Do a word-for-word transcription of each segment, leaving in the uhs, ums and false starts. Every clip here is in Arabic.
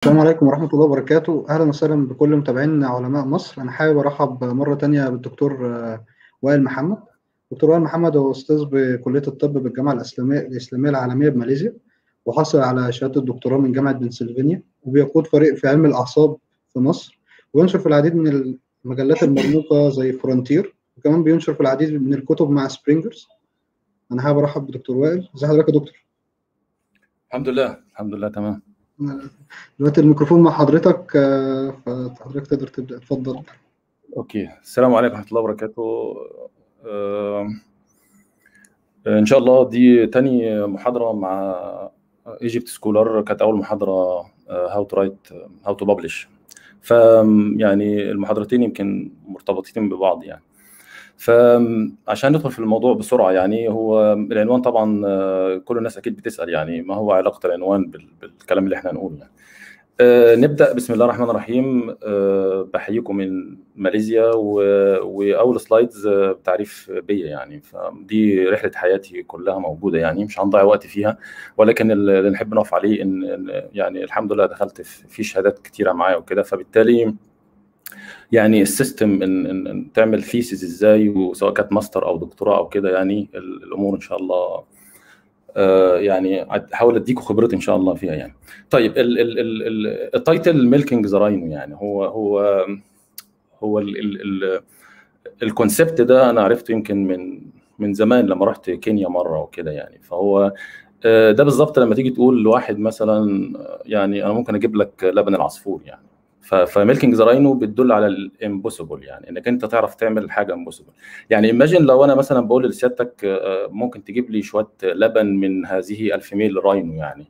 السلام عليكم ورحمة الله وبركاته. أهلا وسهلا بكل متابعين علماء مصر. أنا حابب أرحب مرة تانية بالدكتور آه، وائل محمد. دكتور وائل محمد هو أستاذ بكلية الطب بالجامعة الإسلامية الإسلامية العالمية بماليزيا، وحصل على شهادة الدكتوراه من جامعة بنسلفانيا، وبيقود فريق في علم الأعصاب في مصر، وينشر في العديد من المجلات المرموقة زي فرونتير، وكمان بينشر في العديد من الكتب مع سبرينجرز. أنا حابب أرحب بدكتور وائل. إزي حضرتك يا دكتور؟ الحمد لله الحمد لله تمام. دلوقتي الميكروفون مع حضرتك، آه، فحضرتك تقدر تبدأ. اتفضل. اوكي، السلام عليكم ورحمه الله وبركاته. آه، ان شاء الله دي تاني محاضره مع ايجيبت سكولار. كانت اول محاضره هاو تو رايت هاو تو ببلش، ف يعني المحاضرتين يمكن مرتبطين ببعض يعني. فعشان ندخل في الموضوع بسرعه، يعني هو العنوان طبعا آه، كل الناس اكيد بتسال يعني ما هو علاقه العنوان بال- بالكلام اللي احنا هنقوله يعني. آه، نبدأ بسم الله الرحمن الرحيم. آه، بحييكم من ماليزيا، و- وأول سلايدز آه، تعريف بيا يعني. فدي رحلة حياتي كلها موجودة يعني، مش هنضيع وقت فيها، ولكن اللي نحب نقف عليه إن إن يعني الحمد لله دخلت في في شهادات كتيرة معايا وكده، فبالتالي يعني السيستم إن, إن, إن تعمل ثيسز إزاي، وسواء كانت ماستر أو دكتوراه أو كده، يعني ال- الأمور إن شاء الله آه، يعني هحاول اديكم خبرتي ان شاء الله فيها يعني. طيب ال ال ال ال التايتل ميلكينج ذا راينو، يعني هو هو هو ال ال ال الكونسبت ده انا عرفته يمكن من من زمان لما رحت كينيا مره وكده يعني. فهو آه، ده بالظبط لما تيجي تقول لواحد مثلا آه، يعني انا ممكن اجيب لك لبن العصفور يعني. فميلكينج ذا راينو بتدل على الامبوسيبل، يعني انك انت تعرف تعمل حاجه امبوسيبل. يعني ايماجن لو انا مثلا بقول لسيادتك آه، ممكن تجيب لي شويه لبن من هذه الفيميل راينو يعني.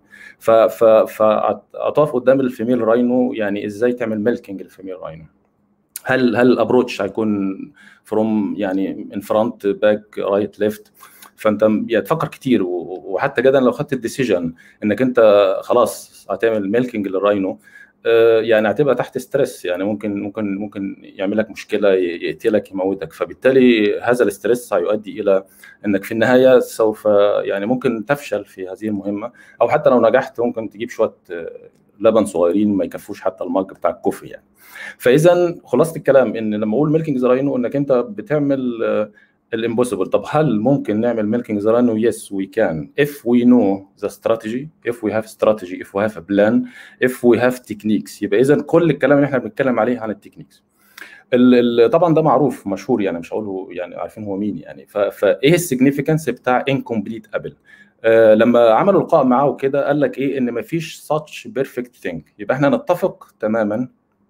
فاطاف قدام الفيميل راينو، يعني ازاي تعمل ميلكينج الفيميل راينو؟ هل هل الابروتش هيكون فروم يعني ان فرونت باك رايت ليفت؟ فانت يعني تفكر كتير، و- وحتى جدا لو خدت الديسيجن انك انت خلاص هتعمل ميلكينج للراينو، آه، يعني هتبقى تحت ستريس، يعني ممكن ممكن ممكن يعمل لك مشكله، ي- يقتلك، يموتك. فبالتالي هذا الاستريس هيؤدي الى انك في النهايه سوف يعني ممكن تفشل في هذه المهمه، او حتى لو نجحت ممكن تجيب شويه آه، لبن صغيرين ما يكفوش حتى المج بتاع الكوفي يعني. فاذا خلاصه الكلام ان لما اقول ميلكينج ذا راينو انك انت بتعمل الامبوسيبل. طب هل ممكن نعمل ميلكينج ذا راينو؟ يس وي كان if we know the strategy, if we have strategy, if we have a plan, if we have techniques. يبقى اذا كل الكلام اللي احنا بنتكلم عليه عن التكنيكس. ال- ال- طبعا ده معروف مشهور يعني، مش هقوله يعني، عارفين هو مين يعني. ف- فايه السيجنيفيكانس بتاع انكمبليت ابل؟ آه لما عملوا لقاء معاه وكده قال لك ايه؟ ان مفيش such perfect thing. يبقى احنا نتفق تماما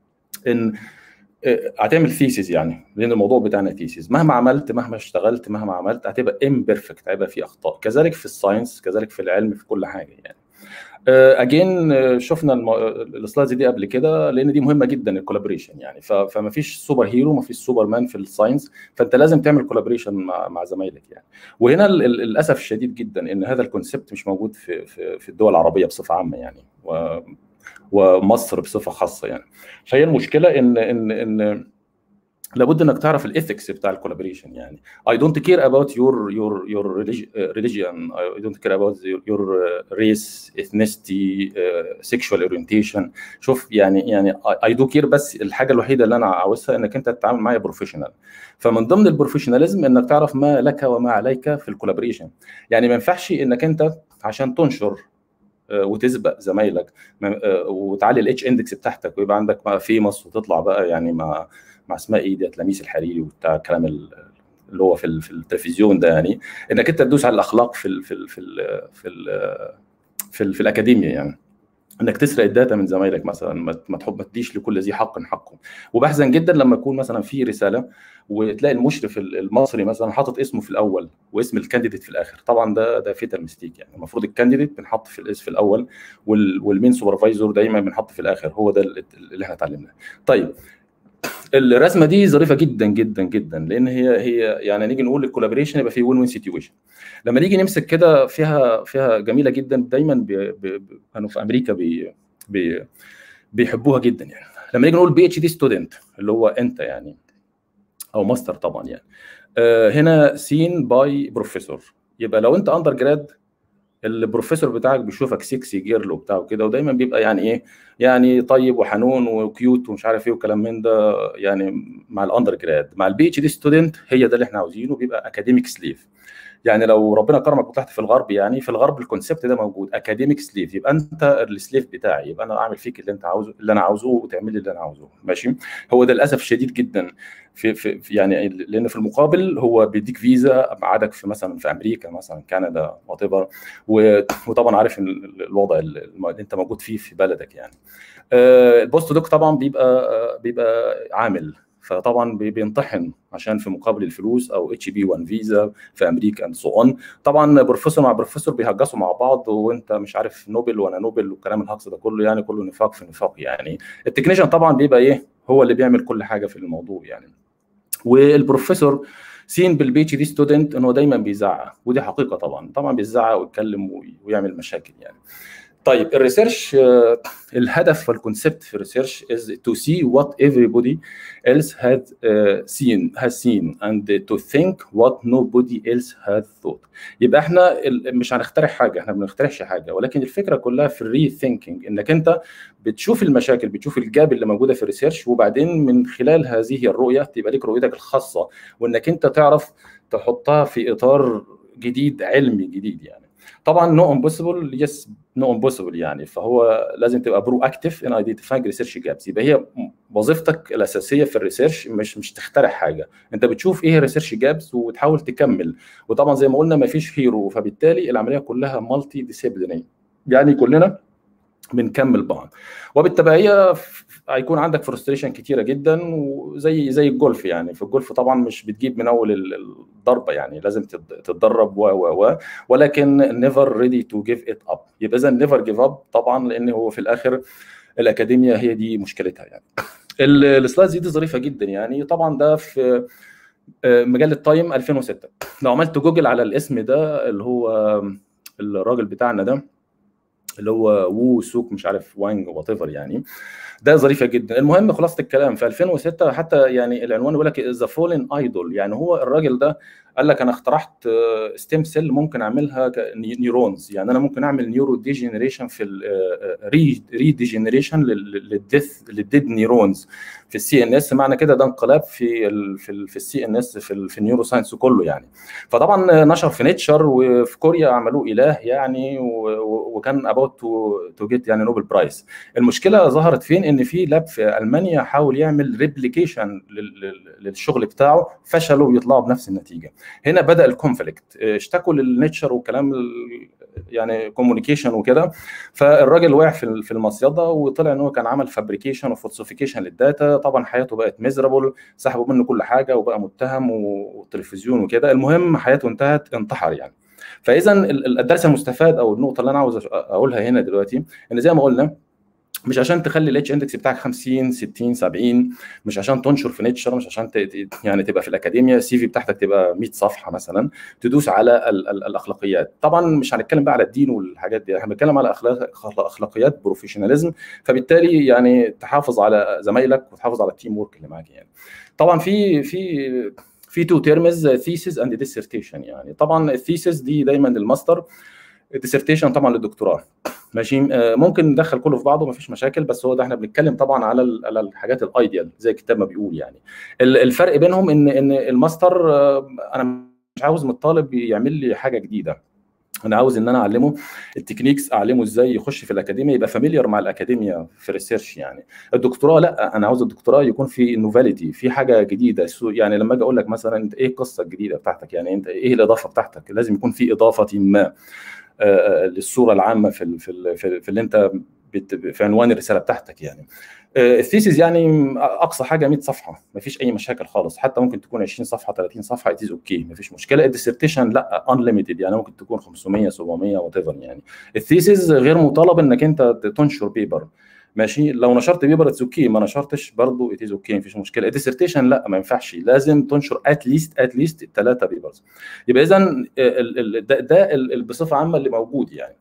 ان آه، هتعمل ثيسيس يعني، لان الموضوع بتاعنا ثيسيس. مهما عملت، مهما اشتغلت، مهما عملت، هتبقى امبرفكت، هيبقى في اخطاء. كذلك في الساينس، كذلك في العلم، في كل حاجه يعني. اجين شفنا الم- السلايدز دي قبل كده، لان دي مهمه جدا الكولابريشن يعني. ف- فما فيش سوبر هيرو، ما فيش سوبر مان في الساينس، فانت لازم تعمل كولابريشن مع مع زمايلك يعني. وهنا ال- ال- للاسف الشديد جدا ان هذا الكونسبت مش موجود في في في الدول العربيه بصفه عامه يعني، و ومصر بصفه خاصه يعني. فهي المشكله ان ان ان لابد انك تعرف الايثكس بتاع الكولابوريشن يعني. I don't care about your your your religi- uh, religion. I don't care about your, your uh, race, ethnicity, uh, sexual orientation. شوف يعني يعني I do care، بس الحاجه الوحيده اللي انا عاوزها انك انت تتعامل معايا بروفيشنال. فمن ضمن البروفيشناليزم انك تعرف ما لك وما عليك في الكولابوريشن. يعني ما ينفعش انك انت عشان تنشر آه، وتسبق زمايلك آه، وتعلي الاتش اندكس بتاعتك، ويبقى عندك بقى فيمس، وتطلع بقى يعني مع مع اسماء ايه ديت، لميس الحريري وبتاع الكلام ال- اللي هو في ال- في التلفزيون ده يعني. انك انت تدوس على الاخلاق في ال في ال في ال في ال في, ال في الاكاديميا يعني. انك تسرق الداتا من زمايلك مثلا، ما ما تحب ما تديش لكل ذي حق حقه. وبحزن جدا لما يكون مثلا في رساله وتلاقي المشرف المصري مثلا حاطط اسمه في الاول واسم الكانديديت في الاخر. طبعا ده ده فيتال ميستيك يعني. المفروض الكانديديت بنحط في الاسم في الاول، وال- والمين سوبرفايزر دايما بنحط في الاخر. هو ده اللي احنا اتعلمناه. طيب الرسمه دي ظريفه جدا جدا جدا، لان هي هي يعني نيجي نقول الكولابوريشن يبقى في وين وين سيتويشن. لما نيجي نمسك كده فيها فيها جميله جدا. دايما بي بي كانوا في امريكا بي بي بيحبوها جدا يعني. لما نيجي نقول بي اتش دي ستودنت اللي هو انت يعني، او ماستر طبعا يعني. آه هنا سين باي بروفيسور. يبقى لو انت اندر جراد البروفيسور بتاعك بيشوفك سكسي جيرل وبتاع وكده، ودايما بيبقى يعني ايه، يعني طيب وحنون وكيوت ومش عارف ايه وكلام من ده، يعني مع الاندر جراد. مع البي اتش دي ستودنت هي ده اللي احنا عاوزينه، بيبقى اكاديميك سليف. يعني لو ربنا كرمك وطلعت في الغرب، يعني في الغرب الكونسيبت ده موجود، اكاديميك سليف، يبقى انت السليف بتاعي، يبقى انا اعمل فيك اللي انت عاوزه، اللي انا عاوزه، وتعمل لي اللي انا عاوزه، ماشي. هو ده للاسف شديد جدا في, في في- يعني لان في المقابل هو بيديك فيزا، ابعادك في مثلا في امريكا مثلا، كندا، وات ايفر، وطبعا عارف ال- الوضع اللي انت موجود فيه في بلدك يعني. آه، البوست دوك طبعا بيبقى آه، بيبقى عامل، فطبعا بي- بينطحن عشان في مقابل الفلوس، او اتش بي واحد فيزا في امريكا اند سو اون. طبعا بروفيسور مع بروفيسور بيهجسوا مع بعض، وانت مش عارف نوبل وانا نوبل والكلام الهجص ده كله، يعني كله نفاق في نفاق يعني. التكنيشن طبعا بيبقى ايه، هو اللي بيعمل كل حاجه في الموضوع يعني. والبروفيسور سين بالبي اتش دي ستودنت ان هو دايما بيزعق، ودي حقيقه طبعا، طبعا بيزعق ويتكلم وي- ويعمل مشاكل يعني. طيب الريسيرش، آه، الهدف والكونسبت في الريسيرش is to see what everybody else had uh, seen has seen and to think what nobody else had thought. يبقى احنا ال- مش هنخترع حاجه، احنا ما بنخترعش حاجه، ولكن الفكره كلها في الري ثينكينج، انك انت بتشوف المشاكل، بتشوف الجاب اللي موجوده في الريسيرش، وبعدين من خلال هذه الرؤيه تبقى لك رؤيتك الخاصه، وانك انت تعرف تحطها في اطار جديد، علمي جديد يعني. طبعا نو امبوسيبل، يس نو امبوسيبل يعني، فهو لازم تبقى برو اكتف ان ايدنتيفاينج ريسيرش جابس. يبقى هي وظيفتك الاساسيه في الريسيرش مش مش تخترع حاجه، انت بتشوف ايه ريسيرش جابس وتحاول تكمل. وطبعا زي ما قلنا ما فيش هيرو، فبالتالي العمليه كلها مالتي ديسيبلينري، يعني كلنا بنكمل بعض. وبالتبعيه هيكون عندك فرستريشن كتيره جدا، وزي زي الجولف يعني. في الجولف طبعا مش بتجيب من اول الضربه يعني، لازم تتدرب و و و ولكن نيفر ريدي تو جيف ات اب. يبقى اذا نيفر جيف اب طبعا، لان هو في الاخر الاكاديميا هي دي مشكلتها يعني. السلايدز دي ظريفه جدا يعني. طبعا ده في مجله تايم ألفين وستة. لو عملت جوجل على الاسم ده، اللي هو الراجل بتاعنا ده اللي هو وو سوك مش عارف وانج وات ايفر يعني، ده ظريفه جدا. المهم خلاصه الكلام في ألفين وستة، حتى يعني العنوان يقول لك ذا فولن ايدول، يعني هو الراجل ده قال لك انا اخترعت ستيم سيل ممكن اعملها نيورونز، يعني انا ممكن اعمل نيورو ديجنريشن في الري ري ديجنريشن للديث للديد نيورونز في السي ان اس. معنى كده ده انقلاب في ال في ال في السي ان اس في, في النيورو ساينس كله يعني. فطبعا نشر في نيتشر، وفي كوريا عملوه اله يعني، وكان اباوت تو جيت يعني نوبل برايز. المشكله ظهرت فين؟ ان في لاب في المانيا حاول يعمل ريبليكيشن للشغل بتاعه، فشلوا ويطلعوا بنفس النتيجه. هنا بدا الكونفليكت، اشتكوا للنيتشر وكلام يعني كوميونيكيشن وكده، فالراجل وقع في في المصيده، وطلع ان هو كان عمل فابريكيشن وفالسيفيكيشن للداتا. طبعا حياته بقت ميزرابل، سحبوا منه كل حاجه وبقى متهم والتلفزيون وكده. المهم حياته انتهت، انتحر يعني. فاذا الدرس المستفاد او النقطه اللي انا عاوز اقولها هنا دلوقتي، ان زي ما قلنا مش عشان تخلي الاتش اندكس بتاعك خمسين ستين سبعين، مش عشان تنشر في نيتشر، مش عشان يعني تبقى في الاكاديميا السي في بتاعتك تبقى مية صفحه مثلا، تدوس على ال ال الاخلاقيات. طبعا مش هنتكلم بقى على الدين والحاجات دي، احنا بنتكلم على اخلاق اخلاقيات بروفيشناليزم. فبالتالي يعني تحافظ على زمايلك وتحافظ على التيم ورك اللي معاك يعني. طبعا في في في تو تيرمز، ثيسيس اند ديسرتيشن يعني. طبعا الثيسيس دي دايما للماستر، الديسرتيشن طبعا للدكتوراه، ماشي. ممكن ندخل كله في بعضه مفيش مشاكل، بس هو ده احنا بنتكلم طبعا على على الحاجات الايديال زي الكتاب ما بيقول يعني. الفرق بينهم ان ان الماستر انا مش عاوز من الطالب يعمل لي حاجه جديده، انا عاوز ان انا اعلمه التكنيكس، اعلمه ازاي يخش في الاكاديميه، يبقى فاميليار مع الاكاديميه في الريسيرش يعني. الدكتوراه لا، انا عاوز الدكتوراه يكون في نوفاليتي، في حاجه جديده يعني. لما اجي اقول لك مثلا انت ايه القصه الجديده بتاعتك، يعني انت ايه الاضافه بتاعتك، لازم يكون في اضافه ما للصوره العامه في في في اللي انت في عنوان الرساله بتاعتك يعني. الثيسيس يعني اقصى حاجه مية صفحه، مفيش اي مشاكل خالص، حتى ممكن تكون عشرين صفحه ثلاثين صفحه اتيز اوكي، مفيش مشكله. الديسرتيشن لا، انليميتد يعني، ممكن تكون خمسمية سبعمية وات ايفر يعني. الثيسيس غير مطالب انك انت تنشر بيبر، ماشي. لو نشرت بيبر اتس اوكي، ما نشرتش برضه اتيز اوكي، مفيش مشكله. الديسرتيشن لا، ما ينفعش، لازم تنشر اتليست اتليست ثلاثه بيبرز. يبقى اذا ده, ده بصفه عامه اللي موجود يعني،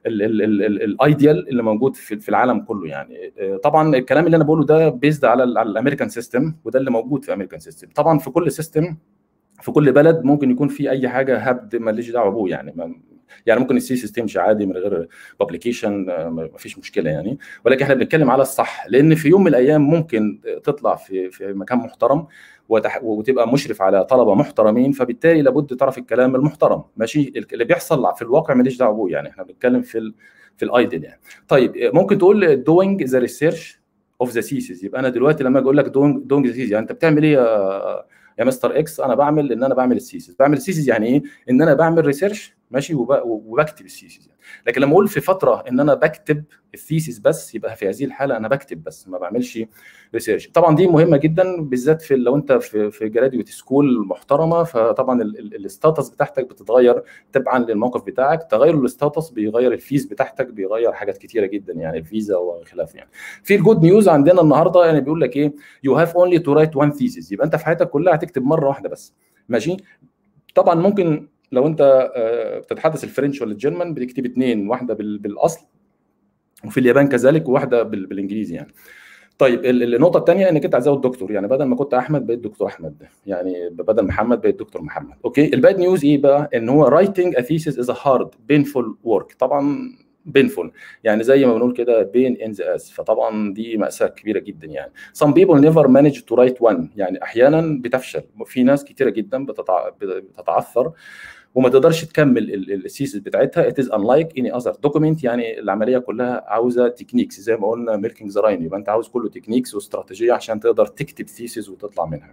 الايديال اللي موجود في في العالم كله يعني. طبعا الكلام اللي انا بقوله ده بيزد على على الامريكان سيستم، وده اللي موجود في الامريكان سيستم. طبعا في كل سيستم في كل بلد ممكن يكون في اي حاجه هبد ماليش دعوه بيه يعني، يعني ممكن الثيسز تمشي عادي من غير بابليكيشن، ما فيش مشكله يعني، ولكن احنا بنتكلم على الصح، لان في يوم من الايام ممكن تطلع في في مكان محترم وتبقى مشرف على طلبه محترمين، فبالتالي لابد تعرف الكلام المحترم. ماشي، اللي بيحصل في الواقع ماليش دعوه بيه، يعني احنا بنتكلم في ال في الايدل يعني. طيب ممكن تقول دوينج ذا ريسيرش اوف ذا ثيسز، يبقى انا دلوقتي لما اجي اقول لك دوينج ذا ثيسز، يعني انت بتعمل ايه يا يا مستر اكس؟ انا بعمل ان انا بعمل الثيسز. بعمل الثيسز يعني ايه؟ ان انا بعمل ريسيرش، ماشي، وبكتب الثيسز يعني. لكن لما اقول في فتره ان انا بكتب الثيسز بس، يبقى في هذه الحاله انا بكتب بس ما بعملش ريسيرش. طبعا دي مهمه جدا، بالذات في لو انت في في جراديويت سكول محترمه، فطبعا الستاتس بتاعتك بتتغير تبعا للموقف بتاعك. تغير الستاتس بيغير الفيز بتاعتك، بيغير حاجات كتيره جدا يعني، الفيزا وخلافه يعني. في الجود نيوز عندنا النهارده يعني بيقول لك ايه؟ يو هاف اونلي تو رايت وان ثيسز، يبقى انت في حياتك كلها هتكتب مره واحده بس. ماشي، طبعا ممكن لو انت بتتحدث الفرنش ولا الجيرمان بتكتب اثنين، واحده بالاصل وفي اليابان كذلك، وواحده بالانجليزي يعني. طيب النقطه الثانيه انك انت هتزود دكتور، يعني بدل ما كنت احمد بقيت دكتور احمد، يعني بدل محمد بقيت دكتور محمد. اوكي، الباد نيوز ايه بقى؟ ان هو رايتنج ا ثيسيس از ا هارد بينفول ورك. طبعا بينفول يعني زي ما بنقول كده بين ان ذا اس، فطبعا دي مأساة كبيره جدا يعني. some people never manage to write one، يعني احيانا بتفشل. في ناس كتيره جدا بتتع... بتتعثر وما تقدرش تكمل الثيسيس بتاعتها. it is unlike any other document، يعني العمليه كلها عاوزه تكنيكس زي ما قلنا ميلكينج ذا راين، يبقى انت عاوز كله تكنيكس واستراتيجيه عشان تقدر تكتب ثيسيس وتطلع منها.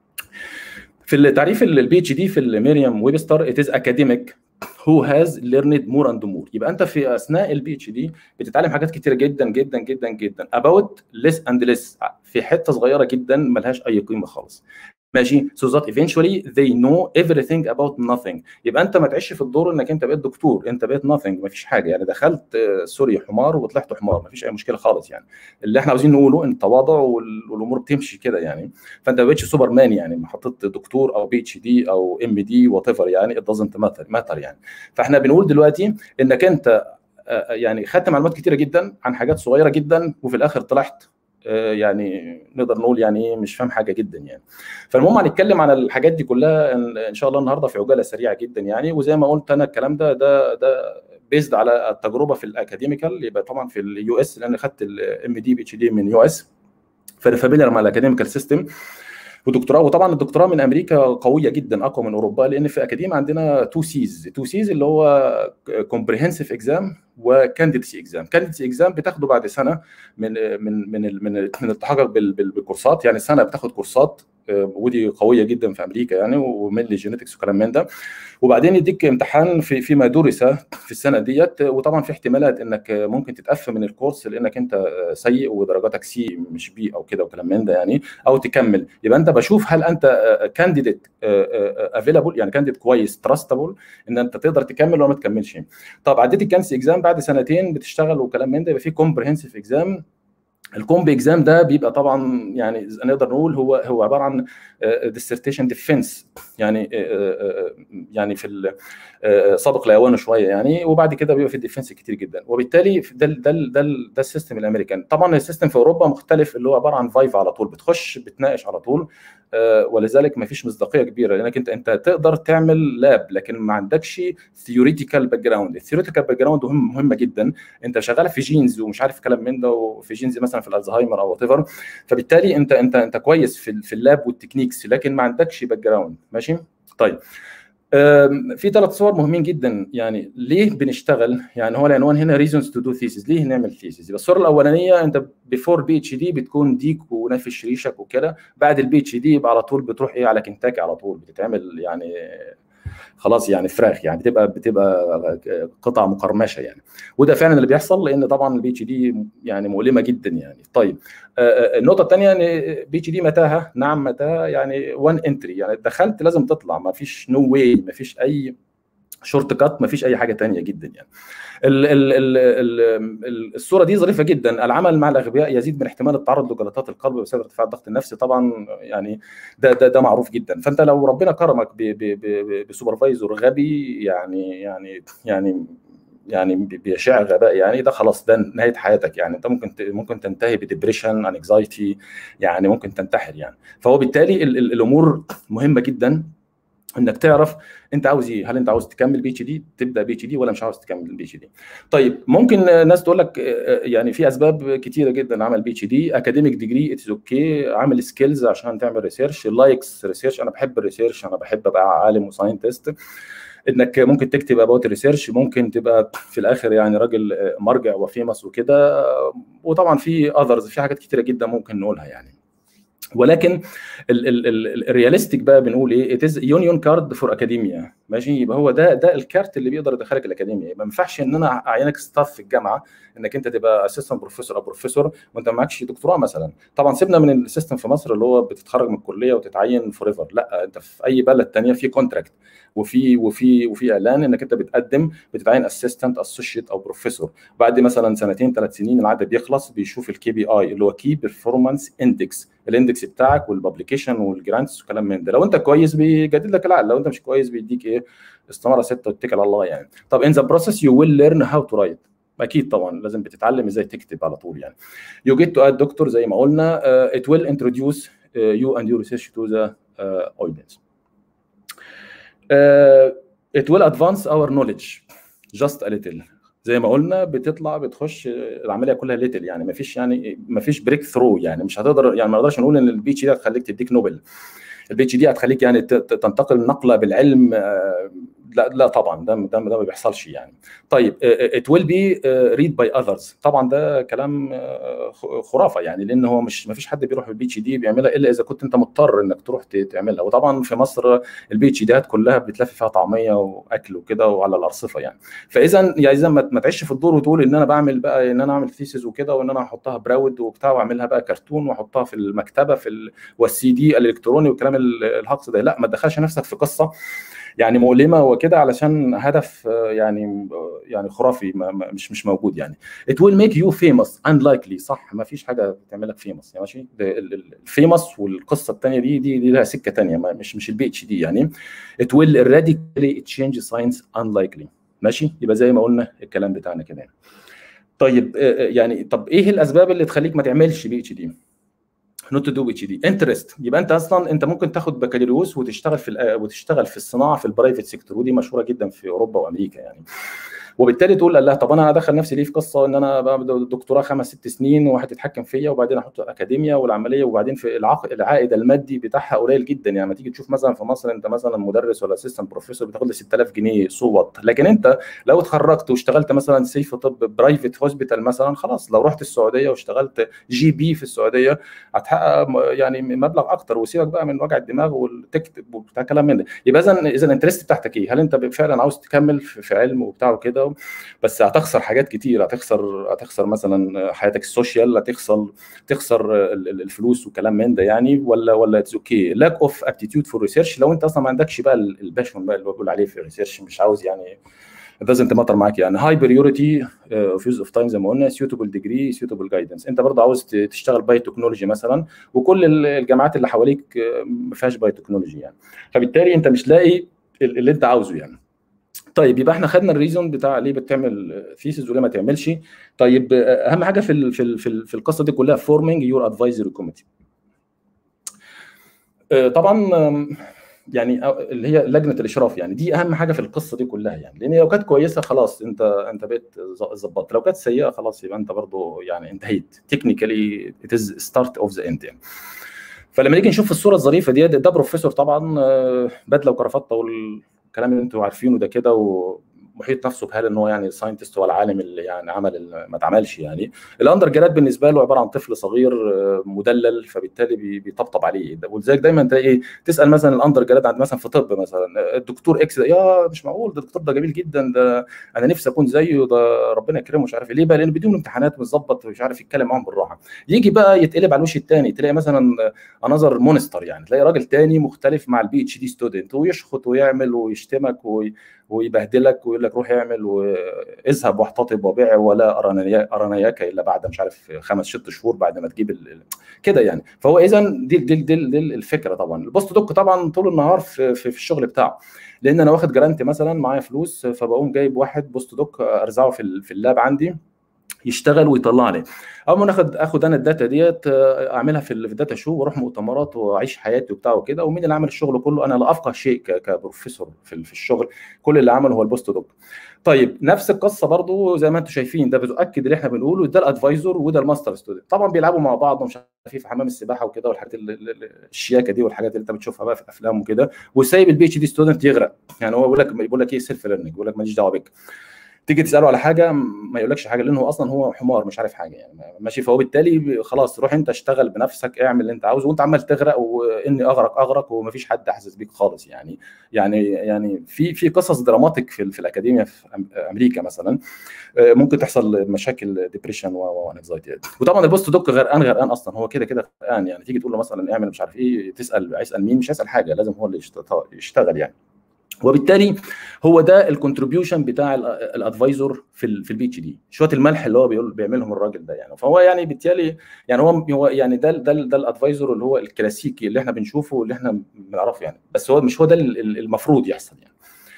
في التعريف البي اتش دي في الميريام ويبستر it is academic who has learned more and more، يبقى انت في اثناء البي اتش دي بتتعلم حاجات كتيره جدا جدا جدا جدا about less and less، في حته صغيره جدا ملهاش اي قيمه خالص. ماشي، so that eventually they know everything about nothing. يبقى انت ما تعيش في الدور انك انت بقيت دكتور، انت بقيت nothing، ما فيش حاجه يعني. دخلت سوري حمار وطلعت حمار، ما فيش اي مشكله خالص يعني. اللي احنا عاوزين نقوله ان التواضع والامور بتمشي كده يعني. فانت ما بقتش سوبر مان يعني، ما حطيت دكتور او بي اتش دي او ام دي وات ايفر يعني، it doesn't matter matter يعني. فاحنا بنقول دلوقتي انك انت يعني خدت معلومات كتيره جدا عن حاجات صغيره جدا، وفي الاخر طلعت يعني نقدر نقول يعني ايه، مش فاهم حاجه جدا يعني. فالمهم هنتكلم عن الحاجات دي كلها ان شاء الله النهارده في عجاله سريعه جدا يعني. وزي ما قلت انا الكلام ده ده ده بيزد على التجربه في الاكاديميكال، يبقى طبعا في اليو اس لان خدت الام دي بي اتش دي من يو اس، فانا فاميليار مع الاكاديميكال سيستم ودكتوراه. وطبعا الدكتوراه من امريكا قويه جدا، اقوى من اوروبا، لان في اكاديميا عندنا تو سيز تو سيز اللي هو كومبريهنسيف اكزام وكانديدسي اكزام. كانديدسي اكزام بتاخده بعد سنه من من من من من التحقق بالكورسات، يعني سنه بتاخد كورسات ودي قويه جدا في امريكا يعني، ومينلي جينيتكس وكلام من ده. وبعدين يديك امتحان في فيما درس في السنه ديت، وطبعا في احتمالات انك ممكن تتقفل من الكورس لانك انت سيء ودرجاتك سي مش بي او كده وكلام من ده يعني، او تكمل. يبقى انت بشوف هل انت كانديديت افيلابل، يعني كانديديت كويس تراستابل ان انت تقدر تكمل ولا ما تكملش. طب عديت الكانسي اكزام بعد سنتين بتشتغل وكلام من ده، يبقى في كومبريهنسيف اكزام. الكومب اكزام ده بيبقى طبعا يعني نقدر نقول هو هو عباره عن ديسرتيشن ديفنس يعني، يعني في سابق لاوانه شويه يعني، وبعد كده بيبقى في الديفنس كتير جدا. وبالتالي ده ده ده ده السيستم الامريكان. طبعا السيستم في اوروبا مختلف، اللي هو عباره عن فايف على طول، بتخش بتناقش على طول، ولذلك ما فيش مصداقيه كبيره لانك انت انت تقدر تعمل لاب لكن ما عندكش ثيوريتيكال باك جراوند. الثيوريتيكال باك جراوند مهمه جدا، انت شغال في جينز ومش عارف كلام من ده، وفي جينز مثلا في الالزهايمر او وات ايفر، فبالتالي انت انت انت كويس في في اللاب والتكنيكس لكن ما عندكش باك جراوند. ماشي، طيب في ثلاث صور مهمين جدا يعني ليه بنشتغل، يعني هو العنوان هنا ريزونز تو دو ثيسيس، ليه نعمل ثيسيس. يبقى الصوره الاولانيه انت بيفور بي اتش دي بتكون ديك ونافش ريشك وكده، بعد البي اتش دي يبقى على طول بتروح ايه على كنتاكي على طول، بتتعمل يعني خلاص يعني فراخ يعني، بتبقى بتبقى قطع مقرمشه يعني. وده فعلا اللي بيحصل لان طبعا البي اتش دي يعني مؤلمه جدا يعني. طيب النقطه الثانيه ان بي اتش دي متاهه، نعم متاهه يعني، وان انتري يعني دخلت لازم تطلع، ما فيش نو واي، ما فيش اي شورت كات، ما فيش اي حاجه ثانيه جدا يعني. ال ال ال ال الصوره دي ظريفه جدا. العمل مع الاغبياء يزيد من احتمال التعرض لجلطات القلب بسبب ارتفاع الضغط النفسي. طبعا يعني ده ده ده معروف جدا. فانت لو ربنا كرمك بسوبرفايزر غبي يعني يعني يعني يعني بيشع غباء يعني، ده خلاص ده نهايه حياتك يعني. انت ممكن ممكن تنتهي بديبريشن انكزايتي يعني، ممكن تنتحر يعني. فهو بالتالي ال ال الامور مهمه جدا انك تعرف انت عاوز ايه، هل انت عاوز تكمل بي اتش دي، تبدا بي اتش دي، ولا مش عاوز تكمل بي اتش دي. طيب ممكن ناس تقول لك يعني في اسباب كتيره جدا عمل بي اتش دي، اكاديميك ديجري اتس اوكي، عامل سكيلز عشان تعمل ريسيرش، لايكس ريسيرش، انا بحب الريسيرش، انا بحب ابقى عالم وساينتست، انك ممكن تكتب اباوت ريسيرش، ممكن تبقى في الاخر يعني راجل مرجع وفيمس وكده. وطبعا في اذرز، في حاجات كتيره جدا ممكن نقولها يعني. ولكن الرياليستيك بقى بنقول ايه؟ ات از يونيون كارد فور اكاديميا، ماشي؟ يبقى هو ده ده الكارت اللي بيقدر يدخلك الاكاديميا. ما ينفعش ان انا اعينك ستاف في الجامعه انك انت تبقى اسيستنت بروفيسور او بروفيسور وانت ما معكش دكتوراه مثلا. طبعا سيبنا من السيستم في مصر اللي هو بتتخرج من الكليه وتتعين فور ايفر، لا، انت في اي بلد ثانيه في كونتراكت وفي وفي وفي اعلان انك انت بتقدم بتتعين اسيستنت اسوشيت او بروفيسور. بعد مثلا سنتين ثلاث سنين العقد بيخلص، بيشوف الكي بي اي اللي هو كي بيرفورمانس اندكس، الاندكس بتاعك والببليكيشن والجرانتس وكلام من ده. لو انت كويس بيجدد لك العقد، لو انت مش كويس بيديك ايه؟ استماره سته واتكل على الله يعني. طب ان ذا بروسيس يو ويل ليرن هاو تو رايت، اكيد طبعا لازم بتتعلم ازاي تكتب على طول يعني. يو جيت تو اد دكتور زي ما قلنا، ات ويل انتروديوس يو اند يور ريسيرش تو ذا اودينس. ات ويل ادفانس اور نوليدج جاست ا ليتل، زي ما قلنا بتطلع بتخش العمليه كلها ليتل يعني، ما فيش يعني ما فيش بريك ثرو يعني، مش هتقدر يعني، ما نقدرش نقول ان البي اتش دي هتخليك تديك نوبل، البي اتش دي هتخليك يعني تنتقل نقله بالعلم، لا لا طبعا ده ده ده ما بيحصلش يعني. طيب it will be read by others، طبعا ده كلام خرافه يعني، لان هو مش ما فيش حد بيروح البي اتش دي بيعملها الا اذا كنت انت مضطر انك تروح تعملها. وطبعا في مصر البي اتش ديات كلها بتلف فيها طعميه واكل وكده وعلى الارصفه يعني. فاذا يعني اذا ما تعيش في الدور وتقول ان انا بعمل بقى ان انا اعمل ثيسز وكده وان انا احطها براود وبتاع واعملها بقى كرتون واحطها في المكتبه في ال... والسي دي الالكتروني والكلام الهقص ده، لا، ما تدخلش نفسك في قصه يعني مؤلمه وكده علشان هدف يعني يعني خرافي مش مش موجود يعني. it will make you famous unlikely، صح، ما فيش حاجه تعملك فيمس يعني، ماشي؟ الفيمس والقصه الثانيه دي دي دي لها سكه ثانيه، مش مش البي اتش دي يعني. it will radically change science unlikely، ماشي؟ يبقى زي ما قلنا الكلام بتاعنا كده. طيب يعني طب ايه الاسباب اللي تخليك ما تعملش بي اتش دي؟ نوت تو دو بي اتش دي، انترست. يبقى انت اصلا انت ممكن تاخد بكالوريوس وتشتغل في وتشتغل في الصناعه في البرايفت سيكتور، ودي مشهوره جدا في اوروبا وامريكا يعني. وبالتالي تقول لا طب انا هدخل نفسي ليه في قصه ان انا دكتوراه خمس ست سنين وواحد يتحكم فيا وبعدين احط اكاديميا والعمليه وبعدين في العائد المادي بتاعها قليل جدا يعني. ما تيجي تشوف مثلا في مصر انت مثلا مدرس ولا اسيستنت بروفيسور بتاخد لي ستة آلاف جنيه صوت، لكن انت لو اتخرجت واشتغلت مثلا سي في طب برايفت هوسبيتال مثلا، خلاص لو رحت السعوديه واشتغلت جي بي في السعوديه هتحقق يعني مبلغ اكتر، وسيبك بقى من وجع الدماغ والتكتب وبتاع كلام من ده. يبقى اذا اذا الانترست بتاعتك ايه؟ هل انت فعلا عاوز تكمل في علم وبتاع وكده؟ بس هتخسر حاجات كتير، هتخسر هتخسر مثلا حياتك السوشيال، هتخسر تخسر الفلوس وكلام من ده يعني، ولا ولا اتس اوكي. لاك اوف ابتيتيود فور ريسيرش، لو انت اصلا ما عندكش بقى الباشون بقى اللي بقول عليه في الريسيرش، مش عاوز يعني لازم تمطر معاك يعني. هاي بريورتي اوف يوز اوف تايم زي ما قلنا، سيوتبل ديجري سيوتبل جايدنس، انت برضه عاوز تشتغل باي تكنولوجي مثلا وكل الجامعات اللي حواليك ما فيهاش باي تكنولوجي يعني، فبالتالي انت مش لاقي اللي انت عاوزه يعني. طيب يبقى احنا خدنا الريزون بتاع ليه بتعمل ثيسز وليه ما تعملش. طيب اهم حاجه في ال في ال في, ال في القصه دي كلها فورمينج يور ادفايزري كوميتي. طبعا يعني اللي هي لجنه الاشراف يعني، دي اهم حاجه في القصه دي كلها يعني، لان لو كانت كويسه خلاص انت انت بقيت ظبطت، لو كانت سيئه خلاص يبقى انت برضو يعني انتهيت تكنيكالي، ات از ستارت اوف ذا اند يعني. فلما نيجي نشوف الصوره الظريفه دي، ده بروفيسور طبعا بدله وكرافته والكلام اللي انتوا عارفينه ده كده، ومحيط نفسه بحال ان هو يعني ساينتست هو العالم اللي يعني عمل ما اتعملش يعني. الاندر جراد بالنسبه له عباره عن طفل صغير مدلل، فبالتالي بيطبطب عليه، ولذلك دايما تلاقي تسال مثلا الاندر جراد عند مثلا في طب مثلا الدكتور اكس ده، يا مش معقول ده الدكتور ده جميل جدا، ده انا نفسي اكون زيه، ده ربنا يكرمه مش عارف ليه بقى، لان بيديهم امتحانات متظبط مش عارف يتكلم معاهم بالراحه. يجي بقى يتقلب على الوش الثاني تلاقي مثلا انذر مونستر يعني، تلاقي راجل ثاني مختلف مع البي اتش دي ستودنت ويشخط ويعمل ويشتمك وي ويبهدلك ويقول لك روح اعمل واذهب واحتطب وبيع ولا ارانياك الا بعد مش عارف خمس ست شهور بعد ما تجيب كده يعني. فهو اذا دي دي دي, دي الفكره. طبعا البوست دوك طبعا طول النهار في, في, في الشغل بتاعه، لان انا واخد جرانتي مثلا معايا فلوس، فبقوم جايب واحد بوست دوك ارزعه في في اللاب عندي يشتغل ويطلع لي. اول ما ناخد اخد انا الداتا ديت اعملها في الداتا شو واروح مؤتمرات واعيش حياتي وبتاع وكده. ومين اللي عمل الشغل كله؟ انا لا افقه شيء كبروفيسور في في الشغل، كل اللي عمله هو البوست دوك. طيب نفس القصه برضو زي ما انتم شايفين، ده بتاكد اللي احنا بنقوله، ده الادفايزر وده الماستر ستودنت. طبعا بيلعبوا مع بعض ومش عارف ايه في حمام السباحه وكده والحاجات الشياكه دي والحاجات اللي انت بتشوفها بقى في الافلام وكده، وسايب البي اتش دي ستودنت يغرق. يعني هو بيقول لك بيقول لك ايه سيلف ليرنينج، بيقول لك ماليش دعوه بك. تيجي تساله على حاجه ما يقولكش حاجه، لانه اصلا هو حمار مش عارف حاجه يعني ماشي. فهو بالتالي خلاص روح انت اشتغل بنفسك، اعمل اللي انت عاوزه، وانت عمال تغرق واني اغرق اغرق ومفيش حد حاسس بيك خالص. يعني يعني يعني في في قصص دراماتيك في, في الاكاديميا في امريكا مثلا ممكن تحصل مشاكل ديبريشن وانكزايتي. وطبعا البوست دوك غرقان غرقان اصلا، هو كده كده غرقان. يعني تيجي تقول له مثلا اعمل مش عارف ايه، تسال هيسال مين؟ مش هيسال حاجه، لازم هو اللي يشتغل يعني. وبالتالي هو ده الكونتريبيوشن بتاع الادفايزر في في البي اتش دي، شويه الملح اللي هو بيقول بيعملهم الراجل ده يعني. فهو يعني بالتالي يعني هو هو يعني ده ده ده الادفايزر اللي هو الكلاسيكي اللي احنا بنشوفه واللي احنا بنعرفه يعني، بس هو مش هو ده المفروض يحصل يعني.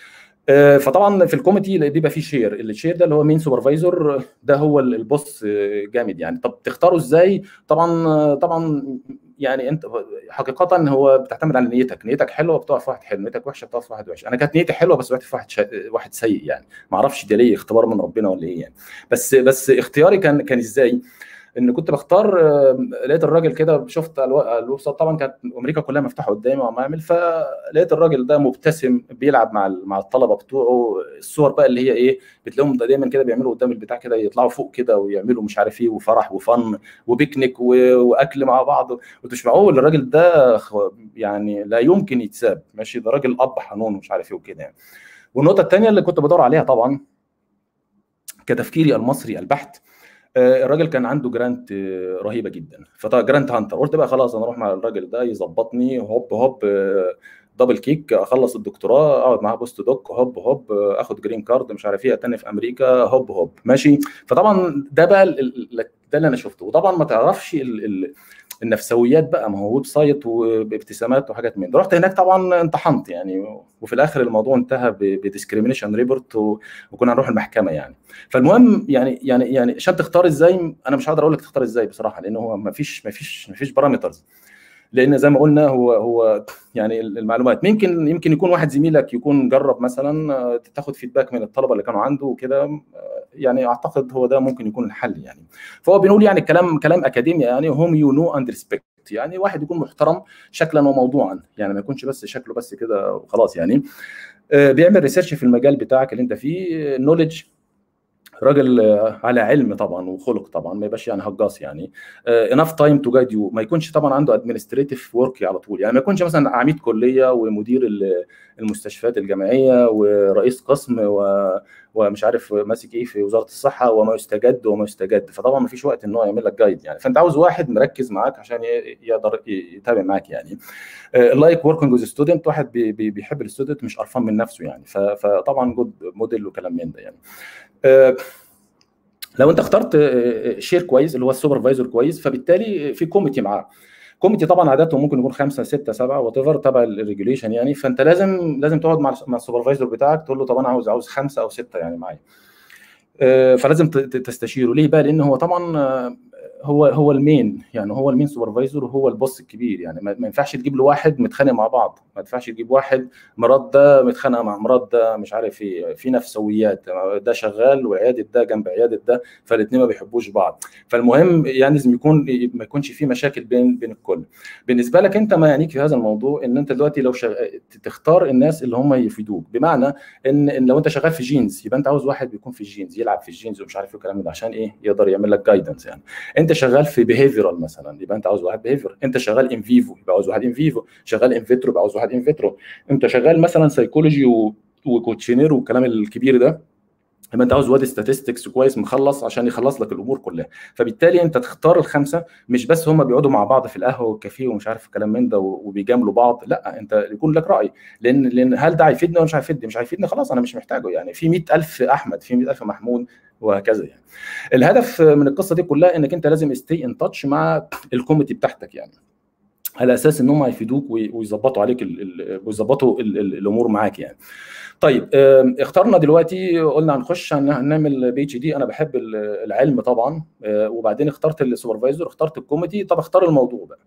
فطبعا في الكوميتي بيبقى فيه شير، الشير ده اللي هو مين سوبرفايزر، ده هو البوس جامد يعني. طب تختاره ازاي؟ طبعا طبعا يعني انت حقيقه هو بتعتمد على نيتك، نيتك حلوه بتقف في واحد حلو، نيتك وحشه بتقف في واحد وحش. انا كانت نيتي حلوه بس وقعت في واحد شا... واحد سيء يعني، ما اعرفش ده ليه، اختبار من ربنا ولا ايه يعني. بس بس اختياري كان كان ازاي؟ ان كنت بختار، لقيت الراجل كده، شفت الويب سايت طبعا كانت امريكا كلها مفتوحه قدامي وعم اعمل، فلقيت الراجل ده مبتسم بيلعب مع مع الطلبه بتوعه. الصور بقى اللي هي ايه، بتلاقيهم دايما كده بيعملوا قدام البتاع كده، يطلعوا فوق كده ويعملوا مش عارف ايه وفرح وفن وبيكنيك واكل مع بعض، وتشبعوه. الراجل ده يعني لا يمكن يتساب ماشي، ده راجل اب حنون ومش عارف ايه وكده يعني. والنقطه الثانيه اللي كنت بدور عليها طبعا كتفكيري المصري البحت، الراجل كان عنده جرانت رهيبه جدا، فجرانت هانتر. قلت بقى خلاص انا اروح مع الراجل ده يظبطني، هوب هوب دبل كيك، اخلص الدكتوراه اقعد معاه بوست دوك، هوب هوب اخد جرين كارد مش عارف ايه، اتني في امريكا، هوب هوب ماشي. فطبعا ده بقى ده اللي انا شفته. وطبعا ما تعرفش ال ال النفسويات بقى، ما هو ويب سايت وبابتسامات وحاجات من ده. رحت هناك طبعا امتحنت يعني، وفي الاخر الموضوع انتهى بديسكريميشن ريبورت وكنا هنروح المحكمه يعني. فالمهم يعني يعني يعني عشان تختار ازاي، انا مش هقدر اقول لك تختار ازاي بصراحه، لان هو ما فيش ما فيش ما فيش بارامترز، لان زي ما قلنا هو هو يعني المعلومات ممكن يمكن يكون واحد زميلك يكون جرب مثلا تاخد فيدباك من الطلبه اللي كانوا عنده وكده يعني، اعتقد هو ده ممكن يكون الحل يعني. فهو بنقول يعني كلام كلام اكاديمي يعني، هم يو نو اند ريسبكت، يعني واحد يكون محترم شكلا وموضوعا يعني، ما يكونش بس شكله بس كده وخلاص يعني. بيعمل ريسيرش في المجال بتاعك اللي انت فيه، نوليدج، راجل على علم طبعا وخلق طبعا، ما يبقاش يعني هجاص يعني. انف تايم تو جايد يو، ما يكونش طبعا عنده ادمنستريتيف ورك على طول يعني، ما يكونش مثلا عميد كليه ومدير المستشفيات الجامعيه ورئيس قسم ومش عارف ماسك ايه في وزاره الصحه وما يستجد وما يستجد، فطبعا ما فيش وقت ان هو يعمل لك جايد يعني. فانت عاوز واحد مركز معاك عشان يقدر يتابع معاك يعني. لايك وركينج وذ ستودنت، واحد بيحب الستودنت مش قرفان من نفسه يعني. فطبعا جود موديل وكلام من ده يعني. لو انت اخترت شير كويس اللي هو السوبرفايزر كويس، فبالتالي في كوميتي معاه. كوميتي طبعا عادته ممكن يكون خمسه سته سبعه وات ايفر تبع الريجوليشن يعني. فانت لازم لازم تقعد مع مع السوبرفايزر بتاعك تقول له طب انا عاوز عاوز خمسه او سته يعني معايا. فلازم تستشيره. ليه بقى؟ لان هو طبعا هو هو المين يعني، هو المين سوبرفايزر وهو البوس الكبير يعني. ما ينفعش تجيب له واحد متخانق مع بعض، ما ينفعش تجيب واحد مراد ده متخانقه مع مراد ده مش عارف ايه، في نفسويات، ده شغال وعياده ده جنب عياده ده، فالاثنين ما بيحبوش بعض. فالمهم يعني لازم يكون ما يكونش في مشاكل بين بين الكل. بالنسبه لك انت ما يعنيك في هذا الموضوع ان انت دلوقتي لو شغ... تختار الناس اللي هم يفيدوك، بمعنى ان ان لو انت شغال في جينز يبقى انت عاوز واحد بيكون في الجينز، يلعب في الجينز ومش عارف ايه الكلام ده، عشان ايه؟ يقدر يعمل لك جايدنس يعني. انت شغال في بيهيفيرال مثلا يبقى انت عاوز واحد بيهيفير، انت شغال ان فيفو يبقى عاوز واحد ان فيفو، شغال ان فيترو يبقى عاوز واحد ان فيترو، انت شغال مثلا سايكولوجي و... وكوتشينير والكلام الكبير ده يبقى انت عاوز واد ستاتستكس كويس مخلص عشان يخلص لك الامور كلها. فبالتالي انت تختار الخمسه، مش بس هم بيقعدوا مع بعض في القهوه والكافيه ومش عارف الكلام من ده وبيجاملوا بعض، لا انت يكون لك راي. لان لان هل ده هيفيدني ولا مش هيفيدني؟ مش هيفيدني خلاص انا مش محتاجه يعني. في مئة ألف احمد، في مئة ألف محمود وهكذا يعني. الهدف من القصه دي كلها انك انت لازم استي ان تاتش مع الكوميتي بتاعتك يعني. على اساس ان هم هيفيدوك ويظبطوا عليك ويظبطوا الامور معاك يعني. طيب اخترنا دلوقتي قلنا هنخش هنعمل بي اتش دي. انا بحب العلم طبعا، وبعدين اخترت السوبرفايزر، اخترت الكوميتي. طب اختار الموضوع بقى.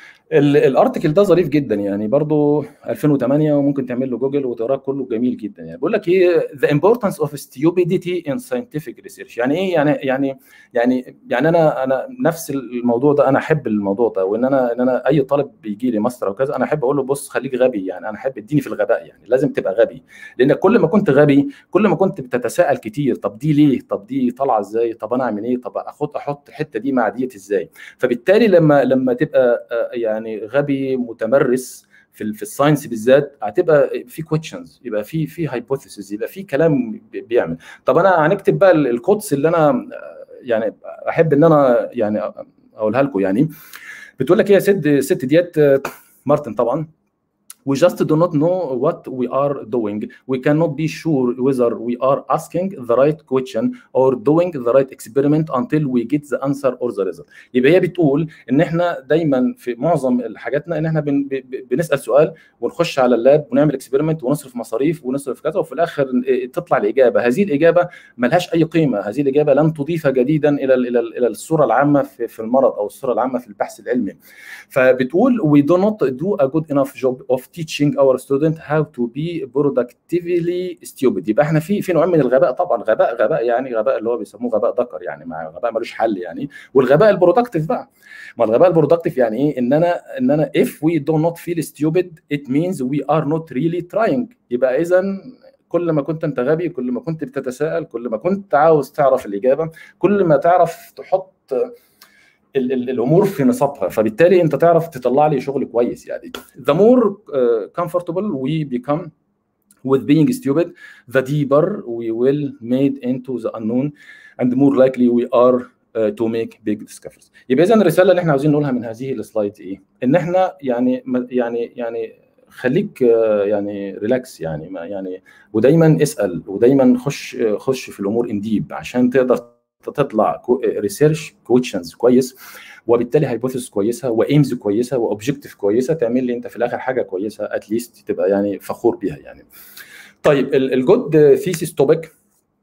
الارتكل ده ظريف جدا يعني، برضو ألفين وثمانية وممكن تعمل له جوجل وتقراه، كله جميل جدا يعني. بيقول لك ايه the importance of stupidity in scientific research. يعني ايه يعني يعني يعني يعني انا انا نفس الموضوع ده، انا احب الموضوع ده، وان انا ان انا اي طالب بيجي لي ماستر او كذا انا احب اقول له بص خليك غبي يعني، انا احب اديني في الغباء يعني، لازم تبقى غبي، لان كل ما كنت غبي كل ما كنت بتتساءل كتير، طب دي ليه؟ طب دي طالعه ازاي؟ طب انا اعمل ايه؟ طب اخد احط الحته دي مع ديت ازاي؟ فبالتالي لما لما تبقى يعني يعني غبي متمرس في في الساينس بالذات، هتبقى في كويشنز، يبقى في في هايبوثيسز، يبقى في كلام بيعمل. طب انا هنكتب بقى الكودز اللي انا يعني احب ان انا يعني اقولها لكم يعني. بتقول لك ايه يا ست ست ديت مارتن طبعا: we just do not know what we are doing. We cannot be sure whether we are asking the right question or doing the right experiment until we get the answer or the result. يبقى هي بتقول ان احنا دايما في معظم حاجاتنا ان احنا بن بنسال سؤال ونخش على اللاب ونعمل اكسبيرمنت ونصرف مصاريف ونصرف كذا، وفي الاخر تطلع الاجابه. هذه الاجابه ملهاش اي قيمه، هذه الاجابه لن تضيف جديدا الى الى الى الصوره العامه في, في المرض او الصوره العامه في البحث العلمي. فبتقول we do not do a good enough job of teaching our student how to be productively stupid. يبقى احنا في في نوع من الغباء طبعا، غباء غباء يعني غباء اللي هو بيسموه غباء ذكر يعني، مع غباء ملوش حل يعني. والغباء البرودكتيف بقى، ما الغباء البرودكتيف يعني ايه؟ ان انا ان انا if we do not feel stupid it means we are not really trying. يبقى اذا كل ما كنت انت غبي، كل ما كنت بتتساءل، كل ما كنت عاوز تعرف الاجابه، كل ما تعرف تحط ال ال الامور في نصابها، فبالتالي انت تعرف تطلع لي شغل كويس يعني. the more uh, comfortable we become with being stupid the deeper we will made into the unknown and more likely we are uh, to make big discoveries. يبقى اذا الرساله اللي احنا عاوزين نقولها من هذه السلايد ايه؟ ان احنا يعني يعني يعني خليك يعني ريلاكس يعني ما يعني، ودايما اسال، ودايما خش خش في الامور انديب عشان تقدر تطلع ريسيرش كويشنز كويس، وبالتالي هايبوثيسز كويسه وايمز كويسه واوبجكتيف كويسه، تعمل لي انت في الاخر حاجه كويسه اتليست تبقى يعني فخور بيها يعني. طيب الجود ثيسيس توبيك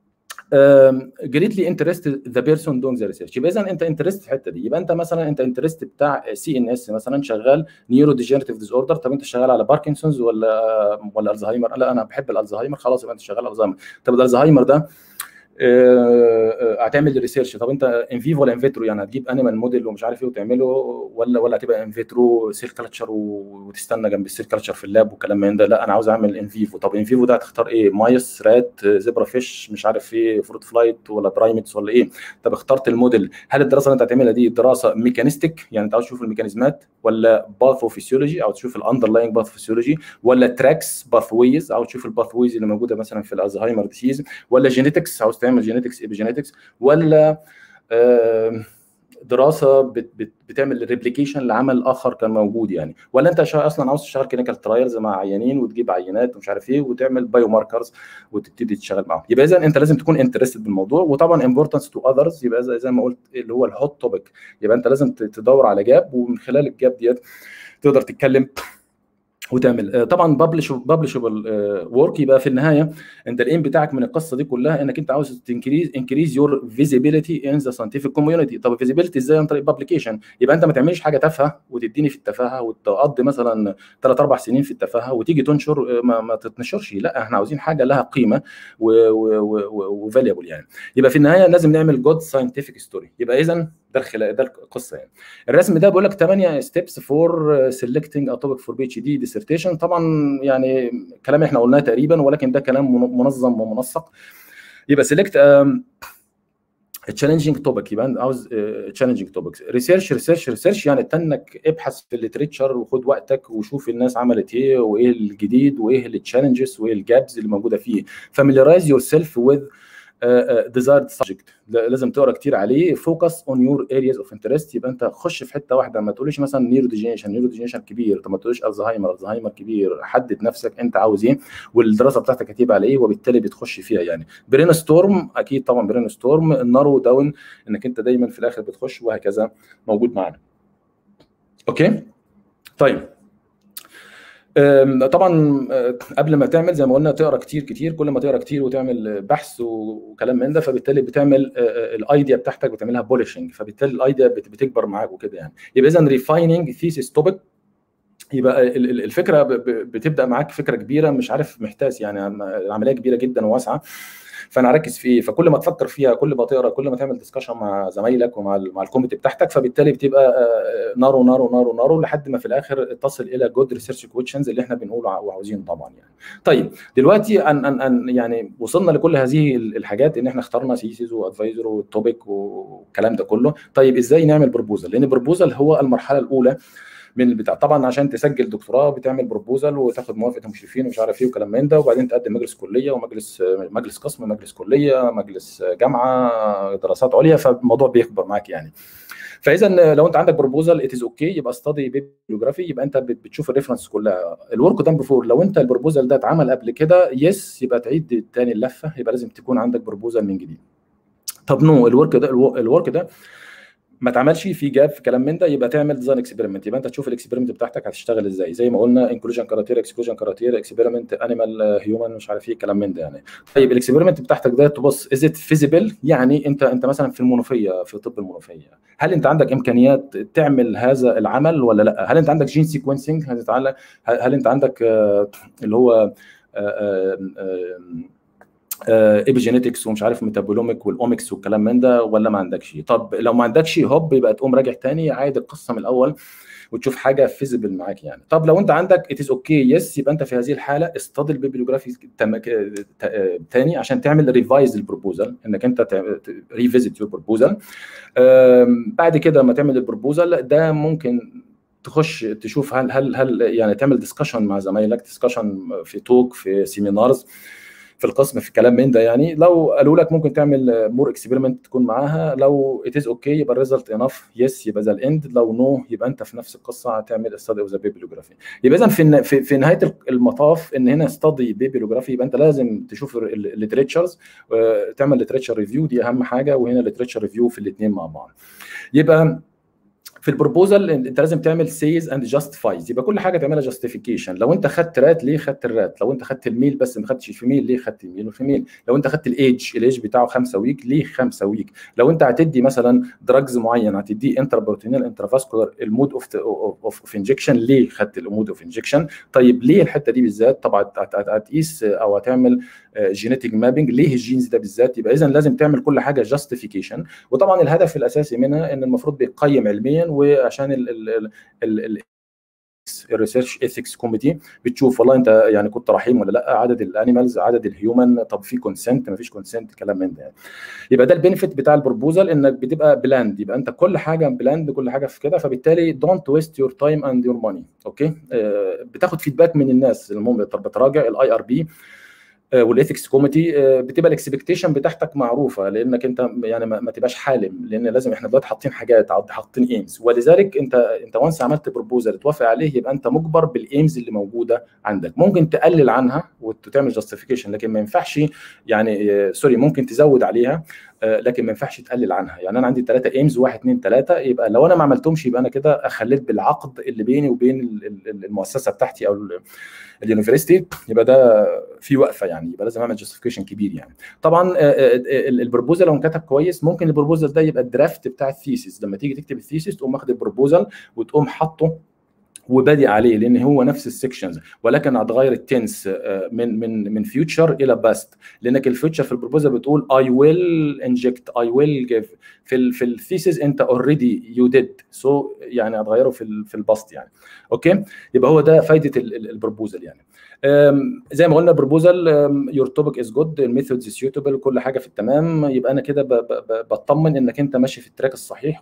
جريتلي انترست ذا بيرسون دوينج ذا ريسيرش. يبقى اذا انت انترست في الحته دي، يبقى انت مثلا انت انترست بتاع سي ان اس مثلا، شغال نيورو ديجنريتيف ديز اوردر. طب انت شغال على باركنسونز ولا ولا الزهايمر؟ لا انا بحب الالزهايمر، خلاص يبقى انت شغال على الزهايمر. طب الالزهايمر ده هتعمل ريسيرش، طب انت ان فيفو ولا ان فيترو؟ يعني هتجيب انيمال موديل ومش عارف ايه وتعمله، ولا ولا هتبقى ان فيترو سيل كلتشر وتستنى جنب السيل كلتشر في اللاب وكلام من ده؟ لا انا عاوز اعمل ان فيفو. طب ان فيفو ده هتختار ايه؟ مايس، رات، زبرا فيش، مش عارف ايه، فروت فلايت، ولا برايمتس، ولا ايه؟ طب اخترت الموديل، هل الدراسه اللي انت هتعملها دي دراسه ميكانيستيك يعني انت عاوز تشوف الميكانيزمات، ولا باثوفيسيولوجي او تشوف الاندرلاينج باثوفيسيولوجي، ولا تراكس باثويز عاوز تشوف الباثويز اللي موجوده مثلا في الالزهايمر ديسيز، ولا جينيتكس عاوز تعمل جينيتكس ايبيجينيتكس، ولا دراسه بتعمل ريبليكيشن لعمل اخر كان موجود يعني، ولا انت اصلا عاوز تشتغل كلينيكال ترايلز مع عيانين وتجيب عينات ومش عارف ايه وتعمل بايو ماركرز وتبتدي تشتغل معاهم. يبقى اذا انت لازم تكون انترستد بالموضوع، وطبعا امبورتنس تو اذرز، يبقى زي ما قلت اللي هو الهوت توبيك، يبقى انت لازم تدور على جاب، ومن خلال الجاب ديت تقدر تتكلم وتعمل طبعا ببلش ببلشبل ورك. يبقى في النهايه انت الايم بتاعك من القصه دي كلها انك انت عاوز تنكريز انكريز يور فيزيبيليتي ان ذا ساينتفك كوميونتي. طب الفيزيبيليتي ازاي؟ عن طريق بابليكيشن. يبقى انت ما تعملش حاجه تافهه وتديني في التفاهه وتقضي مثلا ثلاث اربع سنين في التفاهه وتيجي تنشر ما, ما تتنشرش. لا احنا عاوزين حاجه لها قيمه وفاليبل يعني. يبقى في النهايه لازم نعمل جود ساينتفك ستوري. يبقى اذا ده الخلاء ده القصه يعني. الرسم ده بيقول لك ثمانية ستيبس فور سيلكتنج ا توبيك فور بي اتش دي ديسرتيشن. طبعا يعني كلام احنا قلناه تقريبا، ولكن ده كلام منظم ومنسق. يبقى سيلكت تشالنجينج توبيك، يبقى عاوز تشالنجينج توبكس. ريسيرش ريسيرش ريسيرش يعني تنك ابحث في الليتريتشر وخد وقتك وشوف الناس عملت ايه وايه الجديد وايه التشالنجز وايه الجابز اللي موجوده فيه. فاميليرايز يور سيلف وذ ديزايرد سبجكت، لازم تقرا كتير عليه. فوكس اون يور ارياز اوف انترست، يبقى انت خش في حته واحده، ما تقوليش مثلا نيورو ديجينيشن نيورو ديجينيشن كبير، طب ما تقوليش الزهايمر الزهايمر كبير. حدد نفسك انت عاوز ايه والدراسه بتاعتك هتبقى على ايه، وبالتالي بتخش فيها يعني. برين ستورم، اكيد طبعا برين ستورم. نارو داون، انك انت دايما في الاخر بتخش، وهكذا موجود معانا. اوكي طيب طبعا قبل ما تعمل زي ما قلنا تقرا كتير كتير، كل ما تقرا كتير وتعمل بحث وكلام من ده، فبالتالي بتعمل الايديا بتاعتك بتعملها بولشنج، فبالتالي الايديا بتكبر معاك وكده يعني. يبقى اذا ريفايننج ثيسيس توبيك، يبقى الفكره بتبدا معاك فكره كبيره مش عارف محتاس، يعني العمليه كبيره جدا وواسعه، فانا اركز فيه. فكل ما تفكر فيها، كل ما تقرا، كل ما تعمل ديسكشن مع زمايلك ومع مع الكوميتي بتاعتك، فبالتالي بتبقى نارو نارو نارو نارو لحد ما في الاخر تصل الى جود ريسيرش كويشنز اللي احنا بنقوله وعاوزينه طبعا يعني. طيب دلوقتي ان ان ان يعني وصلنا لكل هذه الحاجات، ان احنا اخترنا سيسيز وادفايزر والتوبيك والكلام ده كله. طيب ازاي نعمل بروبوزل؟ لان البروبوزل هو المرحله الاولى من البتاع. طبعا عشان تسجل دكتوراه بتعمل بروبوزل وتاخد موافقه المشرفين ومش عارف ايه وكلام من ده، وبعدين تقدم مجلس كليه ومجلس مجلس قسم، مجلس كليه، مجلس جامعه، دراسات عليا، فالموضوع بيكبر معاك يعني. فاذا لو انت عندك بروبوزل اتز اوكي، يبقى ستادي بيبليوجرافي، يبقى انت بتشوف الريفرنس كلها، الورك دان بيفور. لو انت البروبوزل ده اتعمل قبل كده يس، يبقى تعيد تاني اللفه، يبقى لازم تكون عندك بروبوزل من جديد. طب نو الورك ده الورك ده ما اتعملش، في جاب في كلام من ده، يبقى تعمل ديزاين اكسبيرمنت. يبقى انت تشوف الاكسبيرمنت بتاعتك هتشتغل ازاي، زي ما قلنا انكلوجن كاراتير، اكسكلوجن كاراتير، اكسبيرمنت انيمال هيومن مش عارف ايه كلام من ده يعني. طيب الاكسبيرمنت بتاعتك ده تبص از ات فيزيبل، يعني انت انت مثلا في المنوفيه، في طب المنوفيه، هل انت عندك امكانيات تعمل هذا العمل ولا لا؟ هل انت عندك جين سيكونسنج؟ هل, هل انت عندك اللي هو ايبيجينيتكس ومش عارف ميتابولوميك والاومكس والكلام من ده، ولا ما عندكش؟ طب لو ما عندكش هوب، يبقى تقوم راجع تاني عايد القصه من الاول وتشوف حاجه فيزيبل معاك يعني. طب لو انت عندك اتس اوكي يس، يبقى انت في هذه الحاله استدي البيبليوجرافي تاني عشان تعمل ريفايز البروبوزل، انك انت ريفيزيت يور بروبوزل. بعد كده ما تعمل البروبوزل ده ممكن تخش تشوف هل هل هل يعني تعمل ديسكشن مع زمايلك، ديسكشن في توك، في سيمينارز، في القسم، في كلام من ده يعني. لو قالوا لك ممكن تعمل مور اكسبيرمنت تكون معاها، لو ات از اوكي يبقى الريزلت انف يس، يبقى ذا الاند. لو نو no, يبقى انت في نفس القصه هتعمل ستادي اوف ذا بيبليوجرافي. يبقى اذا في في, في نهايه المطاف ان هنا ستادي بيبليوجرافي، يبقى انت لازم تشوف الليتريتشرز، تعمل ليتريتشر ريفيو، دي اهم حاجه، وهنا الليتريتشر ريفيو في الاثنين مع بعض. يبقى في البروبوزل انت لازم تعمل سيز اند جاستيفايز، يبقى كل حاجه تعملها جاستيفيكيشن. لو انت خدت رات ليه خدت الرات، لو انت خدت الميل بس ما خدتش الفيميل ليه خدت الميل والفيميل، لو انت خدت الايدج الايدج بتاعه خمسة ويك ليه خمسة ويك، لو انت هتدي مثلا دراجز معين هتديه انترا بروتينال انترا فاسكولار المود اوف اوف انجكشن ليه خدت المود اوف انجكشن. طيب ليه الحته دي بالذات؟ طبعا هتقيس او هتعمل جينيتيك مابينج ليه الجينز ده بالذات. يبقى اذا لازم تعمل كل حاجه جاستيفيكيشن. وطبعا الهدف الاساسي منها ان المفروض بيقيم علميا، وعشان ال ال ال الريسيرش ايثكس كوميتي بتشوف والله انت يعني كنت رحيم ولا لا، عدد الانيمالز، عدد الهيومن، طب في كونسنت ما فيش كونسنت، كلام من ده يعني. يبقى ده البينفيت بتاع البروبوزال، انك بتبقى بلاند، يبقى انت كل حاجه بلاند، كل حاجه في كده، فبالتالي دونت ويست يور تايم اند يور ماني. اوكي آه بتاخد فيدباك من الناس، المهم بتراجع الاي ار بي والايثكس كوميتي، بتبقى الاكسبكتيشن بتاعتك معروفه، لانك انت يعني ما تبقاش حالم، لان لازم احنا دلوقتي حاطين حاجات، حاطين ايمز، ولذلك انت انت وانس عملت بروبوزال توافق عليه، يبقى انت مجبر بالايمز اللي موجوده عندك. ممكن تقلل عنها وتعمل جاستيفيكيشن، لكن ما ينفعش يعني سوري ممكن تزود عليها، لكن ما ينفعش تقلل عنها. يعني انا عندي ثلاثه ايمز، واحد اثنين ثلاثه، يبقى لو انا ما عملتهمش يبقى انا كده اخليت بالعقد اللي بيني وبين المؤسسه بتاعتي او اليونيفرسيتي، يبقى ده في وقفه يعني، يبقى لازم اعمل جاستيفيكيشن كبير يعني. طبعا البروبوزال لو انكتب كويس، ممكن البروبوزال ده يبقى الدرافت بتاع الثيسيس، لما تيجي تكتب الثيسيس تقوم واخد البروبوزال وتقوم حاطه وبادئ عليه، لان هو نفس السكشنز، ولكن هتغير التنس من من من فيوتشر الى باست، لانك الفيوتشر في البروبوزال بتقول اي ويل انجكت، اي ويل جيف، في ال في الثيسيس انت اوريدي يو ديد، سو يعني هتغيره في في الباست يعني. اوكي يبقى هو ده فايده البروبوزال يعني. زي ما قلنا البروبوزال يور توبيك از جود، الميثودز سيوتبل، كل حاجه في التمام، يبقى انا كده بطمن انك انت ماشي في التراك الصحيح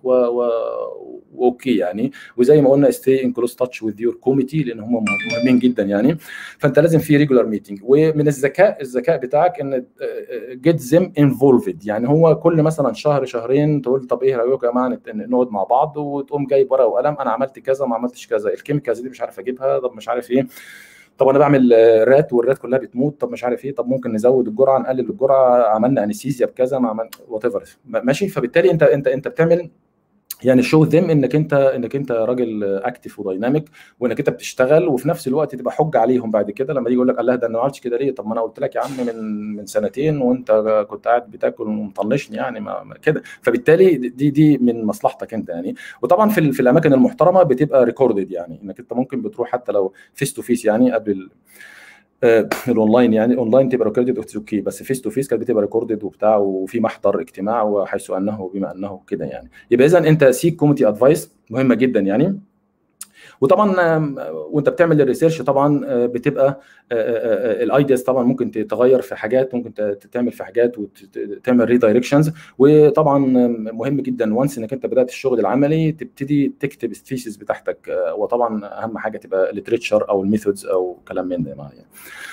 واوكي يعني. وزي ما قلنا stay in close touch with your committee، لان هم مهمين جدا يعني. فانت لازم في ريجولار ميتنج. ومن الذكاء الذكاء بتاعك ان get them involved، يعني هو كل مثلا شهر شهرين تقول طب ايه رايكم يا جماعه نقعد مع بعض، وتقوم جايب ورقه وقلم، انا عملت كذا ما عملتش كذا، الكيميكالز دي مش عارف اجيبها، طب مش عارف ايه، طب انا بعمل رات والرات كلها بتموت، طب مش عارف ايه، طب ممكن نزود الجرعه نقلل الجرعه، عملنا انستيزيا بكذا، ما عمل وات ايفر، ماشي. فبالتالي انت انت انت بتعمل يعني شو ذم انك انت انك انت راجل اكتف ودايناميك، وانك انت بتشتغل، وفي نفس الوقت تبقى حجه عليهم بعد كده لما يجي يقول لك الله ده انا ما عملتش كده ليه؟ طب ما انا قلت لك يا عم من من سنتين وانت كنت قاعد بتاكل ومطنشني يعني ما ما كده. فبالتالي دي دي من مصلحتك انت يعني. وطبعا في في الاماكن المحترمه بتبقى ريكوردد، يعني انك انت ممكن بتروح حتى لو فيس تو فيس يعني قبل آه، الاونلاين، يعني اونلاين تبقى ريكوردد اوكي اوكي، بس فيس تو فيس كانت بتبقى ريكوردد وبتاع، وفي محضر اجتماع وحيث انه وبما انه كده يعني. يبقى اذا انت سيك كوميتي ادفايس مهمه جدا يعني. وطبعا آم، وانت بتعمل الريسيرش طبعا آه، بتبقى الايدياز طبعا ممكن تتغير في حاجات، ممكن ت- تعمل في حاجات وتعمل ريدايركشنز. وطبعا آم، مهم جدا وانس انك انت بدات الشغل العملي تبتدي تكتب الثيسيس بتاعتك، آه، وطبعا اهم حاجه تبقى الليتريتشر او الميثودز او كلام من ده يعني.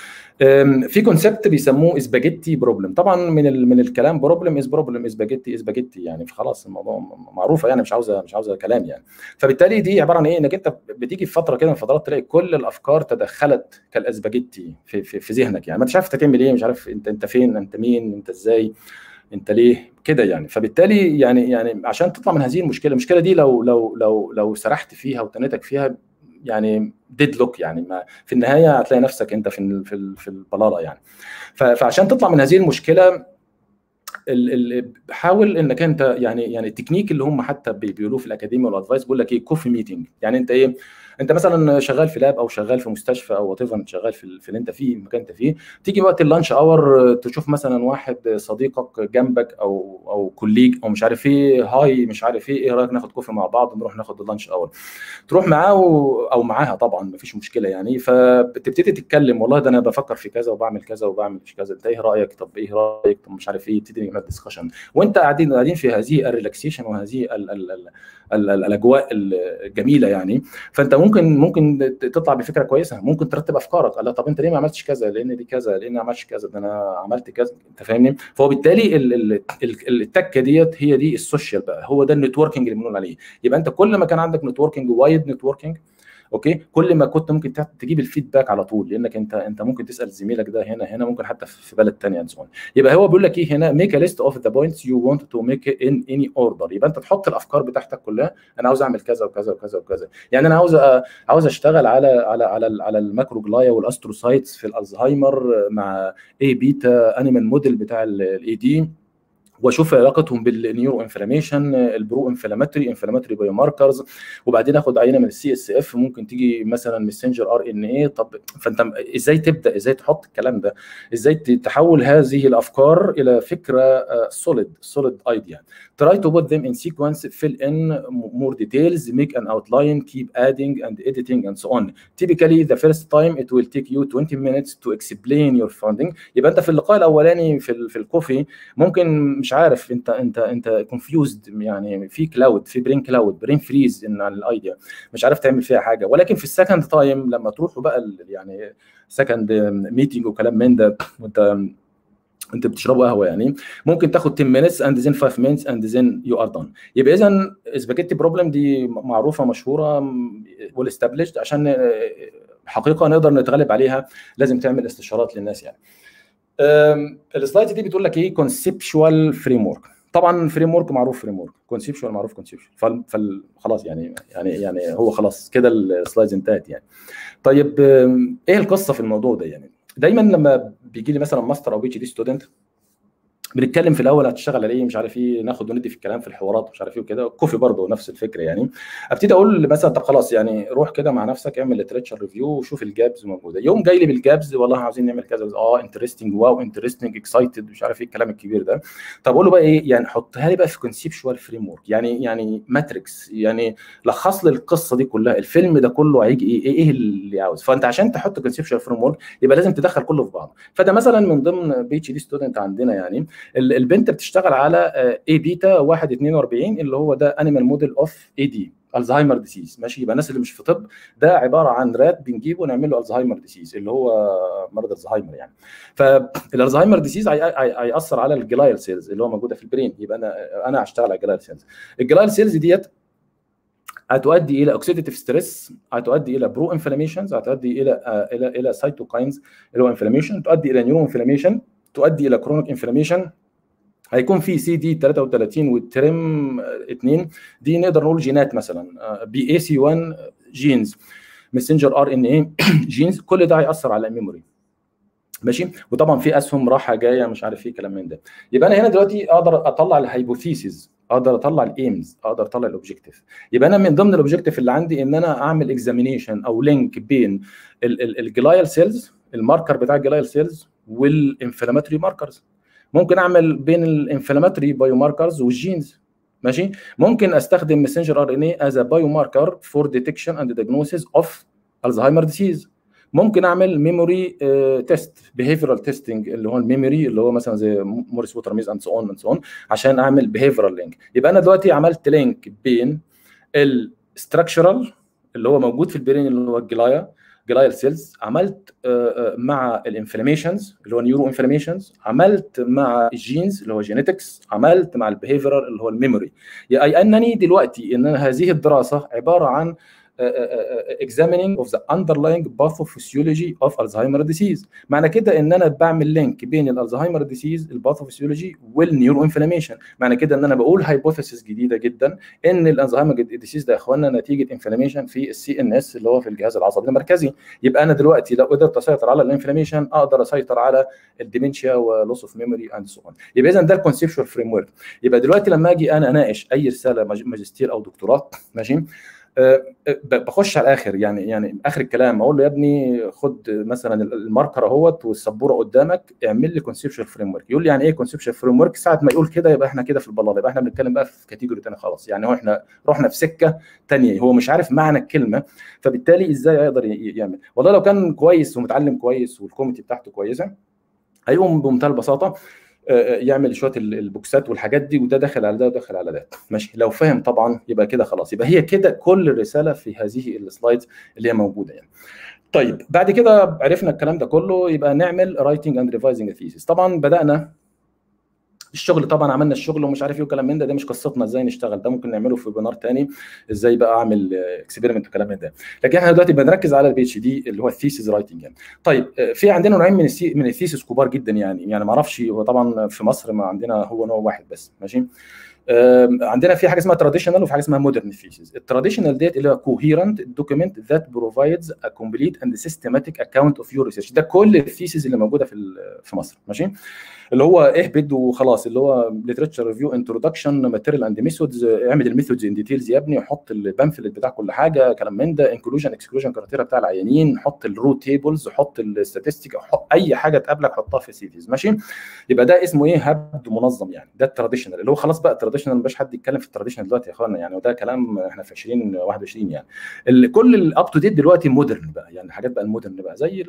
أم، في كونسبت بيسموه اسباجيتي بروبلم. طبعا من ال من الكلام بروبلم از بروبلم، اسباجيتي اسباجيتي يعني، فخلاص الموضوع م- معروفه يعني، مش عاوزه مش عاوزه كلام يعني. فبالتالي دي عباره عن ايه؟ انك انت بتيجي في فتره كده من فترات تلاقي كل الافكار تدخلت كالاسباجيتي في في, في ذهنك يعني، ما انتش عارف انت تعمل ايه، مش عارف انت انت فين، انت مين، انت ازاي، انت ليه كده يعني. فبالتالي يعني يعني عشان تطلع من هذه المشكله، المشكله دي لو لو لو لو سرحت فيها وتنيتك فيها يعني ديد لوك يعني، ما في النهايه هتلاقي نفسك انت في ال- في ال- في البلاله يعني. ف- فعشان تطلع من هذه المشكله ال- ال- حاول انك انت يعني يعني التكنيك اللي هم حتى بي- بيقولوه في الاكاديميه والادفايس، بيقول لك ايه؟ كوفي ميتنج. يعني انت ايه؟ انت مثلا شغال في لاب او شغال في مستشفى او وات ايفر، انت شغال في ال- في اللي انت فيه، المكان انت فيه، تيجي وقت اللانش اور تشوف مثلا واحد صديقك جنبك او او كوليج او مش عارف ايه، هاي مش عارف ايه، ايه رايك ناخد كوفي مع بعض نروح ناخد اللانش اور؟ تروح معاه و- او معاها طبعا مفيش مشكله يعني. فبتبتدي تتكلم والله ده انا بفكر في كذا وبعمل كذا وبعمل في كذا، انت ايه رايك؟ طب ايه رايك؟ طب مش عارف ايه، تبتدي نعمل ديسكشن وانت قاعدين قاعدين في هذه الريلاكسيشن وهذه ال ال ال ال ال الاجواء الجميله يعني. فانت ممكن ممكن تطلع بفكره كويسه، ممكن ترتب افكارك. لا طب انت ليه ما عملتش كذا؟ لان دي كذا، لان ما عملتش كذا، ده انا عملت كذا، انت فاهمني؟ فهو بالتالي ال- ال- ال- التكه ديت هي دي السوشيال بقى، هو ده النتوركينج اللي بنقول عليه. يبقى انت كل ما كان عندك نتوركينج وايد نتوركينج اوكي، كل ما كنت ممكن تجيب الفيدباك على طول، لانك انت انت ممكن تسال زميلك ده هنا هنا، ممكن حتى في بلد ثانيه اند سو. يبقى هو بيقول لك ايه هنا؟ ميك ا ليست اوف ذا بوينتس يو ونت تو ميك ان اني اوردر. يبقى انت تحط الافكار بتاعتك كلها، انا عاوز اعمل كذا وكذا وكذا وكذا يعني. انا عاوز أ- عاوز اشتغل على على على على الماكروجلايا والاستروسايتس في الالزهايمر مع اي بيتا انيمال موديل بتاع الاي دي، واشوف علاقتهم بالنيورو انفلاميشن، البرو انفلاماتوري انفلاماتوري بايو ماركرز. وبعدين اخد عينه من السي اس اف، ممكن تيجي مثلا ماسنجر ار ان اي. طب فانت ازاي تبدا؟ ازاي تحط الكلام ده؟ ازاي تحول هذه الافكار الى فكره سوليد سوليد ايديا؟ try to put them in sequence, fill in more details, make an outline, keep adding and editing and so on. Typically the first time it will take you twenty minutes to explain your finding. يبقى انت في اللقاء الاولاني في في الكوفي ممكن مش عارف، انت انت انت كونفيوزد يعني، في كلاود، في برين كلاود، برين فريز ان على الايديا، مش عارف تعمل فيها حاجه. ولكن في السكند تايم لما تروحوا بقى يعني سكند ميتنج وكلام من ده، وانت انت بتشربوا قهوه يعني، ممكن تاخد ten minutes and then five minutes and then you are done. يبقى اذا سباجيتي بروبلم دي معروفه مشهوره والاستابليشد، عشان حقيقه نقدر نتغلب عليها لازم تعمل استشارات للناس يعني. السلايد دي بتقول لك ايه؟ كونسبشوال فريم ورك. طبعا فريم ورك معروف، فريم ورك كونسبشوال معروف كونسبشوال، فخلاص يعني يعني يعني هو خلاص كده السلايدز انتهت يعني. طيب ايه القصه في الموضوع ده يعني؟ دايما لما بيجي لي مثلا ماستر او بي اتش دي ستودنت، بنتكلم في الاول هتشتغل على ايه مش عارف ايه، ناخد وندي في الكلام في الحوارات مش عارف ايه وكده. كوفي برضه نفس الفكره يعني. ابتدي اقول مثلا طب خلاص يعني روح كده مع نفسك اعمل ليتريتشر ريفيو وشوف الجابز موجوده. يوم جاي لي بالجابز، والله عاوزين نعمل كذا، اه انترستنج، واو انترستنج، اكسايتد، مش عارف ايه الكلام الكبير ده. طب اقول له بقى ايه يعني؟ حطها لي بقى في كونسبشوال فريم ورك، يعني يعني ماتريكس، يعني لخص لي القصه دي كلها، الفيلم ده كله هيجي ايه ايه اللي عاوز. فانت عشان تحط كونسبشوال فريم ورك يبقى لازم تدخل كله في بعضه. فده مثلا من ضمن بي اتش دي ستودنت عندنا يعني، البنت بتشتغل على اي بيتا واحد اتنين واربعين اللي هو ده انيمال موديل اوف اي دي الزهايمر ديسيز ماشي. يبقى الناس اللي مش في طب، ده عباره عن رات بنجيبه ونعمل له الزهايمر ديسيز اللي هو مرض الزهايمر يعني. فالزهايمر ديسيز هيأثر على الجلايل سيلز اللي هو موجوده في البرين. يبقى انا انا هشتغل على الجلايل سيلز. الجلايل سيلز ديت هتؤدي الى اوكسيديتيف ستريس، هتؤدي الى برو انفلاميشنز، هتؤدي الى الى الى سايتوكاينز اللي هو انفلاميشن، تؤدي الى نيورو انفلاميشن، تؤدي الى كرونيك انفلاميشن، هيكون في سي دي ثلاثة وثلاثين والترم اثنين، دي نقدر نقول جينات مثلا، بي اي سي واحد جينز، ماسنجر ار ان اي جينز، كل ده هيأثر على الميموري. ماشي. وطبعا في اسهم راحه جايه مش عارف ايه كلام من ده. يبقى انا هنا دلوقتي اقدر اطلع الهايبوثيسيس، اقدر اطلع الايمز، اقدر اطلع الاوبجكتيف. يبقى انا من ضمن الاوبجكتيف اللي عندي ان انا اعمل اكزامينيشن او لينك بين الجلايال سيلز، الماركر بتاع الجلايال سيلز، والانفلاماتوري ماركرز. ممكن اعمل بين الانفلاماتوري بايو ماركرز والجينز. ماشي. ممكن استخدم ماسنجر ار ان اي از بايو ماركر فور ديتكشن اند دايجنوسيس اوف الزهايمر ديسيز. ممكن اعمل ميموري تيست، بيهيفيرال تيستنج، اللي هو الميموري اللي هو مثلا زي موريس ووتر ميز اند سو اون اند سو اون، عشان اعمل بيهيفيرال لينك. يبقى انا دلوقتي عملت لينك بين الستراكشرال اللي هو موجود في البرين اللي هو الجلايا جلايال سيلز، عملت مع الانفلاميشنز اللي هو نيورو انفلاميشنز، عملت مع الجينز اللي هو جينيتكس، عملت مع البيهيفيرال اللي هو الميموري. اي انني دلوقتي ان هذه الدراسه عباره عن examining of the underlying pathophysiology of Alzheimer disease. معنى كده ان انا بعمل لينك بين الالزهايمر ديسيز، الباثوفيسيولوجي، والنيورو انفلاميشن. معنى كده ان انا بقول هايبوثيسيس جديده جدا ان الالزهايمر ديسيز ده يا اخوانا نتيجه انفلاميشن في السي ان اس اللي هو في الجهاز العصبي المركزي. يبقى انا دلوقتي لو قدرت اسيطر على الانفلاميشن اقدر اسيطر على الديمنشيا ولوس اوف ميموري اند سو اون. يبقى اذا ده الكونسبشوال فريم ورك. يبقى دلوقتي لما اجي انا اناقش اي رساله ماجستير او دكتوراه، ماشي، بخش على الاخر يعني يعني اخر الكلام اقول له يا ابني خد مثلا الماركر اهوت والسبوره قدامك، اعمل لي كونسبشوال فريم ورك. يقول لي يعني ايه كونسبشوال فريم ورك؟ ساعه ما يقول كده يبقى احنا كده في البلاله، يبقى احنا بنتكلم بقى في كاتيجوري ثاني خلاص. يعني هو احنا رحنا في سكه ثانيه، هو مش عارف معنى الكلمه، فبالتالي ازاي يقدر يعمل؟ والله لو كان كويس ومتعلم كويس والكوميتي بتاعته كويسه هيقوم بمنتهى البساطه يعمل شويه البوكسات والحاجات دي، وده داخل على ده وداخل على ده. ماشي. لو فهم طبعا يبقى كده خلاص، يبقى هي كده كل الرساله في هذه السلايدز اللي هي موجوده يعني. طيب بعد كده عرفنا الكلام ده كله، يبقى نعمل رايتنج اند ريفايزنج ثيسيس. طبعا بدانا الشغل، طبعا عملنا الشغل ومش عارف ايه وكلام من ده، ده مش قصتنا ازاي نشتغل، ده ممكن نعمله في ويبينار ثاني ازاي بقى اعمل اكسبيرمنت وكلام من ده. لكن احنا دلوقتي بنركز على البي اتش دي اللي هو الثيسيس رايتنج يعني. طيب في عندنا نوعين من السي من الثيسيس كبار جدا يعني، يعني ما اعرفش، هو طبعا في مصر ما عندنا هو نوع واحد بس. ماشي. عندنا في حاجه اسمها تراديشنال وفي حاجه اسمها مودرن ثيسيس. التراديشنال ديت اللي هو كوهيرنت دوكيمنت ذات بروفايدز ا كومبليت اند سيستماتيك اكونت اوف يور ريسيرش. ده كل الثيسيس اللي موجوده في في مصر. ماشي. اللي هو اهبد وخلاص، اللي هو ليترشر ريفيو انتروداكشن ماتيريال اند ميثودز، اعمل الميثودز ان ديتيلز يا ابني، حط البامفلت بتاع كل حاجه كلام من ده، انكلوجن اكسكلوجن كرايتيريا بتاع العيانين، حط الروت تيبلز، حط الستاتستيك، اي حاجه تقابلك حطها في الثيسيس. ماشي. يبقى ده اسمه ايه؟ هبد منظم يعني. ده التراديشنال اللي هو خلاص بقى التراديشنال، مش حد يتكلم في التراديشنال دلوقتي يا اخوانا يعني، وده كلام احنا في ألفين وواحد وعشرين يعني. كل الاب تو ديت دلوقتي مودرن بقى يعني، حاجات بقى المودرن بقى زي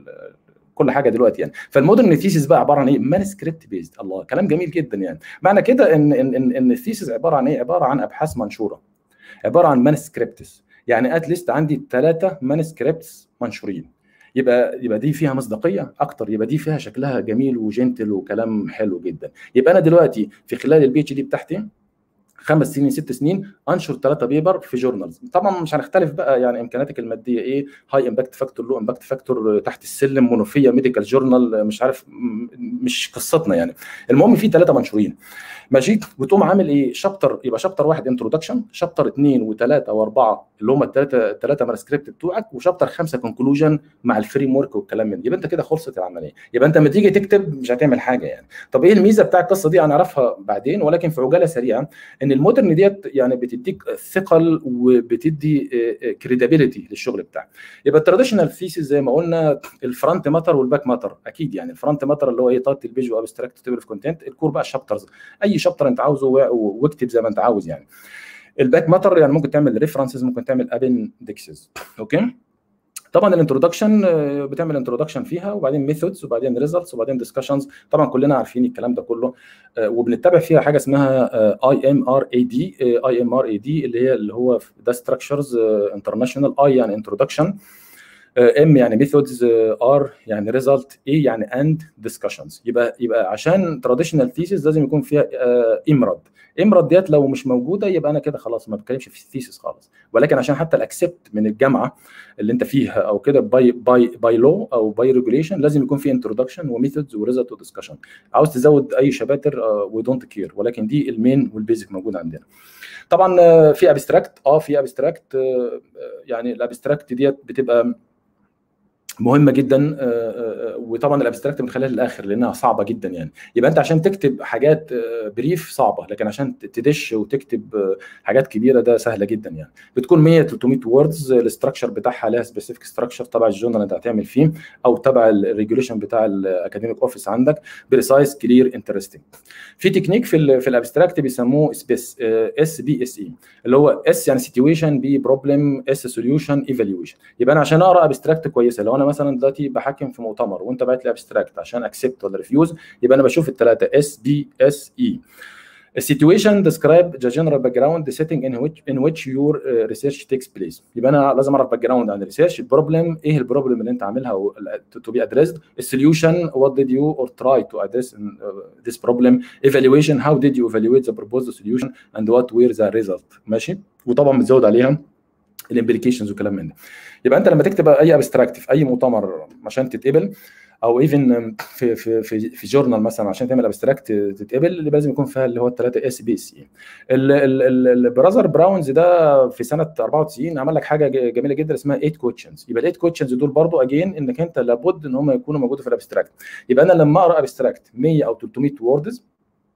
كل حاجه دلوقتي يعني. فالمودرن ثيسيس بقى عباره عن ايه؟ مانسكريبت بيزد. الله، كلام جميل جدا يعني. معنى كده ان ان ان, إن الثيسيس عباره عن ايه؟ عباره عن ابحاث منشوره، عباره عن مانسكريبتس. يعني ات ليست عندي ثلاثه مانسكريبتس منشورين، يبقى يبقى دي فيها مصداقيه اكتر، يبقى دي فيها شكلها جميل وجنتل وكلام حلو جدا. يبقى انا دلوقتي في خلال البي اتش دي بتاعتي خمس سنين ست سنين انشر ثلاثه بيبر في جورنالز. طبعا مش هنختلف بقى يعني امكانياتك الماديه ايه، هاي امباكت فاكتور، لو امباكت فاكتور، تحت السلم، مونوفيا، ميديكال جورنال، مش عارف، مش قصتنا يعني. المهم في ثلاثه منشورين. ماشي. وتقوم عامل ايه؟ شابتر، يبقى شابتر واحد انتروداكشن، شابتر اثنين وثلاثه واربعه اللي هم الثلاثه الثلاثه مانسكريبت بتوعك، وشابتر خمسه كونكلوجن مع الفريم ورك والكلام من ده. يبقى انت كده خلصت العمليه. يبقى انت لما تيجي تكتب مش هتعمل حاجه يعني. طب ايه الميزه بتاع القصه دي؟ هنعرفها بعدين، ولكن في عجاله سريعه ان المودرن ديت يعني بتديك ثقل وبتدي كريديبيليتي للشغل بتاعك. يبقى التراديشنال ثيسيس زي ما قلنا الفرونت ماتر والباك ماتر اكيد يعني. الفرونت ماتر اللي هو ايه؟ تايتل بيج وابستراكت تيبل اوف كونتنت، الكور بقى الشابترز، اي شابتر انت عاوزه واكتب زي ما انت عاوز يعني. الباك ماتر يعني ممكن تعمل ريفرنسز، ممكن تعمل ابندكسز. اوكي. طبعا الانترودكشن بتعمل انترودكشن فيها، وبعدين ميثودز، وبعدين ريزلتس، وبعدين ديسكشنز. طبعا كلنا عارفين الكلام ده كله، وبنتبع فيها حاجه اسمها اي ام ار اي دي. اي ام ار اي دي اللي هي اللي هو ده ستراكشرز انترناشونال. اي يعني انترودكشن، ام يعني methods، ار يعني result، اي يعني and discussions. يبقى يبقى عشان traditional thesis لازم يكون فيها امرد. امرد ديت لو مش موجوده يبقى انا كده خلاص ما بتكلمش في الثيسس خالص. ولكن عشان حتى الاكسبت من الجامعه اللي انت فيها او كده باي باي باي لو او باي ريجوليشن لازم يكون في انتروداكشن وميثودز وريزلت ودسكشن. عاوز تزود اي شباتر وي دونت كير، ولكن دي المين والبيزك موجود عندنا. طبعا في ابستراكت، اه في ابستراكت، يعني الابستراكت ديت بتبقى مهمه جدا، وطبعا الابستراكت بنخليها للاخر لانها صعبه جدا يعني. يبقى انت عشان تكتب حاجات بريف صعبه، لكن عشان تدش وتكتب حاجات كبيره ده سهله جدا يعني. بتكون مية تلتمية ووردز، الاستراكشر بتاعها لها سبيسيفيك ستراكشر تبع الجورنال اللي انت هتعمل فيه او تبع الريجوليشن بتاع الاكاديميك اوفيس عندك، بريسايز كلير انترستنج. في تكنيك في ال في الابستراكت بيسموه سبيس اس بي اس اي، اللي هو اس يعني سيتويشن، بي بروبلم، اس سوليوشن، ايفالويشن. يبقى انا عشان اقرا ابستراكت كويسه، لو انا مثلا دلوقتي بحكم في مؤتمر وانت بعت لي ابستراكت عشان اكسبت ولا ريفيوز، يبقى انا بشوف الثلاثه اس بي اس اي. السيتويشن describe the general background the setting in which in which your uh, research takes place. يبقى انا لازم اعرف باك جراوند عن الريسيرش. البروبلم ايه البروبلم اللي انت عاملها to be addressed. السوليوشن what did you or try to address in, uh, this problem. evaluation how did you evaluate the proposed solution and what were the result. ماشي. وطبعا بتزود عليها الامبليكيشنز وكلام من ده. يبقى انت لما تكتب اي ابستراكت في اي مؤتمر عشان تتقبل، او ايفن في في في في جورنال مثلا عشان تعمل ابستراكت تتقبل، اللي لازم يكون فيها اللي هو الثلاثه اس بي سي. البراذر براونز ده في سنه أربعة وتسعين عمل لك حاجه جميله جدا اسمها ثمانية كويشنز. يبقى ال ثمانية كويشنز دول برضو اجين انك انت لابد ان هم يكونوا موجودين في الابستراكت. يبقى انا لما اقرا ابستراكت مية او تلتمية ووردز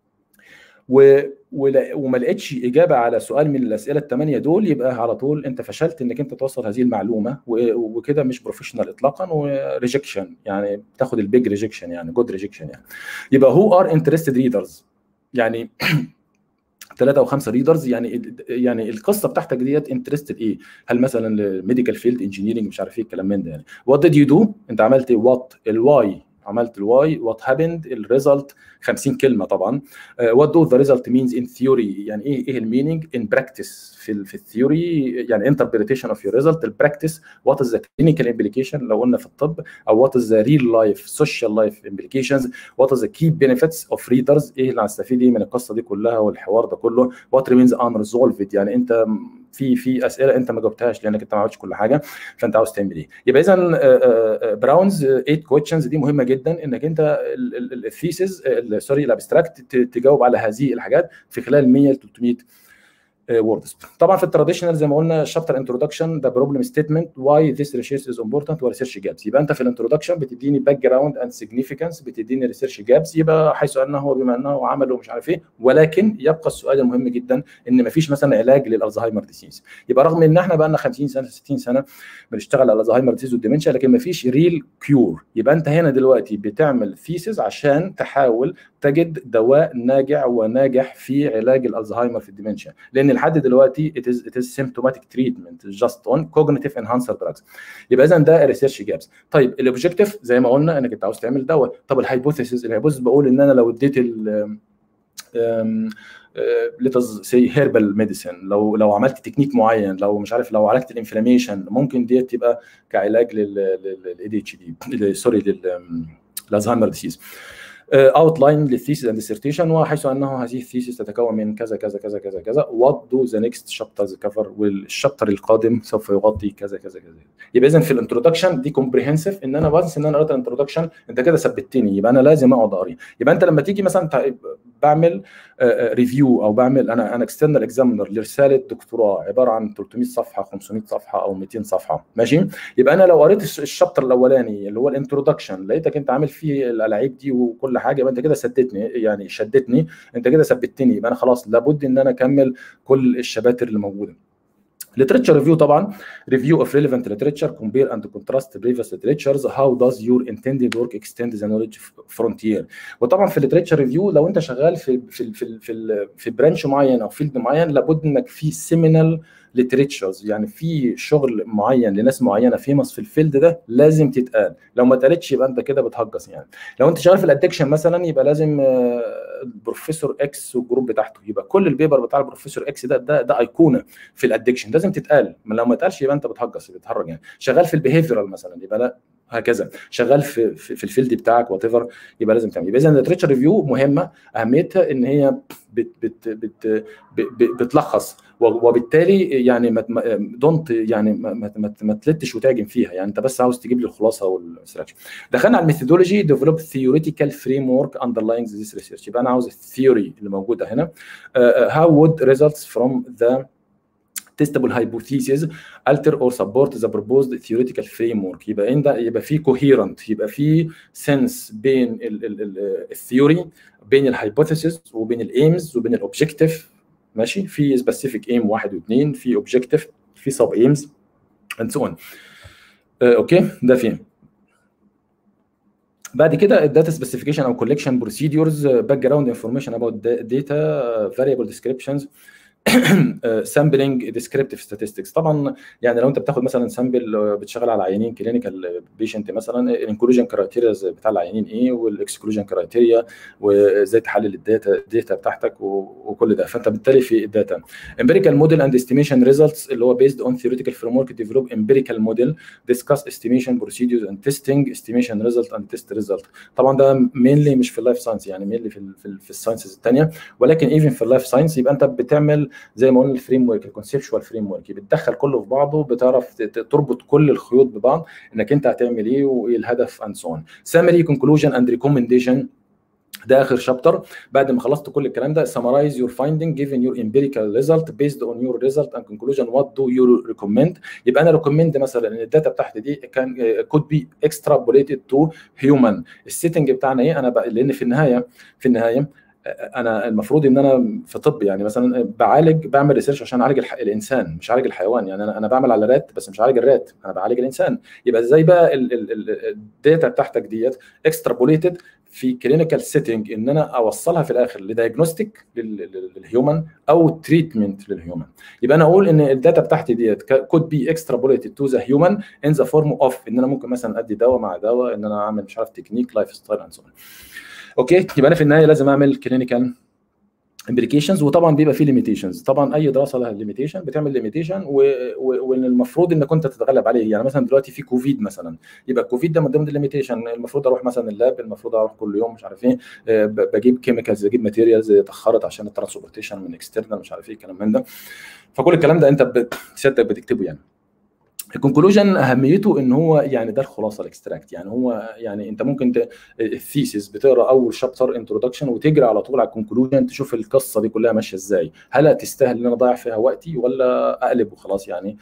و وما لقيتش اجابه على سؤال من الاسئله الثمانيه دول، يبقى على طول انت فشلت انك انت توصل هذه المعلومه، وكده مش بروفيشنال اطلاقا، وريجكشن يعني بتاخد البيج ريجكشن يعني جود ريجكشن يعني. يبقى هو ار انترستد ريدرز يعني ثلاثة او خمسة ريدرز، يعني يعني القصه بتاعتك ديت انترستد ايه؟ هل مثلا الميديكال فيلد، انجينيرنج، مش عارف ايه الكلام من ده يعني. وات ديد يو دو، انت عملت وات، الواي عملت الواي، وات هابند، الريزلت، خمسين كلمه طبعا. وات دو ذا ريزلت مينز ان ثيوري، يعني ايه ايه المينينج ان براكتس في في الثيوري، يعني انتربريتيشن اوف يور ريزلت. البراكتس وات از ذا كلينيكال امبليكيشن لو قلنا في الطب، او وات از ذا ريل لايف سوشيال لايف امبليكيشنز. وات از ذا كي بينيفيتس اوف ريدرز، ايه اللي هنستفيد ايه من القصه دي كلها والحوار ده كله. وات ريمينز ان ريزولفد، يعني انت في في اسئله انت ما جاوبتهاش لانك انت ما عملتش كل حاجه، فانت عاوز تعمل ايه. يبقى اذا براونز ثمانية كويشنز دي مهمه جدا، انك انت الثيسز سوري الابستراكت تجاوب على هذه الحاجات في خلال مية تلتمية ووردز. طبعا في التراديشنال زي ما قلنا شابتر انتروداكشن، ده بروبلم ستيتمنت، واي ذيس ريسيرش از امبورتنت، وريسيرش جابس. يبقى انت في الانتروداكشن بتديني باك جراوند اند سيجنيفيكانس، بتديني ريسيرش جابس، يبقى حيث انه هو بما انه عمل ومش عارف ايه. ولكن يبقى السؤال المهم جدا ان ما فيش مثلا علاج للالزهايمر ديسيز. يبقى رغم ان احنا بقى لنا خمسين سنه ستين سنه بنشتغل على الزهايمر ديسيز والديمنشيا، لكن ما فيش ريل كيور. يبقى انت هنا دلوقتي بتعمل ثيسز عشان تحاول تجد دواء ناجع وناجح في علاج الالزهايمر في الديمنشيا، لان لحد دلوقتي it is it is symptomatic treatment just on cognitive enhancer drugs. يبقى اذا ده ريسيرش جابس. طيب الاوبجيكتيف زي ما قلنا انك انت عاوز تعمل دواء. طب الهايبوثيسيس، الهايبوثيسيس بقول ان انا لو اديت ال ليتس سي هيربال ميديسن، لو لو عملت تكنيك معين، لو مش عارف لو عالجت الانفلاميشن، ممكن ديت تبقى كعلاج للاي دي اتش دي سوري للالزهايمر ديسيز. اوتلاين للثيسيس اند ديسرتيشن، وحيث انه هذه الثيسيس تتكون من كذا كذا كذا كذا كذا. وات دو ذا نيكست شابترز كفر، والشابتر القادم سوف يغطي كذا كذا كذا. يبقى اذا في الانترودكشن دي كومبريهنسيف، ان انا بس ان انا قريت الانترودكشن انت كده ثبتني، يبقى انا لازم اقعد اقري. يبقى انت لما تيجي مثلا بعمل ريفيو او بعمل انا انا اكسترنال اكزامينر لرساله دكتوراه عباره عن تلتمية صفحه خمسمية صفحه او ميتين صفحه، ماشي. يبقى انا لو قريت الشابتر الاولاني اللي هو الانترودكشن لقيتك انت عامل فيه الالعاب دي وكل حاجه، يبقى انت كده سدتني يعني شدتني، انت كده ثبتني، يبقى انا خلاص لابد ان انا اكمل كل الشباتر اللي موجوده. literature review طبعا review of relevant literature, compare and contrast previous literatures, how does your intended work extend the knowledge frontier. وطبعا في literature review لو انت شغال في في في في, في برانش معين او فيلد معين، لابد انك في seminal ليتريتشرز، يعني في شغل معين لناس معينه فيمس في الفيلد ده لازم تتقال، لو ما اتقالتش يبقى انت كده بتهجص يعني. لو انت شغال في الادكشن مثلا يبقى لازم البروفيسور اكس والجروب بتاعته، يبقى كل البيبر بتاع البروفيسور اكس ده ده ده ايقونه في الادكشن لازم تتقال، لو ما اتقالش يبقى انت بتهجص بتهرج يعني. شغال في البيهيفيرال مثلا يبقى لا هكذا، شغال في في, في الفيلد بتاعك وات ايفر يبقى لازم تعمل. يبقى اذا الليتريتشر ريفيو مهمه، اهميتها ان هي بت بت بت بت بتلخص، وبالتالي يعني ما دونت يعني ما ما ما تلتش وتعجن فيها، يعني انت بس عاوز تجيب لي الخلاصه والاستراكشر. دخلنا على الميثودولوجي، ديفلوب ثيوريتيكال فريم ورك اندرلاينج ذيس ريسيرش، يبقى انا عاوز الثيوري اللي موجوده هنا. هاو وود ريزلتس فروم ذا testable hypothesis alter or support the proposed theoretical framework. يبقى ان ده يبقى في coherent، يبقى في sense بين الثيوري، بين الهايبوثيسز وبين الايمز وبين الاوبجكتيف، ماشي، في specific aim واحد واثنين، في اوبجكتيف، في sub aims and so on. اوكي ده فين. بعد كده الداتا سبيسيفيكيشن او كولكشن بروسيدورز، باك جراوند انفورميشن اباوت داتا، فاريبل ديسكريبشنز، سامبلنج، ديسكريبتيف ستاتستكس. طبعا يعني لو انت بتاخد مثلا سامبل بتشتغل على عيانين كلينيكال بيشنت مثلا، الانكلوجن كرايتيريا بتاع العيانين ايه، والاكسكلوجن كرايتيريا، وازاي تحلل الداتا الداتا بتاعتك وكل ده. فانت بالتالي في الداتا امبيريكال موديل اند استيميشن ريزلتس اللي هو بيزد اون ثيوريتيكال فريم ورك، ديفلوب امبيريكال موديل، ديسكاس استيميشن بروسيدورز اند تيستنج، استيميشن ريزلت اند تيست ريزلت. طبعا ده مينلي مش في اللايف ساينس، يعني مينلي في في, في الساينسز الثانيه، ولكن ايفن في اللايف ساينس يبقى انت بتعمل زي ما قلنا الفريم ورك، الكونسبشوال فريم ورك، بتدخل كله في بعضه، بتعرف تربط كل الخيوط ببعض انك انت هتعمل ايه وايه الهدف اند سو اون. سامري، كونكلوجن اند ريكومنديشن، ده اخر شابتر. بعد ما خلصت كل الكلام ده، summarize your finding given your empirical result based on your result and conclusion what do you recommend. يبقى انا ريكومند مثلا ان الداتا بتاعتي دي كان could be extrapolated to human. السيتنج بتاعنا ايه؟ انا بقى لان في النهايه في النهايه انا المفروض ان انا في طب يعني مثلا بعالج، بعمل ريسيرش عشان اعالج الح... الانسان مش عالج الحيوان، يعني انا انا بعمل على رات بس مش عالج الرات، انا بعالج الانسان. يبقى ازاي بقى الداتا بتاعتك ديت اكسترابوليتد في كلينيكال سيتنج ان انا اوصلها في الاخر لدايجنوستيك للهيومن او تريتمنت للهيومن. يبقى انا اقول ان الداتا بتاعتي ديت كود بي اكسترابوليتد تو ذا هيومن ان ذا فورم اوف ان انا ممكن مثلا ادي دواء مع دواء، ان انا اعمل مش عارف تكنيك لايف ستايل اند سو اون. اوكي، يبقى انا في النهايه لازم اعمل كلينيكال امبليكيشنز، وطبعا بيبقى فيه ليميتيشنز. طبعا اي دراسه لها ليميتيشن، بتعمل ليميتيشن وان المفروض انك انت تتغلب عليه. يعني مثلا دلوقتي في كوفيد مثلا، يبقى الكوفيد ده من ضمن الليميتيشن، المفروض اروح مثلا اللاب، المفروض اروح كل يوم مش عارف ايه، بجيب كيميكالز، بجيب ماتيريالز اتاخرت عشان الترانسبورتيشن من اكسترنال مش عارف ايه الكلام من ده. فكل الكلام ده انت بتصدق بتكتبه يعني. الكونكلوجن اهميته ان هو يعني ده الخلاصه الاكستراكت، يعني هو يعني انت ممكن الثيسيس بتقرا اول شابتر انتروداكشن وتجري على طول على الكونكلوجن، تشوف القصه دي كلها ماشيه ازاي، هل هتستاهل ان انا اضيع فيها وقتي ولا اقلب وخلاص يعني.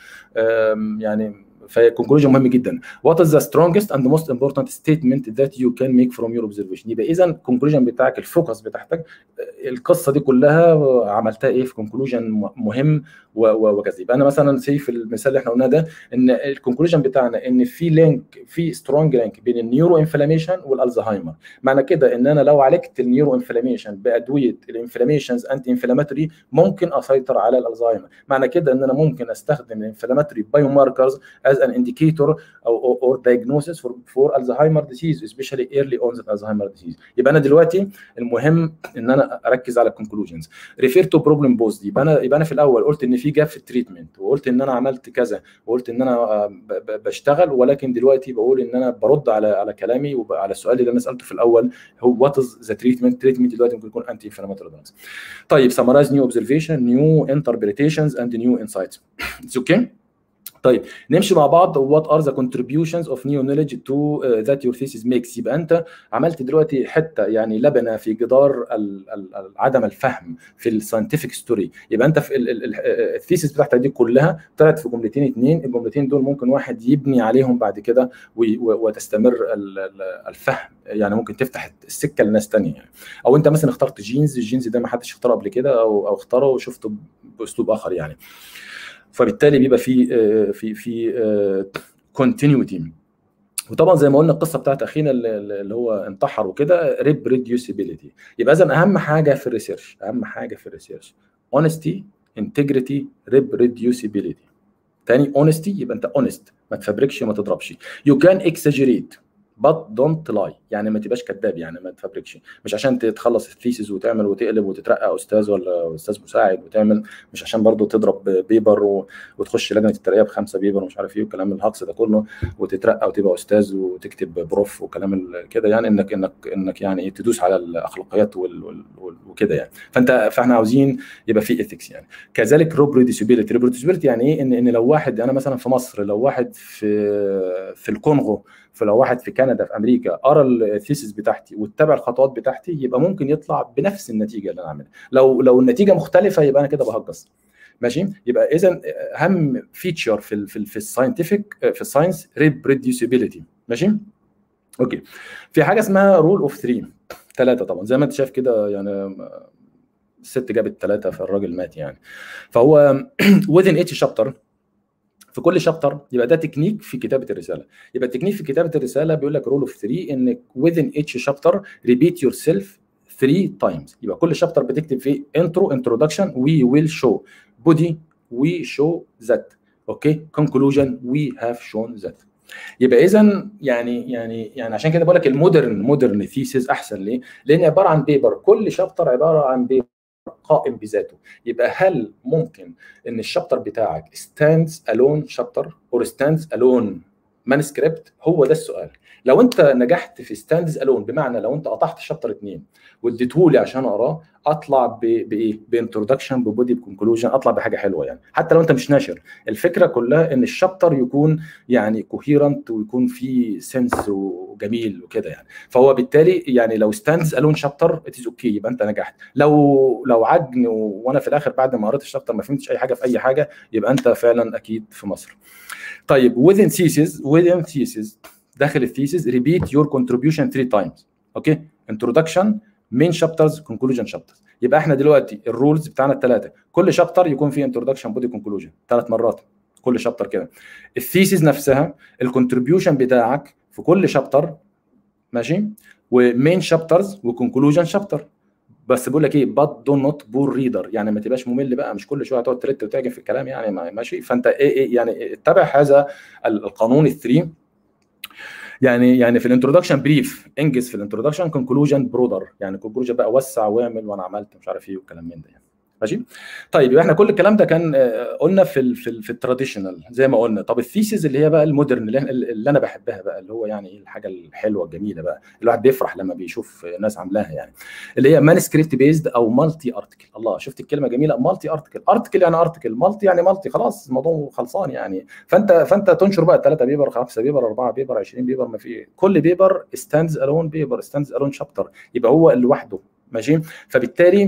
يعني فالكونكلوجن مهم جدا. What is the strongest and most important statement that you can make from your observation. يبقى اذا الكونكلوجن بتاعك، الفوكس بتاعتك، القصه دي كلها عملتها ايه في كونكلوجن مهم وكذا. يبقى انا مثلا سي في المثال اللي احنا قلناه ده، ان الكونكلوجن بتاعنا ان في لينك، في سترونج لينك بين النيورو انفلاميشن والالزهايمر. معنى كده ان انا لو عالجت النيورو انفلاميشن بادويه الانفلاميشنز انتي انفلاماتوري ممكن اسيطر على الالزهايمر. معنى كده ان انا ممكن استخدم الانفلاماتوري بايو ماركرز as an indicator or, or diagnosis for, for Alzheimer disease, especially early onset Alzheimer disease. يبقى انا دلوقتي المهم ان انا اركز على الكونكلوجنز. refer to problem posed، يبقى انا يبقى انا في الاول قلت ان في جاب في التريتمنت، وقلت ان انا عملت كذا، وقلت ان انا بشتغل، ولكن دلوقتي بقول ان انا برد على على كلامي وعلى السؤال اللي انا سالته في الاول، هو what is the treatment. treatment دلوقتي ممكن يكون anti inflammatory drugs. طيب summarize new observation, new interpretations and new insights. It's okay. طيب نمشي مع بعض. what are the contributions of new knowledge to uh, that your thesis makes. يبقى انت عملت دلوقتي حته يعني لبنه في جدار عدم الفهم في الساينتفك ستوري. يبقى انت في الثيسيس بتاعتك دي كلها طلعت في جملتين اثنين، الجملتين دول ممكن واحد يبني عليهم بعد كده وتستمر الفهم، يعني ممكن تفتح السكه لناس ثانيه يعني. او انت مثلا اخترت جينز، الجينز ده ما حدش اختاره قبل كده، او او اختاره وشفته باسلوب اخر يعني، فبالتالي بيبقى في في في كونتينيوتي. وطبعا زي ما قلنا القصه بتاعت اخينا اللي هو انتحر وكده، ريب ريديوسيبيليتي. يبقى اذا اهم حاجه في الريسيرش، اهم حاجه في الريسيرش اونستي integrity reproducibility. تاني honesty يبقى انت honest، ما تفبركش ما تضربش. you can exaggerate but don't lie، يعني ما تبقاش كذاب، يعني ما تفبركش، مش عشان تخلص الثيسز وتعمل وتقلب وتترقى استاذ ولا استاذ مساعد وتعمل، مش عشان برضو تضرب بيبر و... وتخش لجنه الترقيه بخمسه بيبر ومش عارف ايه والكلام الهقص ده كله وتترقى وتبقى استاذ وتكتب بروف وكلام كده، يعني انك انك انك يعني تدوس على الاخلاقيات وال... وال... وكده يعني. فانت فاحنا عاوزين يبقى في ايثكس يعني. كذلك ريبروديوسيبيليتي. ريبروديوسيبيليتي يعني ايه؟ ان ان لو واحد، انا مثلا في مصر، لو واحد في في الكونغو، فلو واحد في كندا في امريكا قرا الثيسيس بتاعتي واتبع الخطوات بتاعتي، يبقى ممكن يطلع بنفس النتيجه اللي انا عاملها. لو لو النتيجه مختلفه يبقى انا كده بهجص. ماشي؟ يبقى اذا اهم فيتشر في ال في ال في الساينتفك في الساينس ريبروديوسيبيليتي. ماشي؟ اوكي. في حاجه اسمها رول اوف ثلاثة، ثلاثه طبعا زي ما انت شايف كده، يعني الست جابت ثلاثه فالراجل مات يعني. فهو within each chapter، في كل شابتر يبقى ده تكنيك في كتابه الرساله. يبقى التكنيك في كتابه الرساله بيقول لك رول اوف ثلاثة، انك within each chapter repeat yourself three times. يبقى كل شابتر بتكتب فيه intro introduction we will show, body we show that, اوكي, conclusion we have shown that. يبقى اذا يعني يعني يعني عشان كده بقول لك المودرن مودرن ثيسيس احسن. ليه؟ لان عباره عن بيبر، كل شابتر عباره عن بيبر قائم بذاته. يبقى هل ممكن ان الشابتر بتاعك stands alone chapter or stands alone manuscript؟ هو ده السؤال. لو انت نجحت في stands alone، بمعنى لو انت قطعت الشابتر اتنين واديته لي عشان اقراه، اطلع بايه؟ بانترودكشن، ببودي، بكونكلوجن، اطلع بحاجه حلوه يعني. حتى لو انت مش ناشر، الفكره كلها ان الشابتر يكون يعني كوهيرنت ويكون فيه سنس وجميل وكده يعني. فهو بالتالي يعني لو ستاندز الون شابتر اتس اوكي، يبقى انت نجحت. لو لو عجن وانا في الاخر بعد ما قريت الشابتر ما فهمتش اي حاجه في اي حاجه، يبقى انت فعلا اكيد في مصر. طيب within thesis within thesis داخل الثيسيس repeat your contribution three times. اوكي؟ introduction، main chapters، conclusion chapters. يبقى احنا دلوقتي الرولز بتاعنا الثلاثه، كل شابتر يكون فيه introduction body conclusion ثلاث مرات كل شابتر كده. الثيسيس نفسها الكونتريبيوشن بتاعك في كل شابتر، ماشي، ومين شابترز وكونكلوجن شابتر. بس بقول لك ايه، but do not bore reader، يعني ما تبقاش ممل بقى، مش كل شويه تقعد ترت وتعجب في الكلام يعني، ماشي. فانت ايه ايه يعني اتبع هذا القانون الثري. يعني يعني في الانترودكشن بريف انجز، في الانترودكشن كونكلوجن برودر، يعني كونكلوجن بقى وسع واعمل وانا عملت مش عارف ايه والكلام من ده يعني. ماشي. طيب يبقى احنا كل الكلام ده كان قلنا في ال في ال في التراديشنال زي ما قلنا. طب الثيسيز اللي هي بقى المودرن اللي, اللي انا بحبها بقى، اللي هو يعني ايه الحاجه الحلوه الجميله بقى، الواحد بيفرح لما بيشوف ناس عاملاها يعني، اللي هي مانسكريبت بيزد او مالتي ارتكل. الله، شفت الكلمه جميله، مالتي ارتكل. ارتكل يعني ارتكل، مالتي يعني مالتي، خلاص الموضوع خلصان يعني. فانت فانت تنشر بقى ثلاثه بيبر، خمسه بيبر، اربعه بيبر، عشرين بيبر، ما في، كل بيبر ستاندز الون بيبر، ستاندز الون شابتر، يبقى هو لوحده. ماشي. فبالتالي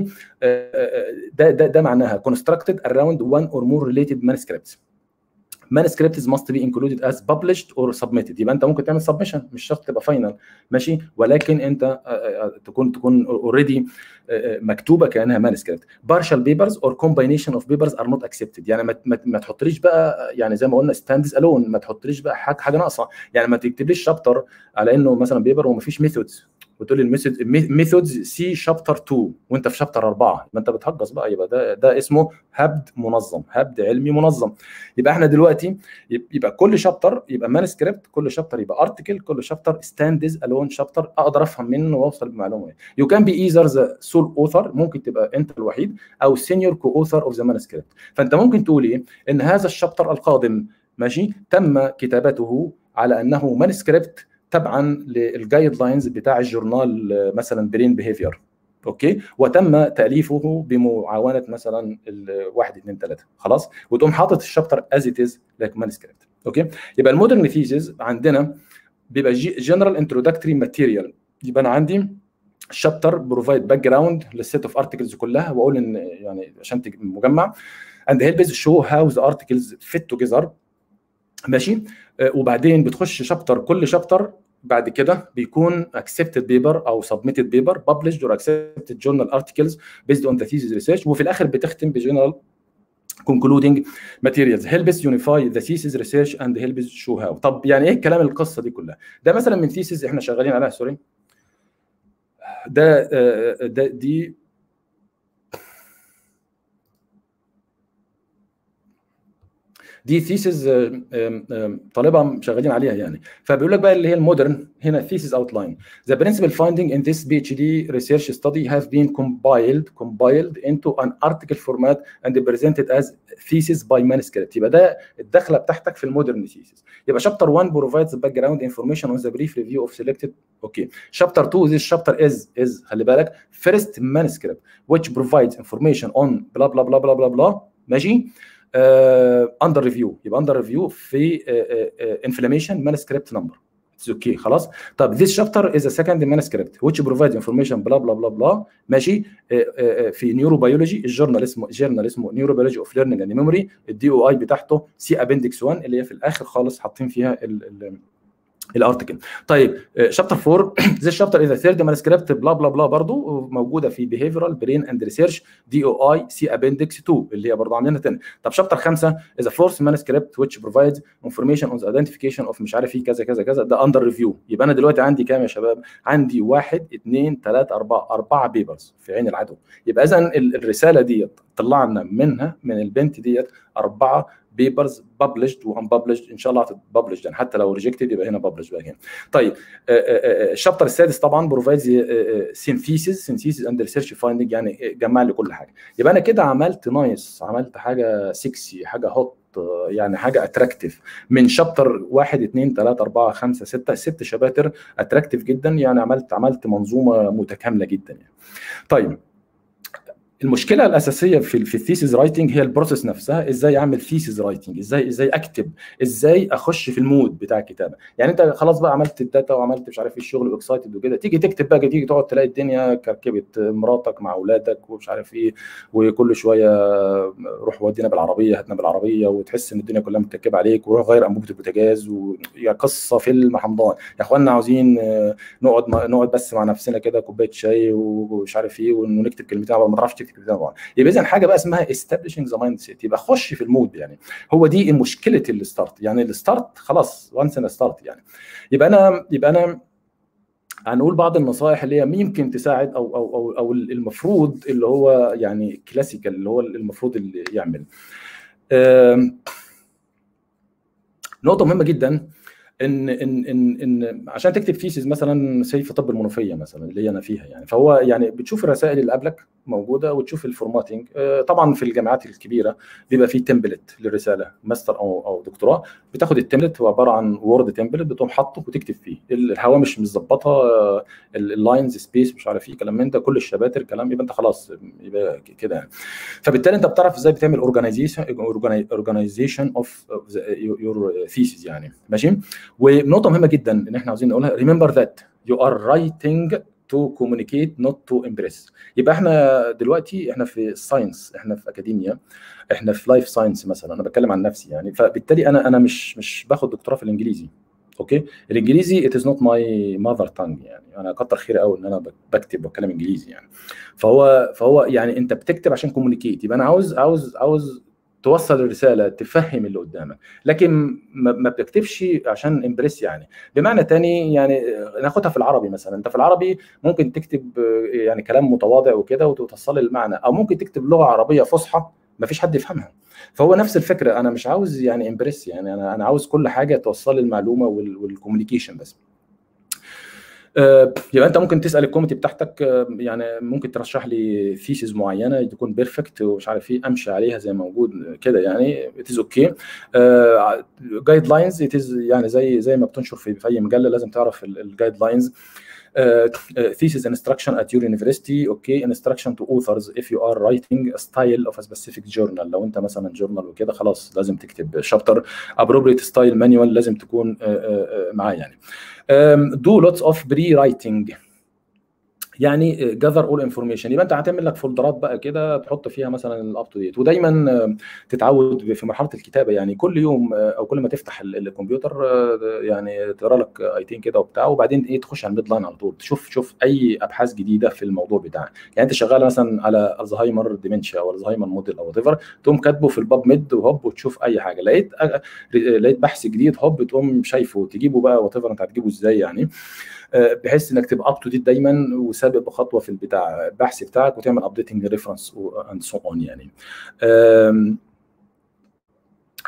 ده ده ده معناها constructed around one or more related manuscripts. manuscripts must be included as published or submitted. يبقى انت ممكن تعمل submission، مش شرط تبقى فاينل، ماشي، ولكن انت تكون تكون already مكتوبه كانها manuscript. partial papers or combination of papers are not accepted. يعني ما ما تحطليش بقى يعني زي ما قلنا stands alone، ما تحطليش بقى حاجه حاجه ناقصه. يعني ما تكتبليش شابتر على انه مثلا بيبر وما فيش ميثودز، وتقول لي الميثود ميثودز سي شابتر اتنين وانت في شابتر اربعه، يبقى انت بتهجص بقى. يبقى ده ده اسمه هبد منظم، هبد علمي منظم. يبقى احنا دلوقتي يبقى كل شابتر يبقى مانسكريبت، كل شابتر يبقى ارتكل، كل شابتر ستاندز الون شابتر، اقدر افهم منه واوصل بمعلومه. يو كان بي ايذر ذا سول اوثر، ممكن تبقى انت الوحيد، او سينيور كو اوثر اوف ذا مانسكريبت. فانت ممكن تقول ايه؟ ان هذا الشابتر القادم، ماشي، تم كتابته على انه مانسكريبت تبعا للجايد لاينز بتاع الجورنال مثلا برين بيهيفير، اوكي، وتم تاليفه بمعاونه مثلا الواحد اثنين ثلاثه، خلاص، وتقوم حاطط الشابتر از ات از لايك مانسكريبت. اوكي. يبقى المودرن ثيسيس عندنا بيبقى جنرال انتروداكتوري ماتيريال. يبقى انا عندي الشابتر بروفايد باك جراوند للسيت اوف ارتكلز كلها، واقول ان يعني عشان مجمع and helps show how the articles fit together، ماشي. وبعدين بتخش شابتر، كل شابتر بعد كده بيكون accepted paper او submitted paper published or accepted journal articles based on the thesis research. وفي الاخر بتختم بجنرال concluding materials helps unify the thesis research and helps show how. طب يعني ايه الكلام القصه دي كلها؟ ده مثلا من thesis احنا شغالين عليها، سوري، ده ده دي دي ثيسز طالبه شغالين عليها يعني. فبيقول لك بقى اللي هي المودرن هنا ثيسز اوتلاين. The principal finding in this PhD research study have been compiled compiled into an article format and presented as thesis by manuscript. يبقى ده الدخله بتاعتك في المودرن ثيسز. يبقى شابتر واحد provides background information on the brief review of selected. اوكي. شابتر اتنين this chapter is is خلي بالك first manuscript which provides information on blah blah blah blah blah blah ماشي. اندر uh, ريفيو. يبقى اندر ريفيو في انفلاميشن مانسكريبت نمبر. اوكي خلاص. طب this chapter is a second manuscript which provides information بلا بلا بلا بلا ماشي. uh, uh, في نيوروبيولوجي الجورنال اسمه جورنال اسمه نيوروبيولوجي اوف ليرنينج اند ميموري. الدي او اي بتاعته سي ابندكس واحد اللي هي في الاخر خالص حاطين فيها ال ال الارتكل. طيب شابتر اربعة زي الشابتر اذا ثيرد مانسكريبت بلا بلا بلا برضه موجوده في بيهيفيرال برين اند ريسيرش دي او اي سي ابندكس اتنين اللي هي برضه عاملينها تاني. طب شابتر خمسة اذا فورث مانسكريبت which provides information on the identification of مش عارف ايه كذا كذا كذا ده اندر ريفيو. يبقى انا دلوقتي عندي كام يا شباب؟ عندي واحد اثنين ثلاثة أربعة أربعة بيبرز في عين العدو. يبقى اذا الرساله ديت طلعنا منها من البنت ديت أربعة بيبرز ببلشد وانببلشد ان شاء الله هتتببلش يعني حتى لو ريجكتد يبقى هنا ببلش بقى هنا. طيب الشابتر السادس طبعا بروفايدز سينثيسيس سينثيسيس اند ريسيرش فايندنج يعني جمع لي كل حاجه. يبقى انا كده عملت نايس عملت حاجه سكسي حاجه هوت يعني حاجه اتراكتيف من شابتر واحد اثنين ثلاثة أربعة خمسة ستة ست شباتر اتراكتيف جدا يعني عملت عملت منظومه متكامله جدا يعني. طيب المشكله الاساسيه في في الثيسيس رايتنج هي البروسيس نفسها. ازاي اعمل ثيسيس رايتنج؟ ازاي ازاي اكتب؟ ازاي اخش في المود بتاع الكتابه؟ يعني انت خلاص بقى عملت الداتا وعملت مش عارف ايه الشغل واكسايتد وكده، تيجي تكتب بقى تيجي تقعد تلاقي الدنيا كركبت مراتك مع اولادك ومش عارف ايه وكل شويه روح ودينا بالعربيه هاتنا بالعربيه وتحس ان الدنيا كلها متكبه عليك وروح غير انبوبه البوتاجاز ويا قصه فيلم حمضان. يا اخوانا عاوزين نقعد نقعد بس مع نفسنا كده كوبايه شاي ومش عارف ايه ونكتب كلمتين ما تعرفش تكتب كلمتين. يبقى اذا حاجه بقى اسمها establishing the mindset. يبقى خش في المود يعني. هو دي مشكله الستارت يعني الستارت خلاص وانس انا ستارت يعني. يبقى انا يبقى انا هنقول بعض النصائح اللي هي يمكن تساعد او او او, أو المفروض اللي هو يعني كلاسيكال اللي هو المفروض اللي يعمل. نقطه مهمه جدا ان ان ان ان عشان تكتب ثيسيس مثلا سي في طب المنوفيه مثلا اللي انا فيها يعني. فهو يعني بتشوف الرسائل اللي قبلك موجوده وتشوف الفورماتنج. طبعا في الجامعات الكبيره بيبقى في تمبلت للرساله ماستر او او دكتوراه. بتاخد التمبلت هو عباره عن وورد تمبلت بتقوم حاطه وتكتب فيه الهوامش متظبطه اللاينز سبيس مش عارف ايه كلام من ده كل الشباتر كلام. يبقى انت خلاص يبقى كده يعني. فبالتالي انت بتعرف ازاي بتعمل اورجانيزيشن اورجانيزيشن اوف يور ثيسيس يعني ماشي. ونقطه مهمه جدا ان احنا عاوزين نقولها remember that you are writing to communicate not to impress. يبقى احنا دلوقتي احنا في الساينس احنا في اكاديميا احنا في لايف ساينس مثلا انا بتكلم عن نفسي يعني. فبالتالي انا انا مش مش باخد دكتوراه في الانجليزي. اوكي الانجليزي it is not my mother tongue يعني. انا كتر خيري قوي ان انا بكتب واتكلم انجليزي يعني. فهو فهو يعني انت بتكتب عشان كوميونيكيت. يبقى انا عاوز عاوز عاوز توصل الرساله تفهم اللي قدامك لكن ما بتكتبش عشان امبريس يعني. بمعنى تاني يعني ناخدها في العربي مثلا. انت في العربي ممكن تكتب يعني كلام متواضع وكده وتوصل المعنى او ممكن تكتب لغه عربيه فصحى ما فيش حد يفهمها. فهو نفس الفكره انا مش عاوز يعني امبريس يعني انا انا عاوز كل حاجه توصل المعلومه والكوميونيكيشن بس. يبقى انت ممكن تسال الكوميتي بتاعتك يعني ممكن ترشح لي ثيسيس معينه تكون بيرفكت ومش عارف ايه امشي عليها زي ما موجود كده يعني ات از اوكي. جايد لاينز ات از يعني زي زي ما بتنشر في, في اي مجله لازم تعرف الجايد لاينز. thesis instruction at your university okay instruction to authors if you are writing a style of a specific journal. لو انت مثلا جورنال وكده خلاص لازم تكتب شابتر appropriate style manual لازم تكون معاه يعني. do lots of pre-writing يعني جذر اول انفورميشن. يبقى انت هتعمل لك فولدرات بقى كده تحط فيها مثلا الاب تو ديت. ودايما تتعود في مرحله الكتابه يعني كل يوم او كل ما تفتح الكمبيوتر يعني تقرا لك ايتين كده وبتاع وبعدين ايه تخش على الميد لاين على طول تشوف شوف اي ابحاث جديده في الموضوع بتاعك. يعني انت شغال مثلا على الزهايمر ديمنشيا او الزهايمر موديل او وات ايفر تقوم كاتبه في الباب ميد وهوب وتشوف اي حاجه لقيت لقيت بحث جديد هوب تقوم شايفه تجيبه بقى وات ايفر انت هتجيبه ازاي يعني بحيث انك تبقى اب تو ديت دايما وسابق بخطوه في البتاع البحث بتاعك وتعمل ابديتنج ريفرنس اند سو اون يعني.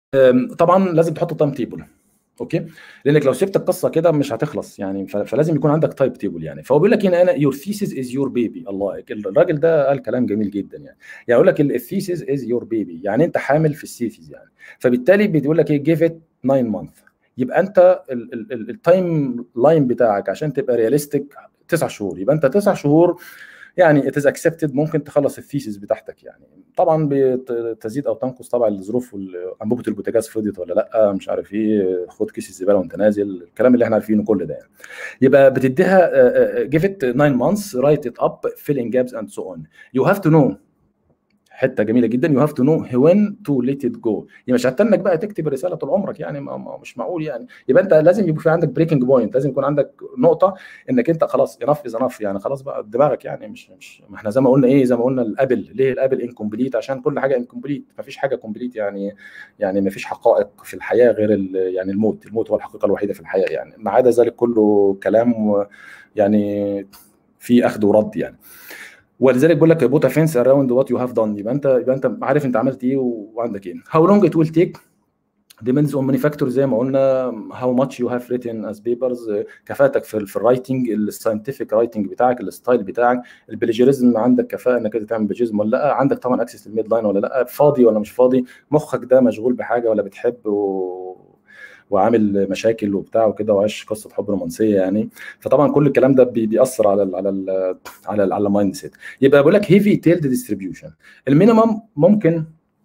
طبعا لازم تحط تايم تيبل، اوكي، لانك لو سبت القصه كده مش هتخلص يعني، فلازم يكون عندك تايب تيبل يعني. فهو بيقول لك هنا انا يور ثيسيس از يور بيبي. الله، الراجل ده قال كلام جميل جدا يعني. يعني يقول لك الثيسيس از يور بيبي، يعني انت حامل في الثيسيس يعني. فبالتالي بيقول لك ايه، جيف ات تسعة مانث. يبقى انت التايم لاين بتاعك عشان تبقى رياليستيك تسع شهور. يبقى انت تسع شهور يعني ات از اكسبتد، ممكن تخلص الثيسيس بتاعتك يعني. طبعا بتزيد او تنقص طبعا الظروف، انبوبه البوتاجاز فضيت ولا لا، مش عارف ايه، خد كيس الزباله وانت نازل، الكلام اللي احنا عارفينه كل ده يعني. يبقى بتديها جيف ات تسعة مانثs، رايت ات اب، فيلينج جابس اند سو اون. يو هاف تو نو، حته جميله جدا، يو هاف تو نو وين تو ليت ات جو. يعني مش هتنك بقى تكتب رساله طول عمرك يعني، ما ما مش معقول يعني. يبقى انت لازم يبقى في عندك بريكنج بوينت، لازم يكون عندك نقطه انك انت خلاص انف از انف يعني، خلاص بقى دماغك يعني مش مش ما احنا زي ما قلنا ايه، زي ما قلنا الابل، ليه الابل انكمبليت؟ عشان كل حاجه انكمبليت، ما فيش حاجه كومبليت يعني. يعني ما فيش حقائق في الحياه غير يعني الموت، الموت هو الحقيقه الوحيده في الحياه يعني، ما عدا ذلك كله كلام يعني في اخذ ورد يعني. ولذلك بقول لك بوت فينس اراوند وات يو هاف دون. يبقى انت يبقى انت عارف انت عملت ايه وعندك ايه. هاو لونج ات ويل تيك depends on many factors زي ما قلنا. how much you have written as papers، كفاءتك في في الرايتنج، الساينتفك رايتنج بتاعك، الستايل بتاعك، البلاجيريزم، عندك كفاءه انك انت تعمل بلاجيريزم ولا لا، عندك طبعا اكسس للميد لاين ولا لا، فاضي ولا مش فاضي، مخك ده مشغول بحاجه ولا بتحب و... وعامل مشاكل وبتاع وكده وعايش قصه حب رومانسيه يعني. فطبعا كل الكلام ده بيأثر على ال على ال على ال على المايند سيت. يبقى بقول لك هيفي تيلد ديستريبيوشن. المينيمم ممكن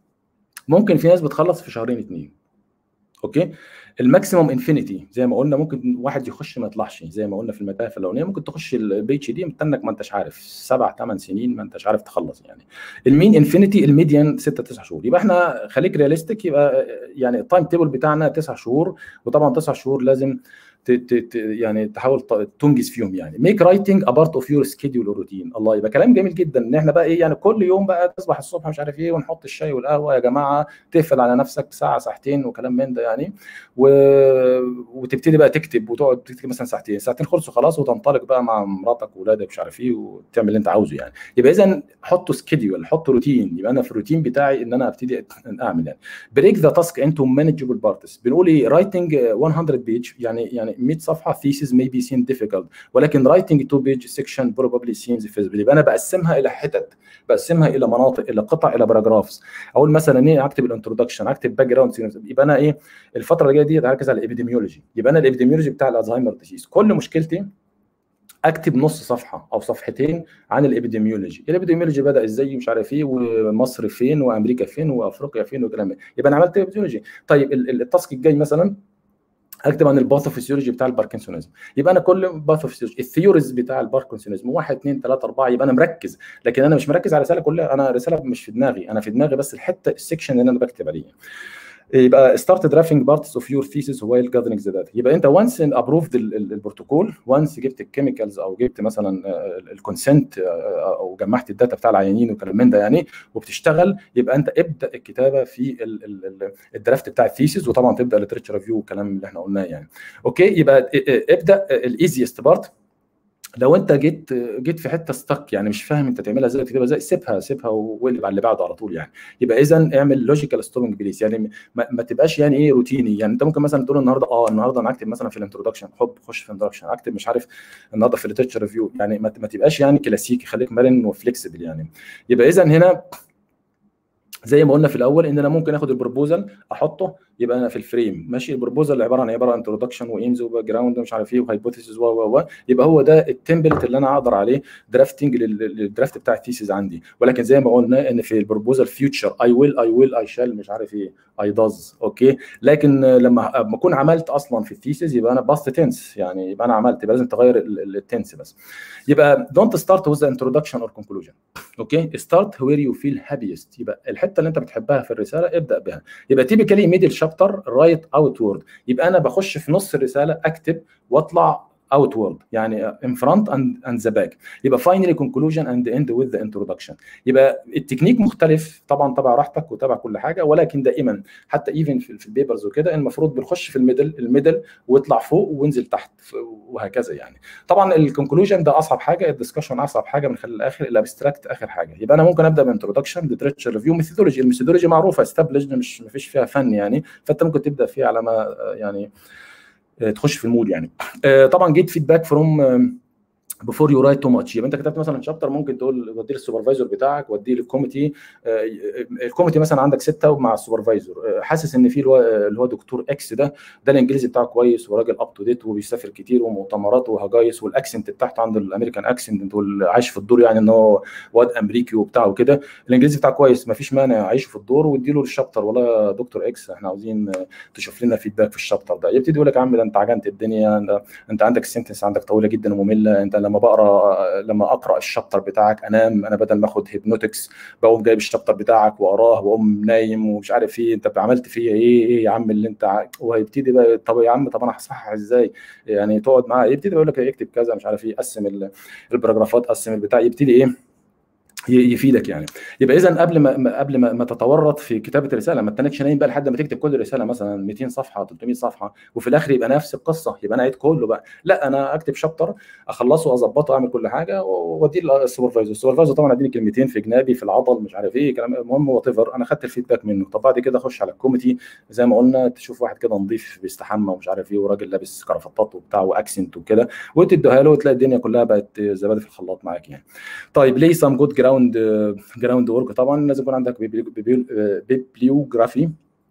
ممكن في ناس بتخلص في شهرين اثنين، اوكي. الماكسيموم انفينيتي زي ما قلنا ممكن واحد يخش ما يطلعش، زي ما قلنا في المتاهه الاولانيه، ممكن تخش البي اتش دي مستنك ما انتش عارف سبع ثمان سنين ما انتش عارف تخلص يعني. المين انفينيتي، الميديان ستة تسع شهور. يبقى احنا خليك رياليستيك، يبقى يعني التايم تيبل بتاعنا تسع شهور، وطبعا تسع شهور لازم ت ت يعني تحاول تنجز فيهم يعني. ميك رايتنج ا بارت اوف يور سكيدول روتين. الله، يبقى كلام جميل جدا ان احنا بقى ايه يعني كل يوم بقى تصبح الصبح مش عارف ايه ونحط الشاي والقهوه يا جماعه، تقفل على نفسك ساعه ساعتين وكلام من ده يعني، و... وتبتدي بقى تكتب وتقعد تكتب مثلا ساعتين، ساعتين خلصوا خلاص وتنطلق بقى مع مراتك واولادك مش عارف ايه وتعمل اللي انت عاوزه يعني. يبقى اذا حطوا سكيدول، حطوا روتين. يبقى انا في الروتين بتاعي ان انا ابتدي اعمل يعني بريك ذا تاسك انتو مانجبل بارتس. بنقول ايه رايتنج مية بيج يعني يعني مية صفحه thesis may be seen difficult، ولكن writing two page section probably seems feasible. يبقى انا بقسمها الى حتت، بقسمها الى مناطق، الى قطع، الى باراجرافز. اقول مثلا ايه، اكتب الانترودكشن، اكتب باك جراوند. يبقى انا ايه الفتره اللي جايه دي هركز على الابيديميولوجي. يبقى انا الابيديميولوجي بتاع الالزهايمر ديزيز كل مشكلتي اكتب نص صفحه او صفحتين عن الابيديميولوجي. الابيديميولوجي بدا ازاي مش عارف ايه، ومصر فين، وامريكا فين، وافريقيا فين، وكلام. يبقى انا عملت ابيديميولوجي. طيب التاسك الجاي مثلا اكتب عن الباثوفيسيولوجي بتاع الباركنسونيزم. يبقى انا كل باثوفيسيولوجي الثيوريز بتاع الباركنسونيزم واحد اثنين ثلاثة أربعة، يبقى انا مركز. لكن انا مش مركز على الرساله كلها، انا رساله مش في دماغي، انا في دماغي بس الحته السكشن اللي انا بكتب عليه. يبقى ستارت درافنج بارتس اوف يور ثيسيس وايل جاذرينج ذا داتا. يبقى انت وانس ابروفد البروتوكول، وانس جبت الكيميكالز او جبت مثلا الكونسنت او جمعت الداتا بتاع العيانين وكلام من ده يعني وبتشتغل، يبقى انت ابدا الكتابه في الدرافت بتاع الثيسيس، وطبعا تبدا الليترشر ريفيو والكلام اللي احنا قلناه يعني. اوكي، يبقى ابدا الايزيست بارت. لو انت جيت جيت في حته ستك يعني مش فاهم انت تعملها ازاي تكتبها ازاي، سيبها سيبها وقلب على اللي بعده على طول يعني. يبقى اذا اعمل لوجيكال ستوبنج بليس يعني، ما, ما تبقاش يعني ايه روتيني يعني. انت ممكن مثلا تقول النهارده اه النهارده انا هكتب مثلا في الانترودكشن، حب خش في الانترودكشن، اكتب مش عارف النهارده في الليترشر ريفيو يعني، ما, ما تبقاش يعني كلاسيكي، خليك مرن وفليكسبل يعني. يبقى اذا هنا زي ما قلنا في الاول ان انا ممكن اخد البروبوزال احطه، يبقى انا في الفريم ماشي. البروبوزال عباره عن عباره عن انترودكشن وايمز وباك جراوند ومش عارف ايه وهايبوثيسيس و و و يبقى هو ده التمبلت اللي انا اقدر عليه درافتنج للدرافت بتاع الثيسيس عندي. ولكن زي ما قلنا ان في البروبوزال فيوتشر اي ويل اي ويل اي شال مش عارف ايه اي داز اوكي. لكن لما اكون عملت اصلا في الثيسيس يبقى انا باست تنس يعني، يبقى انا عملت، يبقى لازم تغير التنس بس. يبقى دونت ستارت وذ انترودكشن اور كونكلوجن، اوكي. ستارت وير يو فيل هابيست. يبقى الحته اللي انت بتحبها في الرساله ابدا بها. يبقى تيبيكالي ميدل شابتر رايت اوتورد. يبقى انا بخش في نص الرساله اكتب واطلع outward يعني in front and and the back. يبقى finally conclusion and end with the introduction. يبقى التكنيك مختلف طبعا، تبع راحتك وتبع كل حاجه، ولكن دائما حتى ايفن في, في البيبرز وكده المفروض بنخش في الميدل الميدل واطلع فوق وانزل تحت وهكذا يعني. طبعا الكونكلوجن ده اصعب حاجه، الدسكشن اصعب حاجه، من خلال الاخر الابستراكت اخر حاجه. يبقى انا ممكن ابدا بانترودكشن، ليترشر ريفيو، ميثودولوجي. الميثودولوجي معروفه استابليشد، مش ما فيش فيها فن يعني، فانت ممكن تبدا فيها على ما يعني تخش في المود يعني. طبعا جيت فيدباك فروم بفور يو رايت تو ماتش. يبقى انت كتبت مثلا شابتر، ممكن تقول وديه للسوبرفايزر بتاعك، وديه للكوميتي. الكوميتي مثلا عندك سته مع السوبرفايزر، حاسس ان في اللي هو دكتور اكس ده ده الانجليزي بتاعه كويس وراجل اب تو ديت وبيسافر كتير ومؤتمرات وهجايس، والاكسنت بتاعته عنده الامريكان اكسنت عايش في الدور يعني ان هو واد امريكي وبتاع وكده، الانجليزي بتاعه كويس، ما فيش مانع عايشه في الدور واديله للشابتر. والله دكتور اكس احنا عاوزين تشوف لنا فيدباك في الشابتر ده. يبتدي يقول لك يا عم ده انت عجنت الدنيا، انت عندك السنتنس عندك طويله جدا وممله، انت لما بقرا لما اقرا الشابتر بتاعك انام، انا بدل ما اخد هيبنوتكس بقوم جايب الشابتر بتاعك واقراه واقوم نايم ومش عارف ايه، انت عملت فيا ايه ايه يا عم اللي انت ع... وهيبتدي بقى طب يا عم طب انا هصحح ازاي يعني، تقعد معاه يبتدي يقول لك اكتب كذا مش عارف ايه، قسم الباراجرافات، قسم البتاع، يبتدي ايه يفيدك يعني. يبقى اذا قبل ما قبل ما, ما تتورط في كتابه الرساله، ما تنكش نايم بقى لحد ما تكتب كل رساله مثلا مئتين صفحه ثلاثمئة صفحه وفي الاخر يبقى نفس القصه، يبقى انا عيد كله بقى. لا، انا اكتب شابتر اخلصه اظبطه اعمل كل حاجه واديه للسوبرفايزر. السوبرفايزر طبعا اديني كلمتين في جنابي في العضل مش عارف ايه كلام، المهم وات ايفر انا خدت الفيدباك منه. طب بعد كده اخش على الكوميتي زي ما قلنا، تشوف واحد كده نظيف بيستحمى ومش عارف ايه وراجل لابس كرافتات وبتاع واكسنت وكده، وتديها له وتلاقي الدنيا كلها بقت زبادي في الخلاط معاك يعني. طيب ليه سام جود جراوند جراوند وورك؟ طبعا لازم يكون عندك بيبليوجرافي،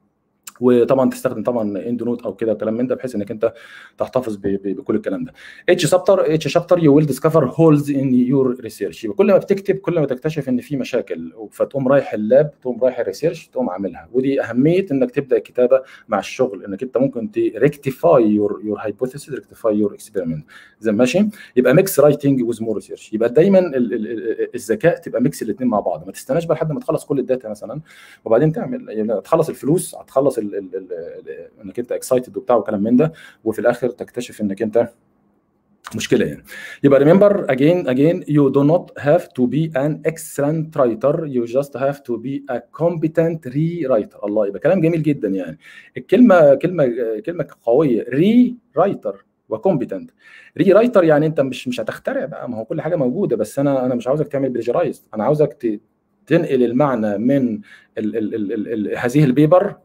وطبعا تستخدم طبعا اند نوت او كده كلام من ده، بحيث انك انت تحتفظ بكل الكلام ده. اتش شابتر اتش شابتر يو ويل ديسكفر هولز ان يور ريسيرش. يبقى كل ما بتكتب كل ما تكتشف ان في مشاكل، فتقوم رايح اللاب، تقوم رايح الريسيرش، تقوم عاملها. ودي اهميه انك تبدا الكتابه مع الشغل، انك انت ممكن تريكتيفاي يور يور هايبوثيسيس، ريكتيفاي يور اكسبيرمنت زي ماشي. يبقى ميكس رايتنج ويز مور ريسيرش. يبقى دايما الذكاء تبقى ميكس الاثنين مع بعض، ما تستناش بقى لحد ما تخلص كل الداتا مثلا وبعدين تعمل يعني تخلص الفلوس، هتخلص ال ال ال انك انت اكسايتد وبتاع وكلام من ده، وفي الاخر تكتشف انك انت مشكله يعني. يبقى remember again again you do not have to be an excellent writer, you just have to be a competent rewriter. الله، يبقى كلام جميل جدا يعني. الكلمه كلمه كلمه قويه، ري رايتر وكومبتنت. ري رايتر يعني انت مش مش هتخترع بقى، ما هو كل حاجه موجوده، بس انا انا مش عاوزك تعمل بليجرايز، انا عاوزك تنقل المعنى من ال ال ال ال هذه البيبر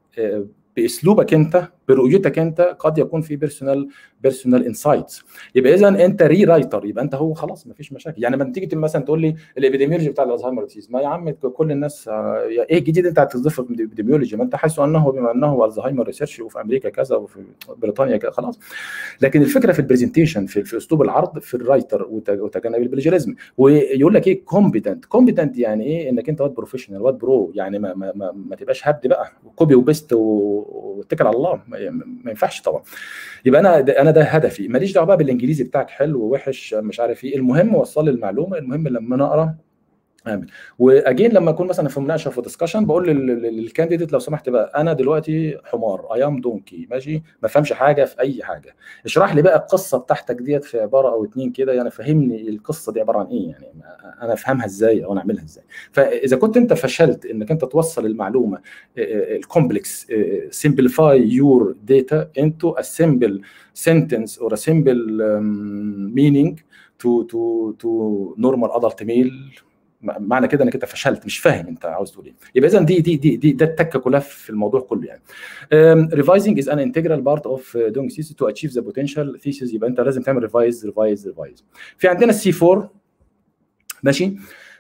باسلوبك انت، برؤيتك انت، قد يكون في بيرسونال بيرسونال انسايتس. يبقى اذا انت ري رايتر، يبقى انت هو خلاص ما فيش مشاكل يعني. لما تيجي مثلا تقول لي الابيديميولوجي بتاع الالزهايمر ديزيز، ما يا عم كل الناس ايه الجديد انت هتضيفه في الابيديميولوجي؟ ما انت حاسس انه بما انه الزهايمر ريسيرش وفي امريكا كذا وفي بريطانيا كذا خلاص. لكن الفكره في البرزنتيشن، في, في اسلوب العرض، في الرايتر وتجنب البليجريزم. ويقول لك ايه كومبتنت. كومبتنت يعني ايه؟ انك انت واد بروفيشنال، واد برو يعني، ما ما ما, ما تبقاش هبد بقى وكوبي وبيست واتكل على الله، ما ينفعش طبعا. يبقى انا ده انا ده هدفي، ماليش دعوه بقى بالانجليزي بتاعك حلو ووحش مش عارف ايه، المهم وصل لي المعلومه، المهم لما انا اقرا اعمل. واجين لما اكون مثلا في مناقشه في ديسكشن بقول للكانديديت لو سمحت بقى انا دلوقتي حمار، اي ام دونكي ماشي، ما فهمش حاجه في اي حاجه، اشرح لي بقى القصه بتاعتك ديت في عباره او اتنين كده يعني، فهمني القصه دي عباره عن ايه يعني، انا افهمها ازاي او انا اعملها ازاي. فاذا كنت انت فشلت انك انت توصل المعلومه الكومبلكس، سمبليفاي يور داتا انتو ا سمبل سنتنس اور ا سمبل مينينج تو تو تو نورمال ادلت ميل، معنى كده انك انت فشلت، مش فاهم انت عاوز تقول ايه. يبقى اذا دي دي دي دي ده التكه كلها في الموضوع كله يعني. ريفايزنج از ان انتجرال بارت اوف دوينج ثيسيس تو اتشيف ذا بوتنشال ثيسيس. يبقى انت لازم تعمل ريفايز ريفايز ريفايز. في عندنا السي فور ماشي.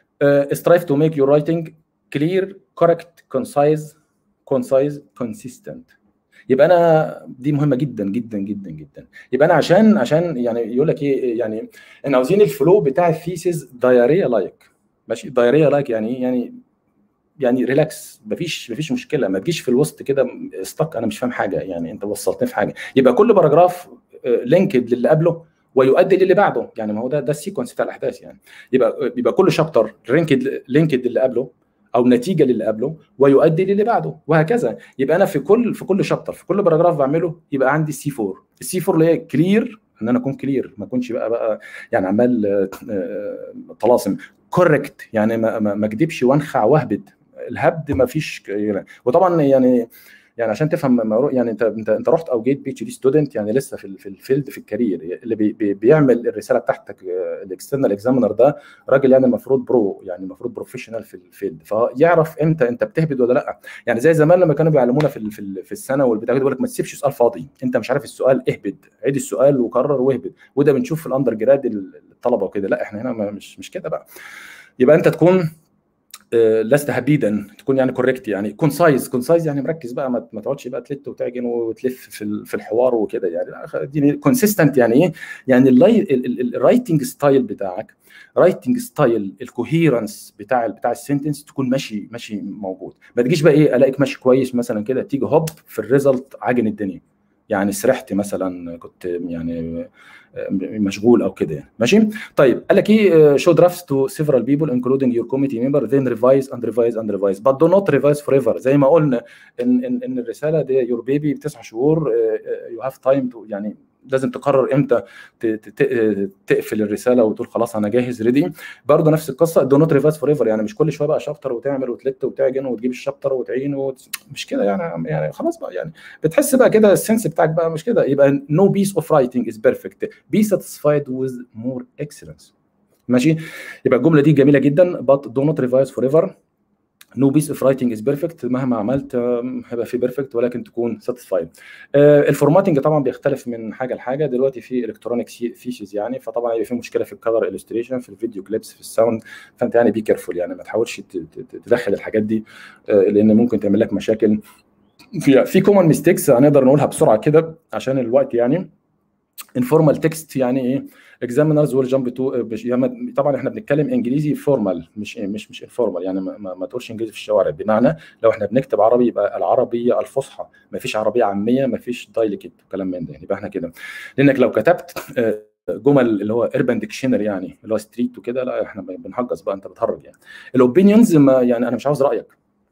سترايف تو ميك يور رايتنج كلير كوركت كونسايز كونسايز كونسيستنت. يبقى انا دي مهمه جدا جدا جدا جدا. يبقى انا عشان عشان يعني يقول لك ايه يعني، ان عاوزين الفلو بتاع الثيسيس دايريا لايك ماشي. دايريا لايك يعني ايه؟ يعني يعني ريلاكس، مفيش مفيش مشكله، ما تجيش في الوسط كده استك انا مش فاهم حاجه يعني، انت وصلتني في حاجه. يبقى كل باراجراف لينكد للي قبله ويؤدي للي بعده يعني، ما هو ده ده السيكونس بتاع الاحداث يعني. يبقى يبقى كل شابتر لينكد لينكد للي قبله او نتيجه للي قبله ويؤدي للي بعده وهكذا. يبقى انا في كل في كل شابتر في كل باراجراف بعمله يبقى عندي السي فور. السي فور اللي هي كلير ان انا اكون كلير، ما اكونش بقى بقى يعني عمال طلاسم. كوركت يعني ما اكذبش وانخع واهبد، الهبد ما فيش. وطبعا يعني يعني عشان تفهم يعني انت انت انت رحت او جيت بي اتش دي ستودنت، يعني لسه في في الفيلد في الكارير، اللي بي بي بيعمل الرساله بتاعتك الاكسترنال اكزامينر ده راجل يعني المفروض برو، يعني المفروض بروفيشنال في الفيلد، فيعرف امتى انت بتهبد ولا لا. يعني زي زمان لما كانوا بيعلمونا في في, في السنه والبتاع يقول لك ما تسيبش سؤال فاضي، انت مش عارف السؤال اهبد، عيد السؤال وكرر واهبد. وده بنشوف في الاندر جراد الطلبه وكده. لا احنا هنا مش مش كده بقى. يبقى انت تكون لست هبيدا، تكون يعني كوريكت، يعني كونسايز. كونسايز يعني مركز بقى، ما تقعدش بقى تلت وتعجن وتلف في في الحوار وكده يعني. دي كونسيستنت يعني ايه؟ يعني الرايتنج ستايل بتاعك، رايتنج ستايل الكوهيرنس بتاع بتاع السنتنس تكون ماشي ماشي موجود. ما تجيش بقى ايه الاقيك ماشي كويس مثلا كده، تيجي هوب في الريزلت عاجن الدنيا، يعني سرحت مثلا، كنت يعني مشغول او كده يعني. ماشي. طيب قال لك ايه؟ show drafts to several people including your committee member then revise and revise and revise but do not revise forever. زي ما قلنا ان ان ان الرساله دي your baby بتسع شهور، you have time to، يعني لازم تقرر امتى تقفل الرساله وتقول خلاص انا جاهز ريدي. برضه نفس القصه، دو نوت ريفايز فور ايفر، يعني مش كل شويه بقى شابتر وتعمل وتلت وتعجن وتجيب الشابتر وتعين وت... مش كده يعني. يعني خلاص بقى يعني بتحس بقى كده السنس بتاعك بقى مش كده. يبقى نو بيس اوف رايتنج از بيرفكت، بي ساتيسفايد وذ مور اكسلنس. ماشي. يبقى الجمله دي جميله جدا. but do not revise forever no piece of writing is perfect. مهما عملت هيبقى في بيرفكت، ولكن تكون ساتيسفايد. الفورماتنج طبعا بيختلف من حاجه لحاجه. دلوقتي في الكترونيك فيشز يعني، فطبعا يبقى في مشكله في الكلر الستريشن، في الفيديو كليبس، في الساوند. فانت يعني بي كيرفول، يعني ما تحاولش تدخل الحاجات دي لان ممكن تعمل لك مشاكل. في في كومن ميستيكس هنقدر نقولها بسرعه كده عشان الوقت يعني. انفورمال تكست يعني ايه؟ اكزامينرز ويل جامب تو، طبعا احنا بنتكلم انجليزي فورمال، مش مش مش انفورمال يعني. ما, ما, ما تقولش انجليزي في الشوارع. بمعنى لو احنا بنكتب عربي يبقى العربيه الفصحى، ما فيش عربيه عاميه، ما فيش دايلكت وكلام من ده. يبقى احنا كده، لانك لو كتبت جمل اللي هو اربان ديكشنري يعني اللي هو ستريت وكده، لا احنا بنهجص بقى، انت بتهرج يعني. الاوبينيونز يعني انا مش عاوز رايك،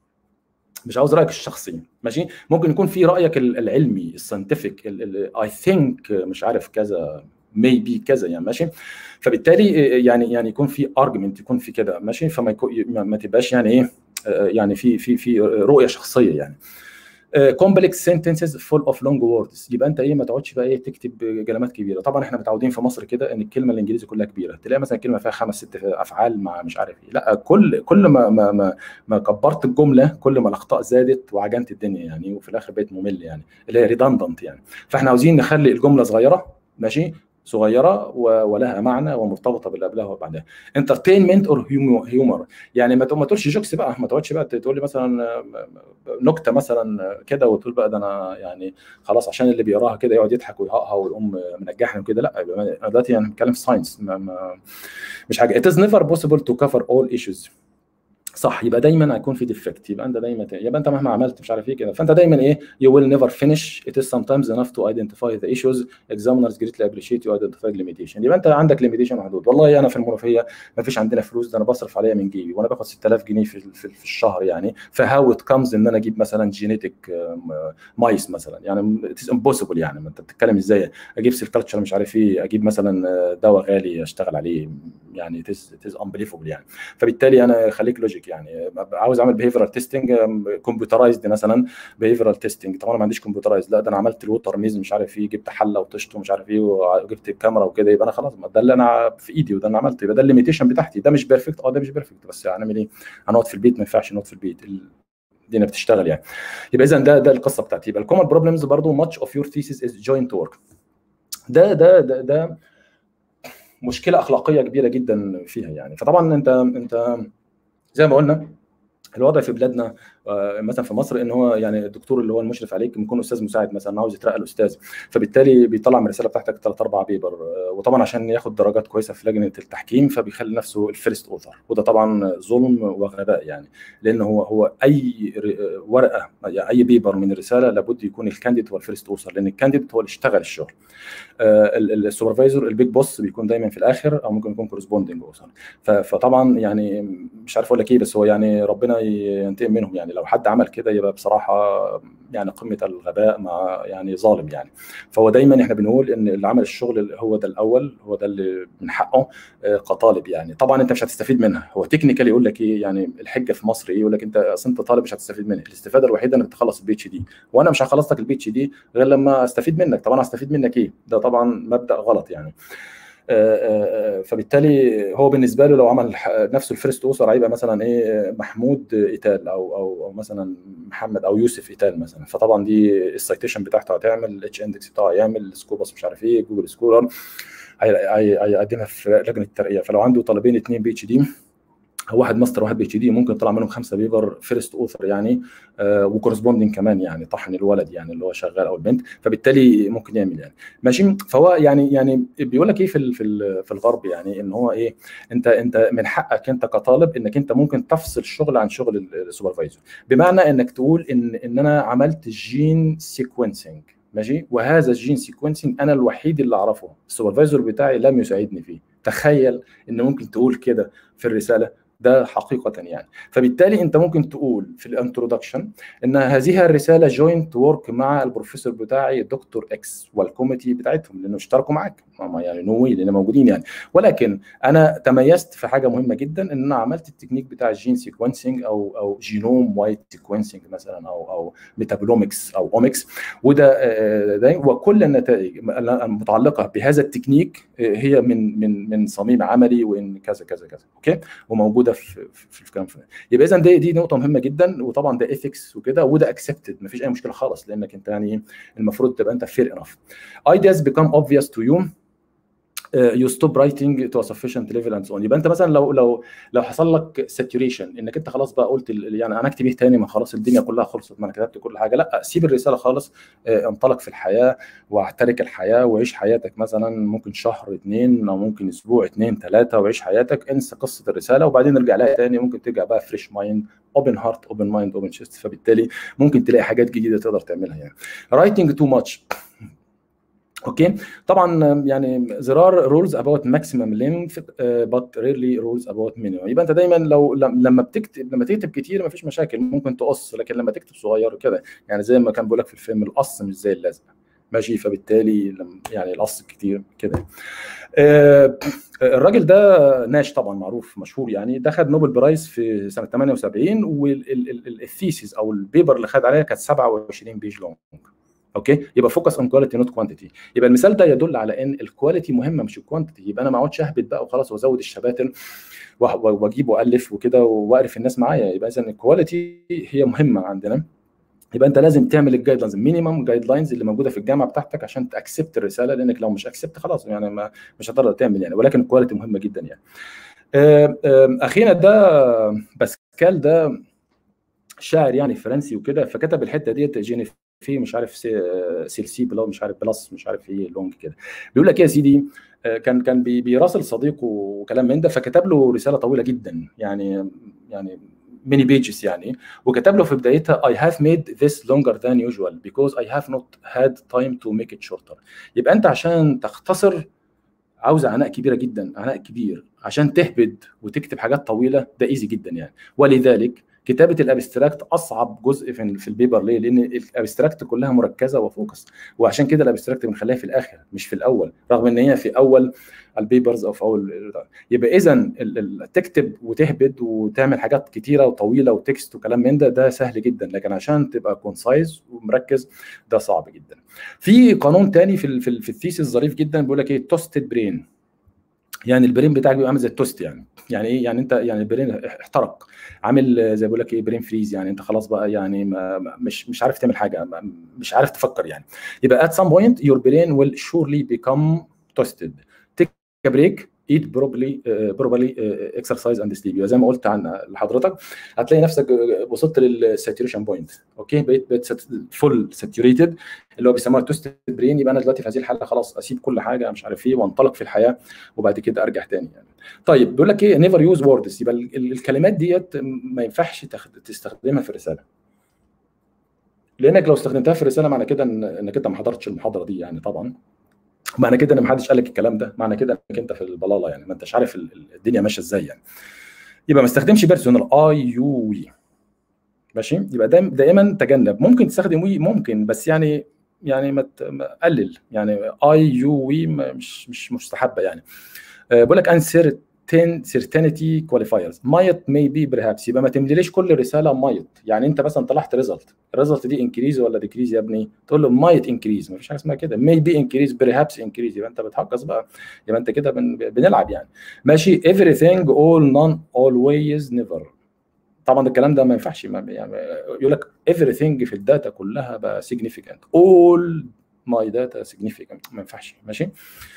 مش عاوز رايك الشخصي. ماشي. ممكن يكون في رايك العلمي الساينتفك، اي ثينك مش عارف كذا، ميبي كذا يعني. ماشي. فبالتالي يعني يعني يكون في ارجيومنت، يكون في كده. ماشي. فما يكون ما تبقاش يعني ايه يعني في في في رؤيه شخصيه يعني. كومبلكس sentences full of long words. يبقى انت ايه ما تقعدش بقى ايه تكتب كلمات كبيره. طبعا احنا متعودين في مصر كده ان الكلمه الانجليزي كلها كبيره، تلاقي مثلا كلمه فيها خمس ست افعال مع مش عارف ايه. لا، كل كل ما ما ما, ما كبرت الجمله كل ما الاخطاء زادت وعجنت الدنيا يعني، وفي الاخر بقت ممل يعني، اللي هي ريدندنت يعني. فاحنا عاوزين نخلي الجمله صغيره، ماشي، صغيره ولها معنى ومرتبطه باللي قبلها وبعدها. انترتينمنت اور هيومر، يعني ما تقولش جوكس بقى، ما تقعدش بقى تقول لي مثلا نكته مثلا كده وتقول بقى ده انا يعني خلاص عشان اللي بيقراها كده يقعد يضحك ويهقها ويقوم منجحني وكده. لا، انا دلوقتي يعني بتكلم في ساينس، مش حاجه. it is never possible to cover all issues. صح. يبقى دايما هيكون في ديفكت، يبقى انت دايما يبقى انت مهما عملت مش عارف ايه كده، فانت دايما ايه you will never finish. it is sometimes enough to identify the issues. examiners greatly appreciate you identify limitation. يبقى انت عندك ليميتيشن وحدود. والله انا في المنوفيه ما فيش عندنا فلوس، ده انا بصرف عليها من جيبي وانا باخد ستة آلاف جنيه في, في, في الشهر يعني. فهاو ات كمز ان انا اجيب مثلا جينيتك مايس مثلا يعني it is impossible يعني. ما انت بتتكلم ازاي اجيب سيل كلتشر مش عارف ايه، اجيب مثلا دواء غالي اشتغل عليه يعني it is, it is unbelievable يعني. فبالتالي انا خليك لوجيك يعني. عاوز اعمل بيهيفيرال تيستنج كمبيوترايزد مثلا، بيهيفيرال تيستنج طبعا ما عنديش كمبيوترايزد، لا ده انا عملت الوتر ميز مش عارف ايه، جبت حله وطشت ومش عارف ايه وجبت الكاميرا وكده، يبقى انا خلاص ده اللي انا في ايدي وده اللي عملته، يبقى ده الليميتيشن بتاعتي. ده مش بيرفكت، اه ده مش بيرفكت، بس هنعمل ايه؟ هنقعد في البيت؟ ما ينفعش نقعد في البيت، الدنيا بتشتغل يعني. يبقى اذا ده ده القصه بتاعتي. يبقى الكومن بروبلمز برضو ماتش اوف يور ثيسيس از جوينت ورك. ده ده ده ده مشكله اخلاقيه كبيره جدا فيها يعني. فطبعا انت انت زي ما قلنا الوضع في بلادنا مثلا في مصر ان هو يعني الدكتور اللي هو المشرف عليك بيكون استاذ مساعد مثلا عاوز يترقى الاستاذ، فبالتالي بيطلع من الرساله بتاعتك ثلاث اربع بيبر، وطبعا عشان ياخد درجات كويسه في لجنه التحكيم فبيخلي نفسه الفيرست اوثر، وده طبعا ظلم وغباء يعني. لان هو هو اي ورقه يعني اي بيبر من الرساله لابد يكون الكانديديت هو الفيرست اوثر، لان الكانديديت هو اللي اشتغل الشغل. السوبرفايزر البيج بوس بيكون دايما في الاخر او ممكن يكون كورسبوندنج اوثر. فطبعا يعني مش عارف اقول لك ايه، بس هو يعني ربنا ينتقم منهم يعني. لو حد عمل كده يبقى بصراحه يعني قمه الغباء مع يعني ظالم يعني. فهو دايما احنا بنقول ان اللي عمل الشغل هو ده الاول، هو ده اللي من حقه كطالب يعني. طبعا انت مش هتستفيد منها، هو تكنيكال يقول لك ايه يعني، الحجه في مصر ايه، يقول لك انت اصل انت طالب مش هتستفيد منها، الاستفاده الوحيده انك تخلص البي اتش دي، وانا مش هخلص لك البي اتش دي غير لما استفيد منك. طبعا هستفيد منك ايه؟ ده طبعا مبدا غلط يعني. فبالتالي هو بالنسبه له لو عمل نفسه الفيرست اوثر هيبقى مثلا ايه، محمود ايتال او او او مثلا محمد او يوسف ايتال مثلا. فطبعا دي السايتيشن بتاعته هتعمل الاتش اندكس بتاعه، هيعمل سكوبس مش عارف ايه، جوجل سكولر هيقدمها في لجنه الترقيه. فلو عنده طالبين اثنين بي اتش دي، واحد ماستر وواحد بي اتش دي، ممكن يطلع منهم خمسه بيبر فيرست اوثر يعني، آه وكورسبوندنج كمان يعني، طحن الولد يعني اللي هو شغال او البنت، فبالتالي ممكن يعمل يعني ماشي. فهو يعني يعني بيقول لك ايه في في في الغرب يعني، ان هو ايه، انت انت من حقك انت كطالب انك انت ممكن تفصل الشغل عن شغل السوبرفايزر، بمعنى انك تقول ان ان انا عملت جين سيكونسنج ماشي، وهذا الجين سيكونسنج انا الوحيد اللي اعرفه، السوبرفايزر بتاعي لم يساعدني فيه. تخيل ان ممكن تقول كده في الرساله، ده حقيقة يعني. فبالتالي انت ممكن تقول في الانترودكشن ان هذه الرسالة جوينت وورك مع البروفيسور بتاعي الدكتور اكس والكوميتي بتاعتهم، لانه اشتركوا معاك يعني، نو واي لان موجودين يعني، ولكن انا تميزت في حاجة مهمة جدا، ان انا عملت التكنيك بتاع الجين سيكونسنج او او جينوم وايت سيكونسنج مثلا، او او ميتابولومكس او اومكس، وده ده وكل النتائج المتعلقة بهذا التكنيك هي من من من صميم عملي، وان كذا كذا كذا اوكي، وموجود في في الكلام فيه. يبقى اذا دي دي نقطه مهمه جدا، وطبعا ده ايثكس وكده، وده اكسبتد، مفيش اي مشكله خالص، لانك انت يعني المفروض تبقى انت فير انف. ideas become obvious to you you stop writing to a sufficient level and so on. يبقى انت مثلا لو لو لو حصل لك saturation، انك انت خلاص بقى قلت يعني انا اكتب ايه تاني، ما خلاص الدنيا كلها خلصت، ما انا كتبت كل حاجه، لا سيب الرساله خالص، انطلق في الحياه واعترك الحياه وعيش حياتك، مثلا ممكن شهر اثنين او ممكن اسبوع اثنين ثلاثه وعيش حياتك، انسى قصه الرساله وبعدين ارجع لها تاني، ممكن ترجع بقى فريش مايند، اوبن هارت اوبن مايند اوبن شيست، فبالتالي ممكن تلاقي حاجات جديده تقدر تعملها يعني. writing too much اوكي. طبعا يعني there are rules about maximum length uh, but rarely rules about minimum. يبقى انت دايما لو لما بتكتب لما تكتب كتير مفيش مشاكل، ممكن تقص، لكن لما تكتب صغير كده يعني، زي ما كان بيقول لك في الفيلم القص مش زي اللزق ماشي، فبالتالي يعني القص كتير كده. آه الراجل ده ناش طبعا معروف مشهور يعني، ده خد نوبل برايز في سنه ثمانية وسبعين، والثيسيس او البيبر اللي خد عليها كانت سبعة وعشرين بيج لونج اوكي. يبقى فوكس اون كواليتي نوت كوانتيتي. يبقى المثال ده يدل على ان الكواليتي مهمه مش الكوانتيتي. يبقى انا ما اقعدش اهبط بقى وخلاص وازود الشباتر واجيب والف وكده واعرف الناس معايا. يبقى اذا الكواليتي هي مهمه عندنا. يبقى انت لازم تعمل الجايد لاينز، مينيمم جايد لاينز اللي موجوده في الجامعه بتاعتك عشان تاكسبت الرساله، لانك لو مش اكسبت خلاص يعني ما مش هتقدر تعمل يعني، ولكن الكواليتي مهمه جدا يعني. اخينا ده باسكال، ده شاعر يعني فرنسي وكده، فكتب الحته ديت جينيف في مش عارف سيلسي بلا مش عارف بلس مش عارف ايه لونج كده. بيقول لك ايه يا سيدي، كان كان بيراسل صديقه وكلام من ده، فكتب له رساله طويله جدا يعني يعني many pages يعني، وكتب له في بدايتها I have made this longer than usual because I have not had time to make it shorter. يبقى انت عشان تختصر عاوز عناء كبيره جدا، عناء كبير عشان تهبد وتكتب حاجات طويله، ده ايزي جدا يعني. ولذلك كتابه الابستراكت اصعب جزء في في البيبر. ليه؟ لان الابستراكت كلها مركزه وفوكس، وعشان كده الابستراكت بنخليها في الاخر مش في الاول، رغم ان هي في اول البيبرز او في اول. يبقى اذا تكتب وتهبد وتعمل حاجات كتيره وطويله وتكست وكلام من ده، ده سهل جدا، لكن عشان تبقى كونسايز ومركز ده صعب جدا. في قانون تاني في في, في الثيسيس ظريف جدا، بيقول لك ايه، توستد برين. يعني البرين بتاعك بيبقى عامل زي التوست يعني. يعني ايه؟ يعني انت يعني البرين احترق، عامل زي بقول لك ايه، برين فريز يعني، انت خلاص بقى يعني ما مش مش عارف تعمل حاجه، مش عارف تفكر يعني. يبقى at some point your brain will surely become toasted. take a break, eat properly uh, properly uh, exercise and sleep. زي ما قلت عن لحضرتك، هتلاقي نفسك وصلت للساتوريشن بوينت اوكي، بقيت بقيت فول ساتوريتد اللي هو بيسموها توست برين. يبقى انا دلوقتي في هذه الحاله خلاص اسيب كل حاجه مش عارف ايه وانطلق في الحياه، وبعد كده ارجع تاني يعني. طيب بيقول لك ايه، نيفر يوز ووردز. يبقى الكلمات ديت ما ينفعش تستخدمها في الرساله، لانك لو استخدمتها في الرساله معنى كده انك انت ما حضرتش المحاضره دي يعني. طبعا معنى كده ان ما حدش قال لك الكلام ده، معنى كده انك انت في البلاله يعني، ما انتش عارف الدنيا ماشيه ازاي يعني. يبقى ما استخدمش بيرسونال اي يو وي ماشي. يبقى دائما تجنب. ممكن تستخدم وي ممكن، بس يعني يعني ما تقلل يعني اي يو وي مش مش مستحبه يعني. بقول لك uncertain certainty qualifiers might maybe perhaps، يبقى ما تمليليش كل رساله might. يعني انت مثلا طلعت ريزلت، الريزلت دي انكريز ولا ديكريز يا ابني؟ تقول له might increase، ما فيش حاجه اسمها كده. maybe increase perhaps increase، يبقى انت بتهجص بقى، يبقى انت كده بن... بنلعب يعني. ماشي. everything all none always never، طبعا الكلام ده ما ينفعش. يعني يقول لك everything في الداتا كلها بقى significant، all my data significant، ما ينفعش. ماشي.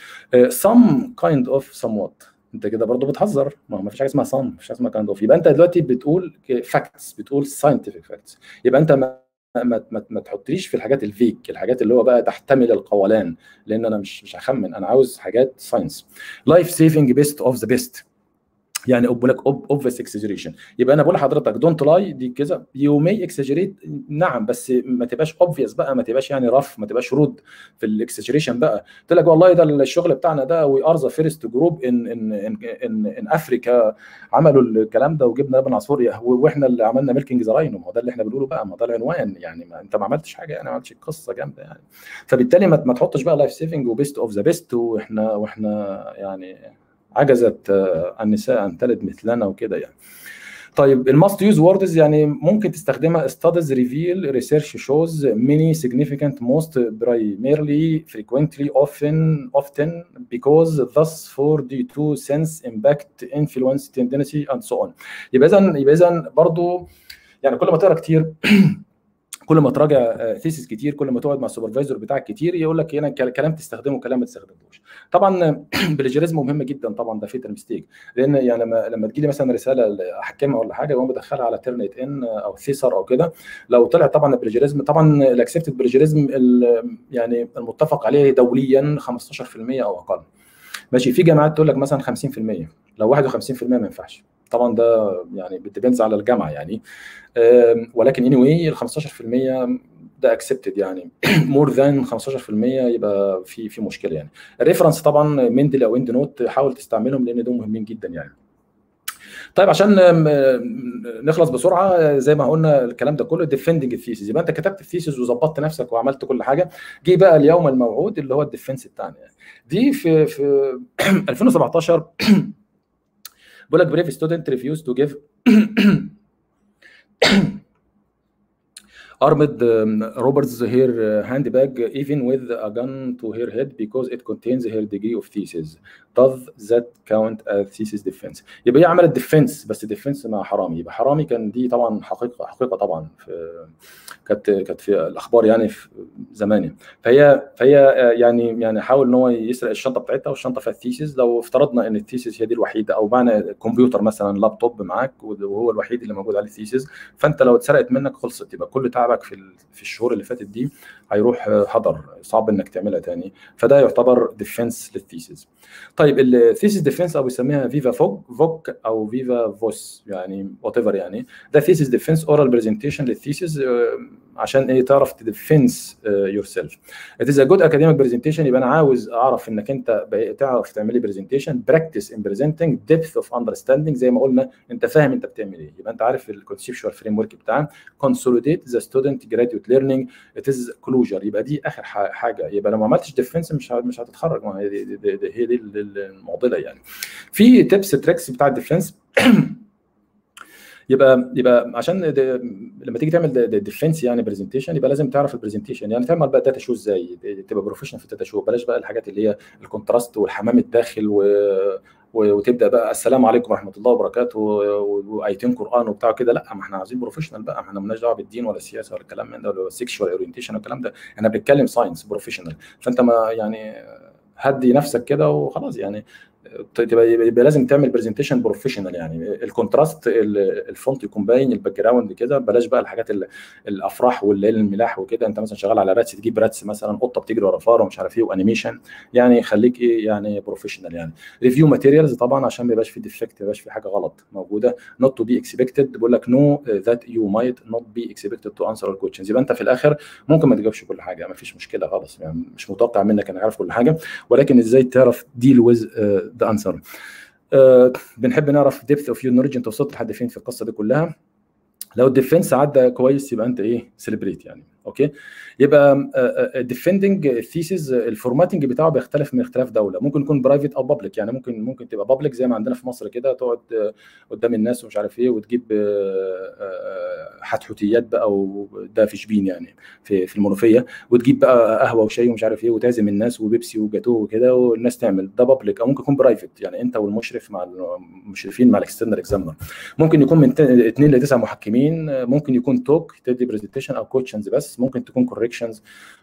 some kind of somewhat، انت كده برضو بتهزر، ما ما فيش حاجه اسمها some، ما فيش حاجه اسمها kind of. يبقى انت دلوقتي بتقول facts، بتقول scientific facts، يبقى انت ما ما ما, ما تحطليش في الحاجات الفيك، الحاجات اللي هو بقى تحتمل القولان، لان انا مش مش هخمن، انا عاوز حاجات ساينس. life saving best of the best، يعني بقول لك اوبفيس اكسجريشن. يبقى انا بقول لحضرتك دونت لاي دي كذا، يو مي اكسجريت، نعم، بس ما تبقاش اوبفيس بقى، ما تبقاش يعني رف، ما تبقاش رود في الاكسجريشن بقى. قلت لك والله ده الشغل بتاعنا ده وي ار ذا فيرست جروب ان ان ان ان افريكا عملوا الكلام ده وجبنا لبن عصفور، واحنا اللي عملنا ميلكينج ذا راينو، ما هو ده اللي احنا بنقوله بقى، ما ده العنوان يعني. ما انت ما عملتش حاجه يعني، ما عملتش قصه جامده يعني. فبالتالي ما, ما تحطش بقى لايف سيفنج وبيست اوف ذا بيست، واحنا واحنا يعني عجزت النساء ان تلد مثلنا وكده يعني. طيب الماست يوز ووردز يعني ممكن تستخدمها. studies reveal research shows many significant most primarily frequently often often because thus for due to sense impact influence tendency and so on. يبقى اذا يبقى اذا برضه يعني كل ما تقرا كتير كل ما تراجع ثيسيس كتير، كل ما تقعد مع السوبرفايزر بتاعك كتير، يقول لك هنا كلام تستخدمه وكلام ما تستخدموش. طبعا بلاجيريزم مهم جدا طبعا، ده فيتر ميستيك، لان يعني لما لما تجي لي مثلا رساله احكمها ولا حاجه واقوم بدخلها على تيرنت ان او ثيسر او كده، لو طلع طبعا البلاجيريزم، طبعا الاكسبتد بلاجيريزم يعني المتفق عليه دوليا خمستاشر في المية او اقل. ماشي. في جامعات تقول لك مثلا خمسين في المية، لو واحد وخمسين في المية ما ينفعش. طبعا ده يعني بتدبنز على الجامعه يعني، ولكن اني واي ال خمستاشر في المية ده اكسبتد يعني. مور ذان خمستاشر في المية يبقى في في مشكله يعني. الريفرنس طبعا مندل او اند نوت حاول تستعملهم لان دول مهمين جدا يعني. طيب عشان نخلص بسرعه، زي ما قلنا الكلام ده كله ديفندنج الثيسيس، يبقى انت كتبت الثيسيس وظبطت نفسك وعملت كل حاجه، جه بقى اليوم الموعود اللي هو الديفنس بتاعنا يعني. دي في في ألفين وسبعتاشر بقول لك بريف ستودنت ريفيوز تو جيف armed um, robbers her uh, handbag even with a gun to her head because it contains her degree of thesis. Does that count as thesis defense؟ يبقى هي عملت ديفنس، بس ديفنس مع حرامي، يبقى حرامي كان دي طبعا حقيقه حقيقه طبعا في كانت كانت في الاخبار يعني في زمان. فهي فهي يعني يعني حاول ان هو يسرق الشنطه بتاعتها والشنطه فيها الثيسيس. لو افترضنا ان الثيسيس هي دي الوحيده، او معنى كمبيوتر مثلا لابتوب معاك وهو الوحيد اللي موجود عليه الثيسيس، فانت لو اتسرقت منك خلصت، يبقى كل تعبك في في الشهور اللي فاتت دي هيروح هدر، صعب انك تعملها تاني. فده يعتبر ديفنس للثيسيس. طيب الثيسيس ديفنس او بيسميها فيفا فوك فوك او فيفا فوس يعني وات ايفر يعني. ده ثيسيس ديفنس اورال برزنتيشن للثيسيس عشان ايه؟ تعرف تديفنس يور سيلف. ات از ا جود اكاديميك برزنتيشن، يبقى انا عاوز اعرف انك انت تعرف تعمل لي برزنتيشن. براكتس ان بريزنتنج ديبث اوف اندرستاندينج، زي ما قلنا انت فاهم انت بتعمل ايه، يبقى انت عارف الكونسبشوال فريم ورك بتاعك. كونسوليديت ذا ستودنت جراديويت ليرنينج، ات از كلوجر، يبقى دي اخر حاجه. يبقى لو ما عملتش ديفنس مش مش هتتخرج، ما هي دي, دي, دي هي دي المعضله يعني. في تيبس تريكس بتاع الديفنس يبقى يبقى عشان لما تيجي تعمل ديفنس يعني برزنتيشن، يبقى لازم تعرف البرزنتيشن يعني. تعمل بقى داتا شو ازاي، تبقى بروفيشنال في الداتا شو، بلاش بقى الحاجات اللي هي الكونتراست والحمام الداخل و وتبدا بقى السلام عليكم ورحمه الله وبركاته وايتين قران وبتاع كده. لا، ما احنا عايزين بروفيشنال بقى، ما احنا مالناش دعوه بالدين ولا السياسه ولا الكلام من ده ولا السكشوال اورينتيشن والكلام ده، احنا بنتكلم ساينس بروفيشنال. فانت ما يعني هدي نفسك كده وخلاص يعني. تبقى يبقى لازم تعمل برزنتيشن بروفيشنال يعني. الكونتراست الفونت يكون باين، الباك جراوند كده، بلاش بقى الحاجات الافراح والليل الملاح وكده. انت مثلا شغال على راتس، تجيب راتس مثلا قطه بتجري ورا فار ومش عارف ايه وانيميشن يعني. خليك ايه يعني بروفيشنال يعني. ريفيو ماتيريالز طبعا عشان ما يبقاش في ديفكت، ما يبقاش في حاجه غلط موجوده. نوت تو بي اكسبكتد، بقول لك نو ذات يو مايت نوت بي اكسبكتد تو انسر الكويشنز. يبقى انت في الاخر ممكن ما تجاوبش كل حاجه، ما فيش مشكله خالص يعني، مش متوقع منك انك عارف كل حاجه، ولكن ازاي تعرف ديل ويز ذا انسر. أه بنحب نعرف ديبث اوف يور نولج، انت وصلت لحد فين في القصه دي كلها. لو الديفنس عدى كويس يبقى انت ايه سيلبريت يعني. اوكي، يبقى الديفندنج الثيسز الفورماتنج بتاعه بيختلف من اختلاف دوله، ممكن يكون برايفت او بابليك. يعني ممكن ممكن تبقى بابليك زي ما عندنا في مصر كده، تقعد آه، قدام الناس ومش عارف ايه، وتجيب آه، آه، حتحوتيات بقى، وده في شبين يعني في في المنوفيه، وتجيب بقى قهوه وشاي ومش عارف ايه، وتعزم الناس وبيبسي وجاتوه وكده، والناس تعمل ده بابليك. او ممكن يكون برايفت، يعني انت والمشرف مع المشرفين مع الاكسترنال اكزامنر. ممكن يكون من اثنين لتسع محكمين، آه، ممكن يكون توك تدي برزنتيشن او كوتشنز بس، ممكن تكون كوركشنز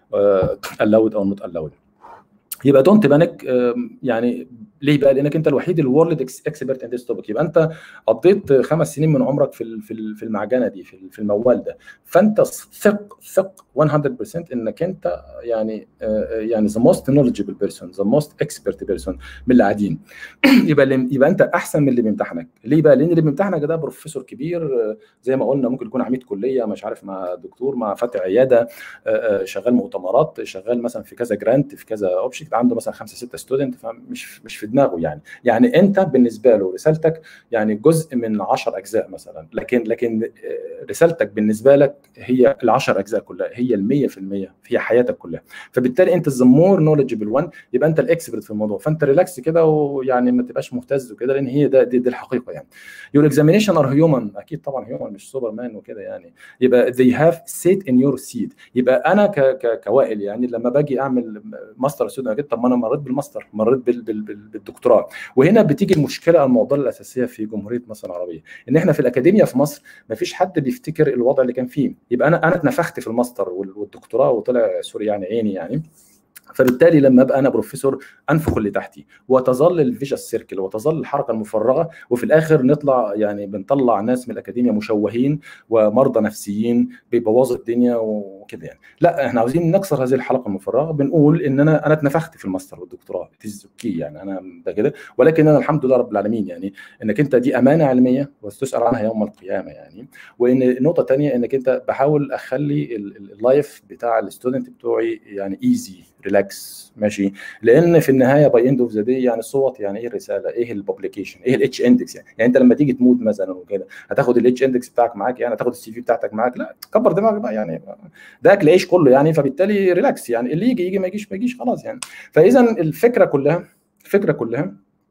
الاود او نوت الاود. يبقى دونت بانك. يعني ليه بقى؟ لانك انت الوحيد الورلد اكسبرت ان ذيس توبيك. يبقى انت قضيت خمس سنين من عمرك في ال- في ال- في المعجنه دي، في ال- في الموال ده. فانت ثق ثق مية بالمية انك انت يعني آه، يعني ذا موست نوليدجبل بيرسون، ذا موست اكسبرت بيرسون من اللي قاعدين. يبقى اللي يبقى انت احسن من اللي بيمتحنك. ليه بقى؟ لان اللي بيمتحنك ده بروفيسور كبير، آه، زي ما قلنا، ممكن يكون عميد كليه مش عارف، مع دكتور، مع فاتح عياده، آه، آه، شغال مؤتمرات، شغال مثلا في كذا جرانت، في كذا اوبجكت، عنده مثلا خمسه سته ستودنت، فمش مش في دماغه يعني. يعني انت بالنسبه له رسالتك يعني جزء من عشر اجزاء مثلا، لكن لكن آه، رسالتك بالنسبه لك هي ال عشر اجزاء كلها، هي ال مية بالمية، هي حياتك كلها. فبالتالي انت the more knowledgeable one، يبقى انت الاكسبرت في الموضوع. فانت ريلاكس كده، ويعني ما تبقاش مهتز وكده، لان هي ده دي, دي الحقيقه يعني. your examination are human، اكيد طبعا human، مش سوبر مان وكده يعني. يبقى they have sit in your seat. يبقى انا ك ك كوائل يعني، لما باجي اعمل ماستر ستودنت اكيد، طب ما انا مريت بالماستر، مريت بال بال بال بالدكتوراه. وهنا بتيجي المشكله، المعضله الاساسيه في جمهوريه مصر العربيه، ان احنا في الاكاديميه في مصر ما فيش حد بيفتكر الوضع اللي كان فيه. يبقى انا انا اتنفخت في الماستر والدكتوراه، وطلع سوري يعني عيني يعني. فبالتالي لما ابقى انا بروفيسور، انفخ اللي تحتي، وتظل الفيجا سيركل، وتظل الحركه المفرغه، وفي الاخر نطلع يعني بنطلع ناس من الاكاديميه مشوهين ومرضى نفسيين بيبوظوا الدنيا وكده يعني. لا، احنا عاوزين نكسر هذه الحلقه المفرغه، بنقول ان انا انا اتنفخت في الماستر والدكتوراه، اوكي يعني، انا ده كده، ولكن انا الحمد لله رب العالمين يعني، انك انت دي امانه علميه وستسال عنها يوم القيامه يعني. وان نقطه ثانيه، انك انت بحاول اخلي اللايف بتاع الستودنت بتوعي يعني ايزي ريلاكس ماشي. لان في النهايه باي اند اوف ذا دي يعني الصوت، يعني ايه الرساله، ايه الببليكيشن، ايه الاتش اندكس يعني. يعني انت لما تيجي تموت مثلا وكده، هتاخد الاتش اندكس بتاعك معاك يعني، هتاخد السي في بتاعتك معاك؟ لا، كبر دماغك بقى يعني، ده اكل عيش كله يعني. فبالتالي ريلاكس يعني، اللي يجي يجي، ما يجيش ما يجيش خلاص يعني. فاذا الفكره كلها الفكره كلها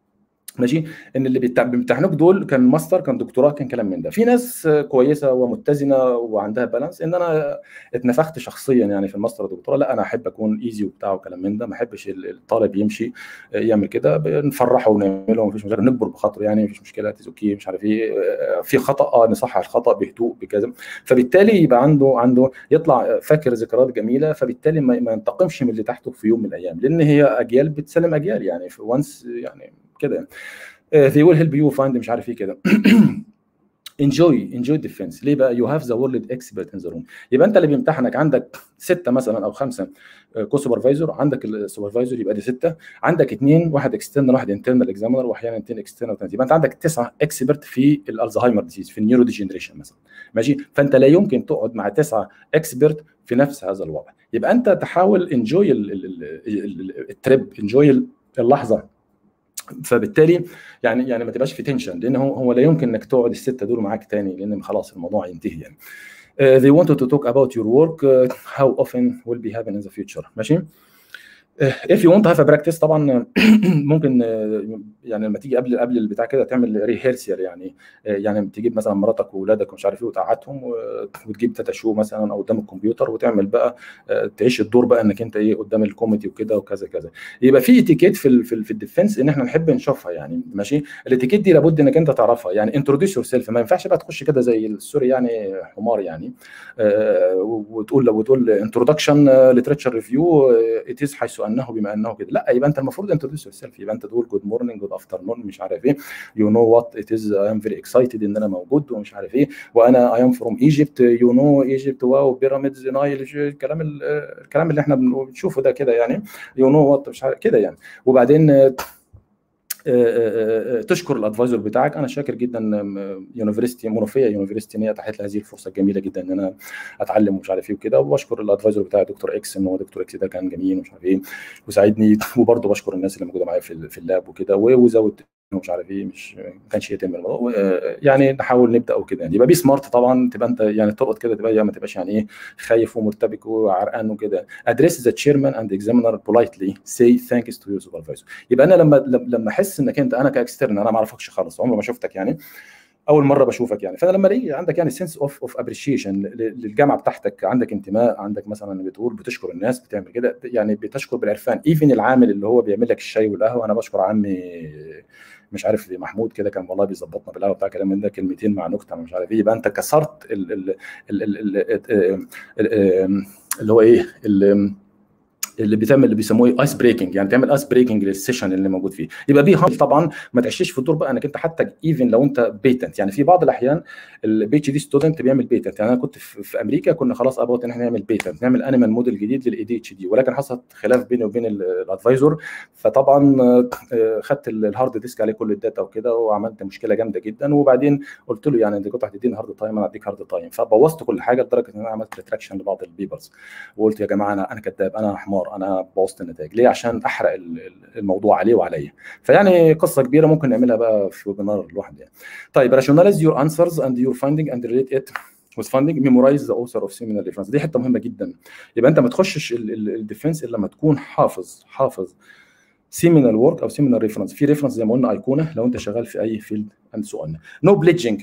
ماشي، ان اللي بيمتحنوك دول كان ماستر، كان دكتوراه، كان كلام من ده. في ناس كويسه ومتزنه وعندها بالانس. ان انا اتنفخت شخصيا يعني في الماستر والدكتوراه، لا، انا احب اكون ايزي وبتاع وكلام من ده، ما احبش الطالب يمشي يعمل كده. بنفرحه ونعمله، مفيش مشكله، نكبر بخاطره يعني، مفيش مشكله، اوكي مش عارف ايه، في خطا اه نصحح الخطا بهدوء بكذا. فبالتالي يبقى عنده عنده يطلع فاكر ذكريات جميله. فبالتالي ما ينتقمش من اللي تحته في يوم من الايام، لان هي اجيال بتسلم اجيال يعني، في وانس يعني كده. uh, they will help you find مش عارف ايه كده. enjoy enjoy defense. ليه بقى؟ you have the world expert in the room. يبقى انت اللي بيمتحنك عندك سته مثلا او خمسه كو سوبرفايزر، عندك السوبرفايزر يبقى دي سته، عندك اثنين، واحد اكسترنال واحد انترنال اكزامينر، واحيانا اثنين اكسترنال. يبقى انت عندك تسعه اكسبرت في الالزهايمر ديزيز، في النيورو ديجنريشن مثلا ماشي. فانت لا يمكن تقعد مع تسعه اكسبرت في نفس هذا الوضع. يبقى انت تحاول انجوي التريب، انجوي اللحظه. فبالتالي يعني يعني ما تبقاش في تنشن، لان هو هو لا يمكن انك تقعد السته دول معاك تاني، لان خلاص الموضوع ينتهي يعني. Uh, they wanted to talk about your work, uh, how often will be happen in the future ماشي. if you want to have a practice طبعا ممكن يعني لما تيجي قبل قبل البتاع كده تعمل ريهرسيال يعني. يعني تجيب مثلا مراتك واولادك ومش عارف ايه، وتقعدهم، وتجيب تاتا شو مثلا او قدام الكمبيوتر، وتعمل بقى تعيش الدور بقى انك انت ايه قدام الكوميدي وكده وكذا كذا. يبقى في اتيكيت في في, في الديفنس ان احنا نحب نشوفها يعني ماشي. الاتيكيت دي لابد انك انت تعرفها يعني. انتروديوس يور سيلف، ما ينفعش بقى تخش كده زي السوري يعني حمار يعني، وتقول وتقول انتروداكشن ليترشر ريفيو اتيز حيث انه بما انه كده. لا، يبقى انت المفروض انتروديوس يور سيلف. يبقى انت تقول جود مورنينج، جود افترنون، مش عارف ايه، يو نو وات ات از، اي ام فيري اكسايتد ان انا موجود ومش عارف ايه، وانا اي ام فروم ايجيبت، يو نو ايجيبت، واو بيراميدز نايل، الكلام الكلام اللي احنا بنشوفه ده كده يعني، يو نو وات مش عارف كده يعني. وبعدين تشكر الادفايزر بتاعك. انا شاكر جدا يونيفرستي منوفيه يونيفرستي ان هي اتاحت لي هذه الفرصه الجميله جدا ان انا اتعلم ومش عارف ايه وكده. وبشكر الادفايزر بتاعي دكتور اكس، ان هو دكتور اكس ده كان جميل ومش عارف ايه وساعدني. وبرضه بشكر الناس اللي موجوده معايا في في اللاب وكده. وزود ومش عارف ايه، مش ما كانش يتم الموضوع يعني نحاول نبدا وكده يعني. يبقى بي سمارت طبعا، تبقى انت يعني تلقط كده، تبقى ما تبقاش يعني ايه خايف ومرتبك وعرقان وكده. address the chairman and examiner politely say thanks to your supervisor. يبقى انا لما لما احس انك انت، انا كاكسترن انا ما اعرفكش خالص، عمري ما شفتك يعني، اول مره بشوفك يعني، فانا لما الاقي عندك يعني سنس اوف اوف ابريشيشن للجامعه بتاعتك، عندك انتماء، عندك مثلا بتقول بتشكر الناس، بتعمل كده يعني، بتشكر بالعرفان. ايفن العامل اللي هو بيعمل لك الشاي والقهوه، انا بشكر عمي مش عارف محمود كده كان والله بيظبطنا بالقهوه بتاع كلام من ده، كلمتين مع نكته مش عارف ايه، يبقى انت كسرت ال ال ال اللي هو ايه اللي بتعمل اللي بيسموه ايس بريكنج، يعني تعمل ايس بريكنج للسيشن اللي موجود فيه. يبقى بي هامبل طبعا، ما تعيشش في الدور بقى انك انت حتى ايفن لو انت بيتنت، يعني في بعض الاحيان البي اتش دي ستودنت بيعمل بيتنت. يعني انا كنت في, في امريكا كنا خلاص ابوت ان احنا نعمل بيتنت، نعمل انيمال موديل جديد للاي دي اتش دي، ولكن حصلت خلاف بيني وبين الادفايزر، فطبعا خدت الهارد ديسك عليه كل الداتا وكده، وعملت مشكله جامده جدا. وبعدين قلت له يعني انت كنت هتديني هارد تايم، انا هديك هارد تايم، فبوظت كل حاجه لدرجه ان انا عملت ريتراكشن لبعض البيبرز، وقلت يا جماعه انا انا كذاب، انا حمار، انا بوظت النتائج ليه؟ عشان احرق الموضوع عليه وعليا. فيعني قصه كبيره ممكن نعملها بقى في ويبينار لوحده يعني. طيب rationalize your answers and your finding and relate it with funding. memorize the author of seminar reference. دي حته مهمه جدا. يبقى انت ما تخشش الديفنس الا لما تكون حافظ حافظ سيمينال ورك او سيمينال ريفرنس. في ريفرنس زي ما قلنا ايقونه لو انت شغال في اي فيلد اند سو اون. نو بليدجنج،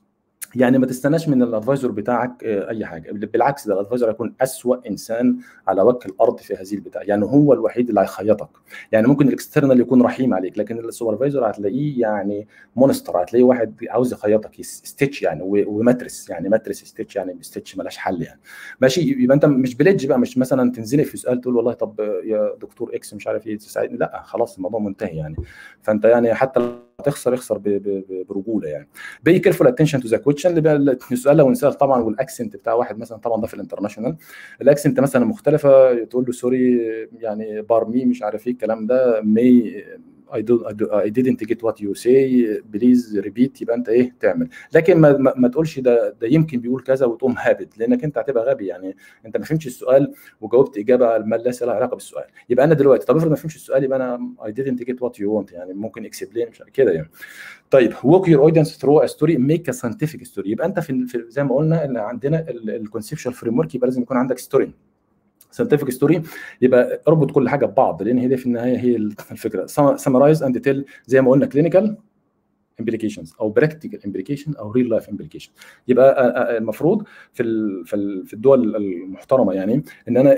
يعني ما تستناش من الادفايزر بتاعك اي حاجه، بالعكس ده الادفايزر هيكون اسوأ انسان على وجه الارض في هذه البتاع، يعني هو الوحيد اللي هيخيطك. يعني ممكن الاكسترنال يكون رحيم عليك، لكن السوبرفايزر هتلاقيه يعني مونستر، هتلاقيه واحد عاوز يخيطك ستيتش يعني، وماتريس يعني، ماتريس ستيتش يعني، ستيتش ملاش حل يعني. ماشي، يبقى انت مش بليدج بقى، مش مثلا تنزلي في سؤال تقول والله طب يا دكتور اكس مش عارف ايه تساعدني، لا خلاص الموضوع منتهي يعني. فانت يعني حتى تخسر يخسر برجوله يعني. بي كيرفول اتنشن تو ذا كويشن، اللي السؤال لو انسال طبعا، والاكسنت بتاع واحد مثلا، طبعا ده في الانترناشونال الاكسنت مثلا مختلفه، تقول له سوري يعني بارمي مش عارف ايه الكلام ده، مي I do I didn't get what you say please repeat، يبقى انت ايه تعمل. لكن ما, ما, ما تقولش ده ده يمكن بيقول كذا وتقوم هابط، لانك انت هتبقى غبي يعني، انت ما فهمتش السؤال وجاوبت اجابه ما لها علاقه بالسؤال. يبقى انا دلوقتي طب افرض ما فهمتش السؤال، يبقى انا I didn't get what you want يعني، ممكن اكسبلين مش كده يعني. طيب walk your audience through a story make a scientific story. يبقى انت في, في زي ما قلنا ان عندنا الكونسبشوال فريم ورك، يبقى لازم يكون عندك ستوري ساينتفك ستوري، يبقى اربط كل حاجه ببعض، لان هي دي في النهايه هي الفكره. سمرايز اند تيل زي ما قلنا كلينيكال امبليكيشنز او براكتيكال امبليكيشن او ريل لايف امبليكيشن. يبقى المفروض في في الدول المحترمه يعني ان انا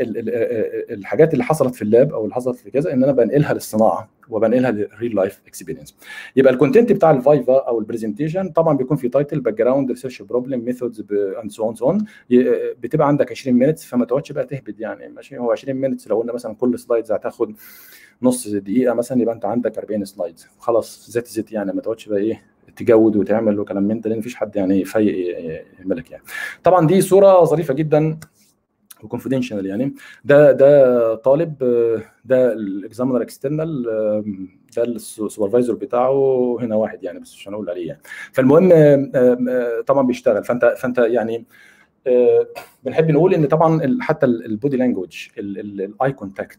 الحاجات اللي حصلت في اللاب او اللي حصلت في كذا ان انا بنقلها للصناعه وبنقلها للريل لايف اكسبيرينس. يبقى الكونتنت بتاع الفايفا او البرزنتيشن طبعا بيكون في تايتل، باك جراوند، ريسيرش بروبلم، ميثودز اند سو اون سو اون. بتبقى عندك عشرين مينتس، فما تقعدش بقى تهبد يعني، ماشي هو عشرين مينتس لو قلنا مثلا كل سلايدز هتاخد نص دقيقه مثلا، يبقى انت عندك أربعين سلايدز خلاص، زيت زيت يعني، ما تقعدش بقى ايه تجود وتعمل وكلام من ده، لان مفيش حد يعني فايق يعملك يعني. طبعا دي صوره ظريفه جدا وكونفيدنشال يعني. ده ده طالب، ده الاكزامينر اكسترنال، ده السوبرفايزر بتاعه هنا واحد يعني، بس مش هنقول عليه يعني. فالمهم طبعا بيشتغل، فانت فانت يعني أه بنحب نقول ان طبعا حتى البودي لانجوج، الاي كونتاكت،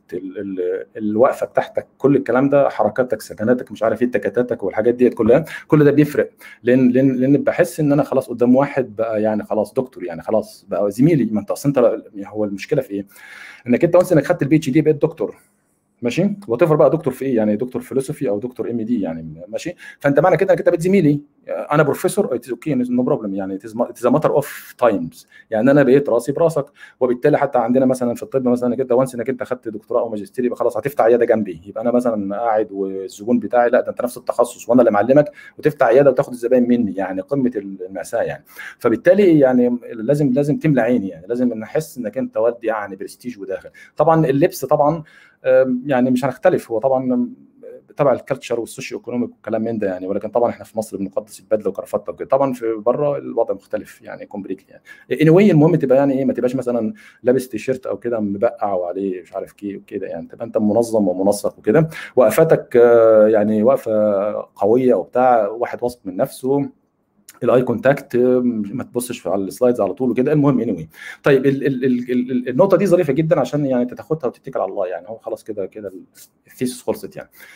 الوقفه بتاعتك، كل الكلام ده، حركاتك، سكناتك، مش عارف ايه، تكاتاتك والحاجات ديت كلها، كل ده بيفرق. لان لان لان بحس ان انا خلاص قدام واحد بقى يعني خلاص دكتور يعني، خلاص بقى زميلي. ما انت اصل انت هو المشكله في ايه؟ انك انت وانس انك خدت البي اتش دي بقيت دكتور، ماشي، وات بقى دكتور في ايه يعني، دكتور فيلوسوفي او دكتور ام دي يعني، ماشي. فانت معنى كده انك انت بقيت زميلي، انا بروفيسور اتس اوكي نو بروبلم يعني، اتس ماتر اوف تايمز يعني، انا بقيت راسي براسك. وبالتالي حتى عندنا مثلا في الطب مثلا كده، وانس انك انت خدت دكتوراه او ماجستير، يبقى خلاص هتفتح عياده جنبي، يبقى انا مثلا قاعد والزبون بتاعي، لا ده انت نفس التخصص وانا اللي معلمك، وتفتح عياده وتاخد الزباين مني يعني، قمه المأساة يعني. فبالتالي يعني لازم لازم تملى عيني يعني، لازم نحس انك انت ودي يعني برستيج وداخل. طبعا اللبس طبعا يعني مش هنختلف، هو طبعا تبع الكالتشر والسوشيو ايكونوميك والكلام من ده يعني، ولكن طبعا احنا في مصر بنقدس البدله وكرافته وكده، طبعا في بره الوضع مختلف يعني كومبليتلي يعني. اني anyway المهم تبقى يعني ايه، ما تبقاش مثلا لابس تيشيرت او كده مبقع وعليه مش عارف كيه وكده يعني، تبقى انت منظم ومنسق وكده، وقفاتك يعني وقفه قويه وبتاع، واحد واثق من نفسه، الاي كونتاكت، ما تبصش على السلايدز على طول وكده. المهم اني anyway. طيب ال ال ال النقطه دي ظريفه جدا عشان يعني تاخدها وتتكل على الله يعني، هو خلاص كده كده الثيسس خلصت يعني.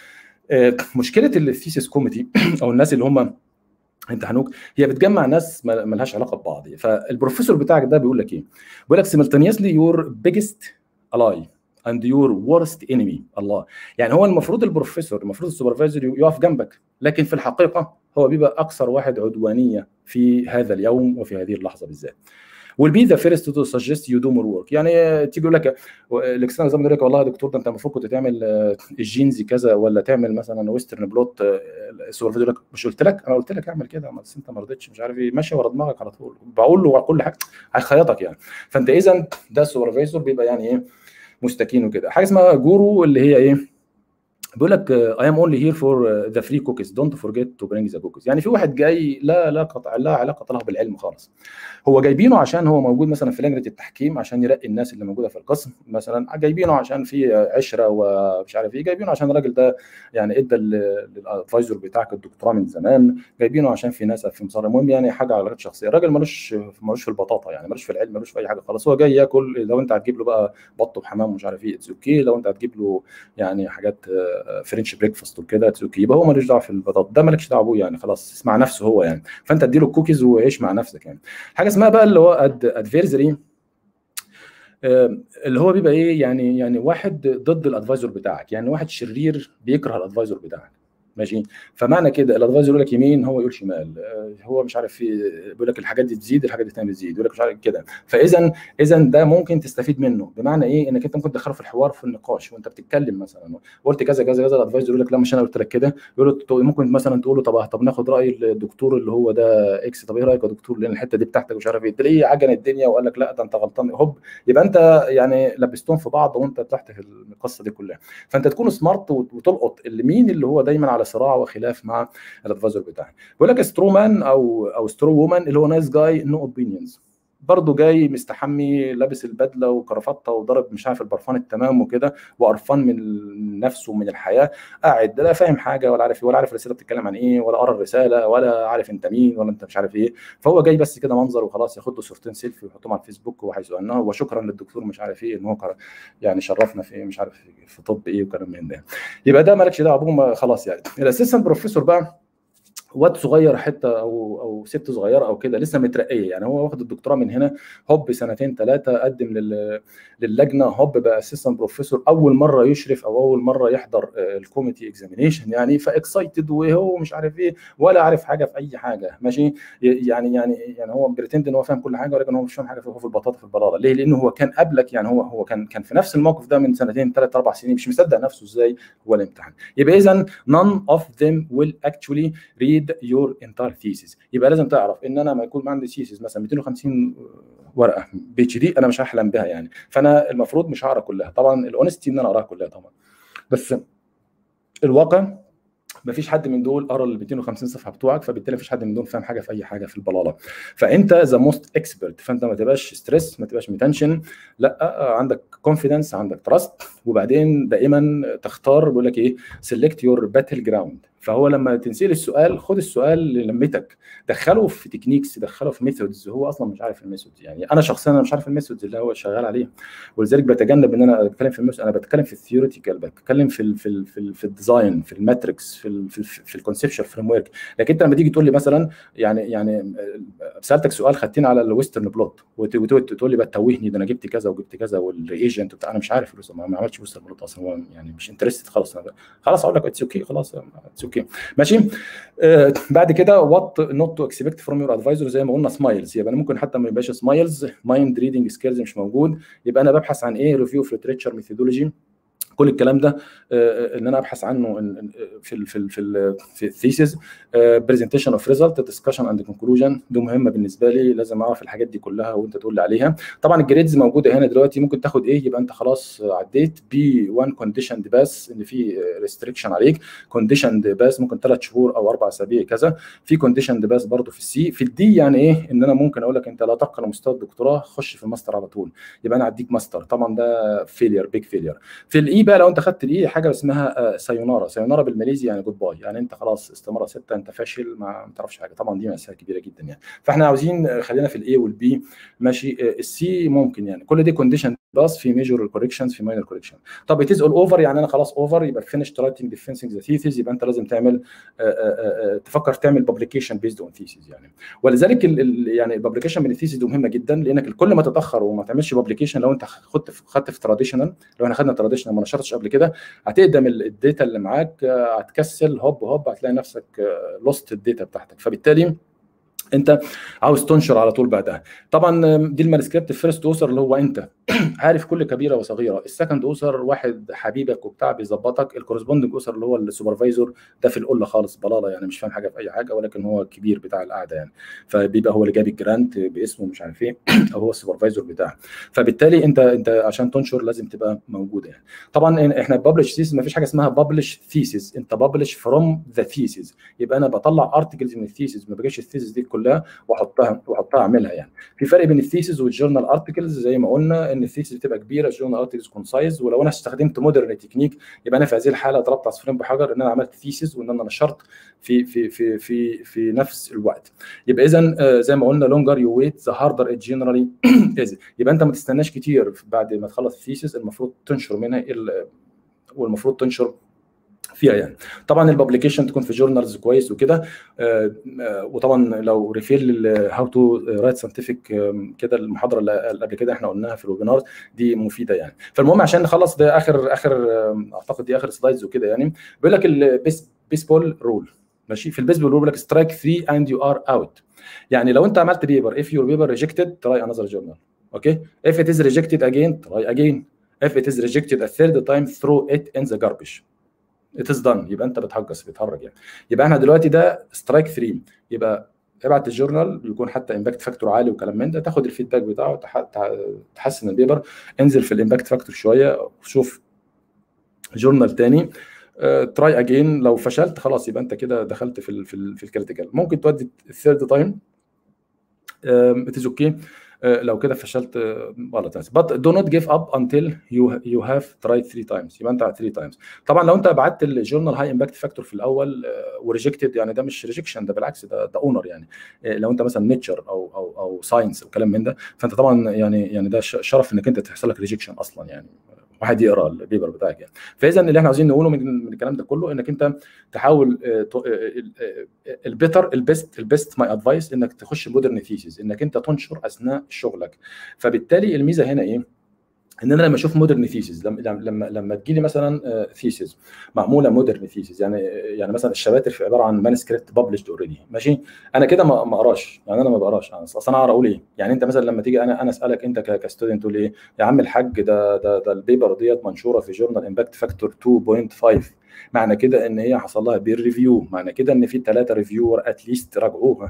مشكله الثيسيس كوميتي او الناس اللي هم امتحانوك هي بتجمع ناس ما لهاش علاقه ببعض. فالبروفيسور بتاعك ده بيقول لك ايه؟ بيقول لك simultaneously your biggest ally and your worst enemy. الله، يعني هو المفروض البروفيسور المفروض السوبرفايزر يقف جنبك، لكن في الحقيقه هو بيبقى اكثر واحد عدوانيه في هذا اليوم وفي هذه اللحظه بالذات. will be the first to suggest you do more work. يعني تيجي يقول لك الاكسترنال زي ما يقول لك والله يا دكتور ده انت المفروض كنت تعمل الجينز كذا ولا تعمل مثلا ويسترن بلوت. السوبرفايزر يقول لك مش قلت لك؟ انا قلت لك اعمل كده بس انت ما رضيتش، مش عارف ايه، ماشي ورا دماغك على طول، بقول له كل حاجه هيخيطك يعني. فانت اذا ده السوبرفايزر بيبقى يعني ايه مستكين وكده. حاجه اسمها جورو اللي هي ايه؟ بيقول لك I am only here for the free cookies don't forget to bring the cookies. يعني في واحد جاي لا لا قطع لا علاقه له بالعلم خالص، هو جايبينه عشان هو موجود مثلا في لجنه التحكيم عشان يرقي الناس اللي موجوده في القسم مثلا، جايبينه عشان في عشره ومش عارف ايه، جايبينه عشان الراجل ده يعني ادى للادفايزر بتاعك الدكتوراه من زمان، جايبينه عشان في ناس في مصر. المهم يعني حاجه على علاقات شخصيه. الراجل ملوش ملوش في البطاطا يعني، ملوش في العلم، ملوش في اي حاجه خالص. هو جاي ياكل. لو انت هتجيب له بقى بط وحمام ومش عارف ايه اتس اوكي، لو انت هتجيب له يعني حاجات فرنش بريكفاست وكده اتس اوكي، يبقى هو ملوش دعوه في البطاطا ده، مالكش دعوه بيه يعني، خلاص اسمع نفسه هو يعني. فانت اديله الكوكيز وعيش مع نفسك يعني. حاجه اسمها بقى اللي هو ادفيرسري اللي هو بيبقى ايه يعني، يعني واحد ضد الادفايزر بتاعك، يعني واحد شرير بيكره الادفايزر بتاعك ماشي. فمعنى كده الادفايزر يقول لك يمين هو يقول شمال، هو مش عارف في بيقول لك الحاجات دي تزيد الحاجات دي تاني تزيد، يقول لك مش عارف كده. فاذا اذا ده ممكن تستفيد منه، بمعنى ايه؟ انك انت ممكن تدخله في الحوار في النقاش وانت بتتكلم مثلا قلت كذا كذا كذا، الادفايزر يقول لك لا مش انا قلت لك كده، يقول له ممكن مثلا تقول له طب طب ناخد راي الدكتور اللي هو ده اكس، طب ايه رايك يا دكتور لان الحته دي بتاعتك مش عارف ايه، تلاقيه عجن الدنيا وقال لك لا ده انت غلطان هوب، يبقى انت يعني لبستهم في بعض وانت تحت في القصه دي كلها. فانت تكون سمارت وتلقط اللي مين اللي هو دايما على صراع وخلاف مع الادفايزر بتاعك. بيقول لك سترو مان او او سترو وومن اللي هو نايس جاي نو اوبينيونز، برضه جاي مستحمي لابس البدله وكرافته وضرب مش عارف البرفان التمام وكده وقرفان من نفسه ومن الحياه، قاعد لا فاهم حاجه ولا عارف ولا عارف الرساله بتتكلم عن ايه ولا قرا الرساله ولا عارف انت مين ولا انت مش عارف ايه، فهو جاي بس كده منظر وخلاص، ياخد له صورتين سيلفي ويحطهم على الفيسبوك وحيث انه وشكرا للدكتور مش عارف ايه ان هو يعني شرفنا في مش عارف في طب ايه وكلام من ده. يبقى ده مالكش دعوه بهم خلاص يعني. الاسيستنت بروفيسور بقى واد صغير حته او او ست صغيره او كده لسه مترقيه، يعني هو واخد الدكتوراه من هنا هوب سنتين ثلاثه قدم لل للجنه هوب بقى اسيستنت بروفيسور، اول مره يشرف او اول مره يحضر الكوميتي اكزامينيشن يعني، فاكسايتد وهو مش عارف ايه ولا عارف حاجه في اي حاجه ماشي يعني يعني يعني هو بريتند ان هو فاهم كل حاجه ولكن هو مش فاهم حاجه، هو في البطاطا في البلاله. ليه؟ لانه هو كان قبلك يعني، هو هو كان كان في نفس الموقف ده من سنتين ثلاث اربع سنين، مش مصدق نفسه ازاي هو الامتحان. يبقى اذا none of them will actually read your entire thesis. يبقى لازم تعرف ان انا ما يكون عندي thesis مثلا مئتين وخمسين ورقه بي اتش دي انا مش هحلم بها يعني، فانا المفروض مش هقرا كلها، طبعا الاونستي ان انا اقراها كلها طبعا، بس الواقع ما فيش حد من دول قرا ال مئتين وخمسين صفحه بتوعك، فبالتالي ما فيش حد من دول فاهم حاجه في اي حاجه في البلاله. فانت ذا موست اكسبرت، فانت ما تبقاش ستريس، ما تبقاش متنشن، لا عندك كونفيدنس، عندك تراست، وبعدين دائما تختار بيقول لك ايه سيلكت يور باتل جراوند. فهو لما تنسال السؤال خد السؤال للمتك، دخله في تكنيكس، دخله في ميثودز هو اصلا مش عارف الميثودز يعني. انا شخصيا انا مش عارف الميثودز اللي هو شغال عليها، ولذلك بتجنب ان انا اتكلم في الميثودز، انا بتكلم في الثيوريتيكال، بتكلم في ال في ال في, ال في الديزاين، في الماتريكس، في ال في, ال في الكونسبشن فريم ورك. لكن انت لما تيجي تقول لي مثلا يعني يعني سالتك سؤال خدتين على الويسترن بلوت وتقول لي بتوهني ده انا جبت كذا وجبت كذا والايجنت بتاع، انا مش عارف ما عملتش ويسترن بلوت اصلا، هو يعني مش انترستد خالص، خلاص اقول لك اتس اوكي خلاص اتس اوكي ماشي. آه بعد كده وات نوت تو اكسبكت فروم يور ادفايزر زي ما قلنا سمايلز، يبقى انا ممكن حتى ما يبقاش سمايلز، مايند ريدنج سكيلز مش موجود، يبقى انا ببحث عن ايه ريفيو في ليتريتشر ميثودولوجي، كل الكلام ده آه ان انا ابحث عنه في ال في ال في ال في الثيسيس. برزنتيشن اوف ريزلت، ديسكشن اند كونكلوجن، دي مهمه بالنسبه لي، لازم اعرف الحاجات دي كلها وانت تقول لي عليها. طبعا الجريدز موجوده هنا دلوقتي، ممكن تاخد ايه يبقى انت خلاص عديت بي واحد كونديشن باس ان في ريستريكشن عليك، كونديشن باس ممكن ثلاث شهور او اربع اسابيع كذا، في كونديشن باس برضه في السي. في الدي يعني ايه ان انا ممكن اقول لك انت لا تقرا مستوى الدكتوراه خش في الماستر على طول، يبقى انا اديك ماستر، طبعا ده فيلير بيج فيلير. في الاي بقى لو انت خدت الاي حاجه اسمها سايونارا، سايونارا بالماليزي يعني جود باي، يعني انت خلاص استماره سته انت فاشل ما تعرفش حاجه، طبعا دي مأساة كبيره جدا يعني. فاحنا عاوزين خلينا في الاي والبي ماشي. السي ممكن يعني كل دي كونديشن بس في ميجور كوركشنز في ماينر كوركشن. طب ات از اول اوفر يعني انا خلاص اوفر، يبقى فينيش رايتنج ديفنسنج ذا ثيسيس، يبقى انت لازم تعمل آآ آآ تفكر تعمل ببليكيشن بيزد اون ثيسيس يعني. ولذلك ال ال يعني الببليكيشن من الثيسيس دي مهمه جدا، لانك كل ما تتاخر وما تعملش ببليكيشن، لو انت خدت خدت في تراديشنال، لو احنا خدنا تراديشنال ما نشرتش قبل كده، هتقدم الداتا اللي معاك هتكسل هوب هوب هتلاقي نفسك لوست الداتا بتاعتك. فبالتالي انت عاوز تنشر على طول بعدها. طبعا دي المانسكريبت الفيرست اوثر اللي هو انت عارف كل كبيره وصغيره. السكند اوثر واحد حبيبك وبتاع بيظبطك. الكورسبوندنج اوثر اللي هو السوبرفايزر ده في القله خالص بلاله يعني، مش فاهم حاجه في اي حاجه، ولكن هو الكبير بتاع القعده يعني، فبيبقى هو اللي جايب الجرانت باسمه مش عارف ايه او هو السوبرفايزر بتاعه. فبالتالي انت انت عشان تنشر لازم تبقى موجوده يعني. طبعا احنا ببلش ثيسيس ما فيش حاجه اسمها ببلش ثيسيس، انت ببلش فروم ذا ثيسيس، يبقى انا بطلع ارتكلز من الثيسيس، ما بجيش الثيسيس دي كلها واحطها واحطها اعملها يعني. في فرق بين الثيسيس والجورنال ارتكلز زي ما قلنا، ان الثيسيس بتبقى كبيره، الجورنال ارتكلز كونسايز. ولو انا استخدمت مودرن تكنيك يبقى انا في هذه الحاله ضربت عصفورين بحجر، ان انا عملت ثيسيس وان انا نشرت في في في في في نفس الوقت. يبقى اذا زي ما قلنا لونجر يو ويت ذا هاردر ات جنرالي از، يبقى انت ما تستناش كتير بعد ما تخلص الثيسيس، المفروض تنشر منها والمفروض تنشر فيها يعني. طبعا الببليكيشن تكون في جورنالز كويس وكده. آه آه وطبعا لو ريفير هاو تو رايت ساينتفك كده، المحاضره اللي قبل كده احنا قلناها في الويبينار دي مفيده يعني. فالمهم عشان نخلص، ده اخر اخر اعتقد دي اخر سلايدز وكده يعني. بيقول لك البيس بيسبول رول ماشي. في البيسبول رول بيقول لك سترايك ثلاثة اند يو ار اوت. يعني لو انت عملت بيبر if your paper rejected try another journal. اوكي if it is rejected again try again. if it is rejected a third time throw it in the garbage. it is done. يبقى انت بتهجس بتهرج يعني. يبقى احنا دلوقتي ده سترايك ثلاثة، يبقى ابعت الجورنال يكون حتى امباكت فاكتور عالي وكلام من ده، تاخد الفيدباك بتاعه تحسن البيبر، انزل في الامباكت فاكتور شويه وشوف جورنال تاني، تراي اجين. لو فشلت خلاص يبقى انت كده دخلت في ال في, ال في الكريتيكال. ممكن تودي الثيرد تايم ات از اوكي لو كده فشلت غلط. but do not give up until you you have tried three times. يبقى انت three times. طبعا لو انت بعت الجورنال هاي امباكت فاكتور في الاول وريجكتد يعني ده مش ريجكشن، ده بالعكس ده ده اونر يعني. لو انت مثلا نيتشر او او او ساينس او كلام من ده، فانت طبعا يعني يعني ده شرف انك انت تحصل لك ريجكشن اصلا يعني، واحد يقرا البيبر بتاعك يعني. فاذا اللي احنا عاوزين نقوله من, من الكلام ده كله انك انت تحاول البيتر البيست البيست ماي ادفايس انك تخش مودرن ثيسيس، انك انت تنشر اثناء شغلك. فبالتالي الميزه هنا ايه؟ ان انا لما اشوف مودرن ثيسيس، لما لما لما تجي لي مثلا ثيسيس معموله مودرن ثيسيس يعني يعني مثلا الشباتر في عباره عن مانسكريبت ببلشد اوريدي ماشي، انا كده ما اقراش يعني، انا ما بقراش انا اصلا، انا اقرا اقول ايه يعني. انت مثلا لما تيجي انا انا اسالك انت كستودنت تقول ايه يا عم الحاج، ده ده ده البيبر ديت منشوره في جورنال امباكت فاكتور اثنين فاصلة خمسة، معنى كده ان هي حصل لها بير ريفيو، معنى كده ان في ثلاثه ريفيور اتليست راجعوها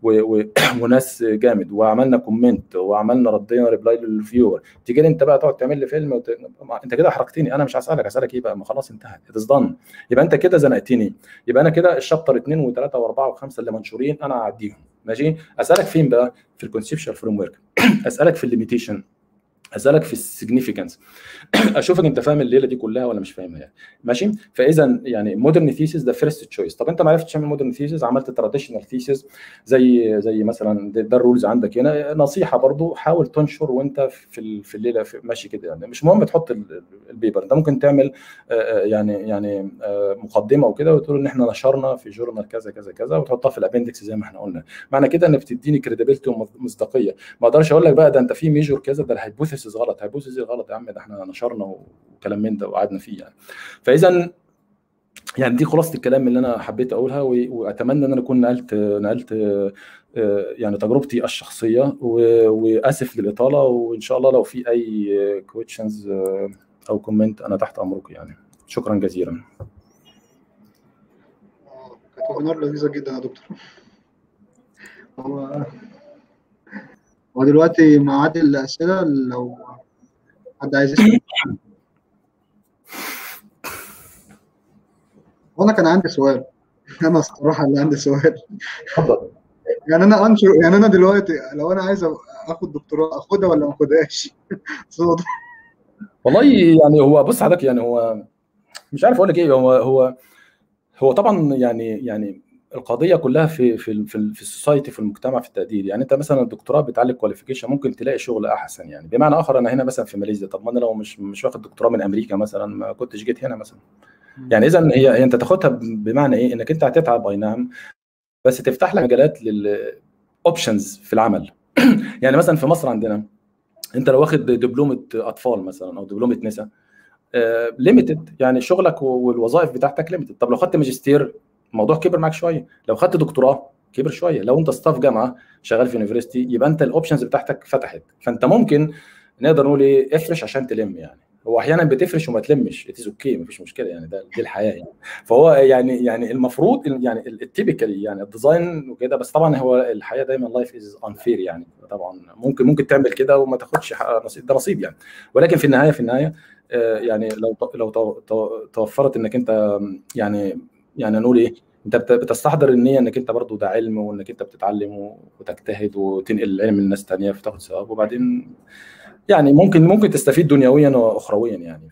وناس جامد، وعملنا كومنت وعملنا ردينا ريبلاي للريفيور. تيجي لي انت بقى تقعد تعمل لي فيلم وت... انت كده احرجتني. انا مش هسالك، هسالك ايه بقى؟ ما خلاص انتهت اتس دان. يبقى انت كده زنقتني. يبقى انا كده الشابتر اثنين وثلاثه واربعه وخمسه اللي منشورين انا اعديهم ماشي. اسالك فين بقى؟ في الكونسبشوال فريم ورك، اسالك في الليميتيشن، اسالك في السيجنيفيكانس، اشوفك انت فاهم الليله دي كلها ولا مش فاهمها يعني ماشي. فاذا يعني مودرن ثيسيس ده فيرست تشويس. طب انت ما عرفتش تعمل مودرن ثيسيس، عملت تراديشنال ثيسيس زي زي مثلا ده, ده الرولز عندك هنا. نصيحه برضو حاول تنشر وانت في في الليله في ماشي كده يعني، مش مهم تحط البيبر، انت ممكن تعمل يعني يعني مقدمه وكده وتقول ان احنا نشرنا في جورنال كذا كذا كذا وتحطها في الابندكس زي ما احنا قلنا. معنى كده انك بتديني كريديبيلتي ومصداقيه. ما اقدرش اقول لك بقى ده انت في ميجور كذا، ده الهايبوثيسيس غلط، هايبوثيسيس غلط يا عم، ده احنا نشرنا وكلام من ده وقعدنا فيه يعني. فاذا يعني دي خلاصه الكلام اللي انا حبيت اقولها، واتمنى ان انا اكون نقلت نقلت يعني تجربتي الشخصيه، واسف للاطاله، وان شاء الله لو في اي كويشنز او كومنت انا تحت امركم يعني. شكرا جزيلا. كانت ويبينار لذيذه جدا يا دكتور. هو هو دلوقتي ميعاد الاسئله، لو حد عايز يسال. وانا كان عندي سؤال، انا الصراحه اللي عندي سؤال. اتفضل. يعني انا انشر يعني انا دلوقتي لو انا عايز اخد دكتوراه اخدها ولا ما اخدهاش؟ والله يعني هو بص حضرتك يعني هو مش عارف اقول لك ايه. هو هو هو طبعا يعني يعني القضيه كلها في في في, في السوسايتي، في المجتمع، في التقدير. يعني انت مثلا الدكتوراه بتعلي كواليفيكيشن، ممكن تلاقي شغل احسن. يعني بمعنى اخر انا هنا مثلا في ماليزيا، طب ما انا لو مش مش واخد دكتوراه من امريكا مثلا ما كنتش جيت هنا مثلا. يعني اذا هي, هي انت تاخدها بمعنى ايه؟ انك انت هتتعب اي نعم، بس تفتح لك مجالات للاوبشنز في العمل. يعني مثلا في مصر عندنا انت لو واخد دبلومه اطفال مثلا او دبلومه نساء ليميتد، يعني شغلك والوظائف بتاعتك ليميتد. طب لو خدت ماجستير الموضوع كبر معاك شويه، لو خدت دكتوراه كبر شويه، لو انت ستاف جامعه شغال في يونيفرستي يبقى انت الاوبشنز بتاعتك فتحت. فانت ممكن نقدر نقول ايه، افرش عشان تلم. يعني هو احيانا بتفرش وما تلمش، اتس اوكي مفيش مشكله، يعني ده دي الحياه يعني. فهو يعني يعني المفروض يعني التيبيكالي يعني الديزاين وكده، بس طبعا هو الحياه دايما لايف از انفير يعني. طبعا ممكن ممكن تعمل كده وما تاخدش حق نصيب، ده نصيب يعني. ولكن في النهايه في النهايه يعني لو لو توفرت انك انت يعني يعني نقول ايه، انت بتستحضر النيه انك انت برضو ده علم، وانك انت بتتعلم وتجتهد وتنقل العلم للناس ثانيه فتاخد ثواب، وبعدين يعني ممكن ممكن تستفيد دنيويا واخرويا يعني.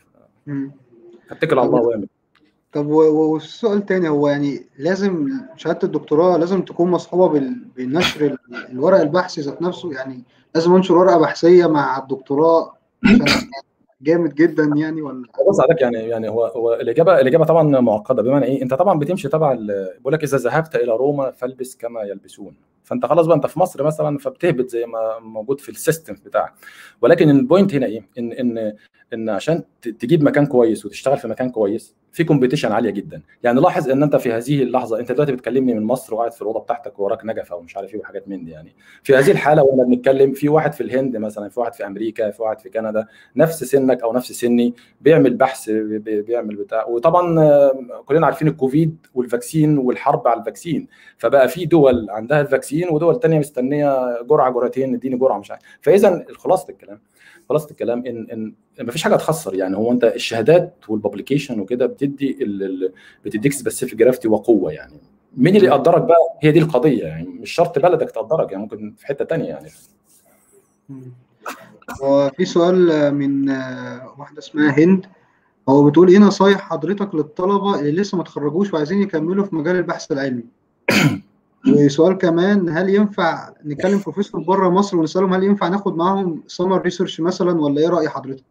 اتكل على الله واعمل. طب والسؤال تاني، هو يعني لازم شهادة الدكتوراه لازم تكون مصحوبة بنشر الورق البحثي ذات نفسه؟ يعني لازم انشر ورقة بحثية مع الدكتوراه عشان جامد جدا يعني ولا؟ بص حضرتك يعني يعني هو هو الاجابه الاجابه طبعا معقده. بمعنى ايه؟ انت طبعا بتمشي تبع، بيقول لك اذا ذهبت الى روما فالبس كما يلبسون. فانت خلاص بقى انت في مصر مثلا فبتهبط زي ما موجود في السيستم بتاعك. ولكن البوينت هنا ايه؟ ان ان ان عشان تجيب مكان كويس وتشتغل في مكان كويس في كومبيتيشن عاليه جدا. يعني لاحظ ان انت في هذه اللحظه، انت دلوقتي بتكلمني من مصر وقاعد في الاوضه بتاعتك ووراك نجفه ومش عارف ايه وحاجات من دي. يعني في هذه الحاله وانا بنتكلم في واحد في الهند مثلا، في واحد في امريكا، في واحد في كندا نفس سنك او نفس سني بيعمل بحث، بيعمل بتاع. وطبعا كلنا عارفين الكوفيد والفاكسين والحرب على الفاكسين، فبقى في دول عندها الفاكسين ودول تانية مستنيه جرعه جرعتين، اديني جرعه مش عارف. فاذا خلاصه الكلام خلاصه الكلام ان ان مفيش حاجه تخسر. يعني هو انت الشهادات والببليكيشن وكده بتدي ال... بتديك سبيسيفيك جرافتي وقوه. يعني مين اللي يقدرك بقى؟ هي دي القضيه. يعني مش شرط بلدك تقدرك، يعني ممكن في حته ثانيه يعني. وفي سؤال من واحده اسمها هند، هو بتقول ايه نصايح حضرتك للطلبه اللي لسه ما اتخرجوش وعايزين يكملوا في مجال البحث العلمي؟ وسؤال كمان، هل ينفع نكلم بروفيسور بره مصر ونسالهم هل ينفع ناخد معاهم سمر ريسيرش مثلا، ولا ايه راي حضرتك؟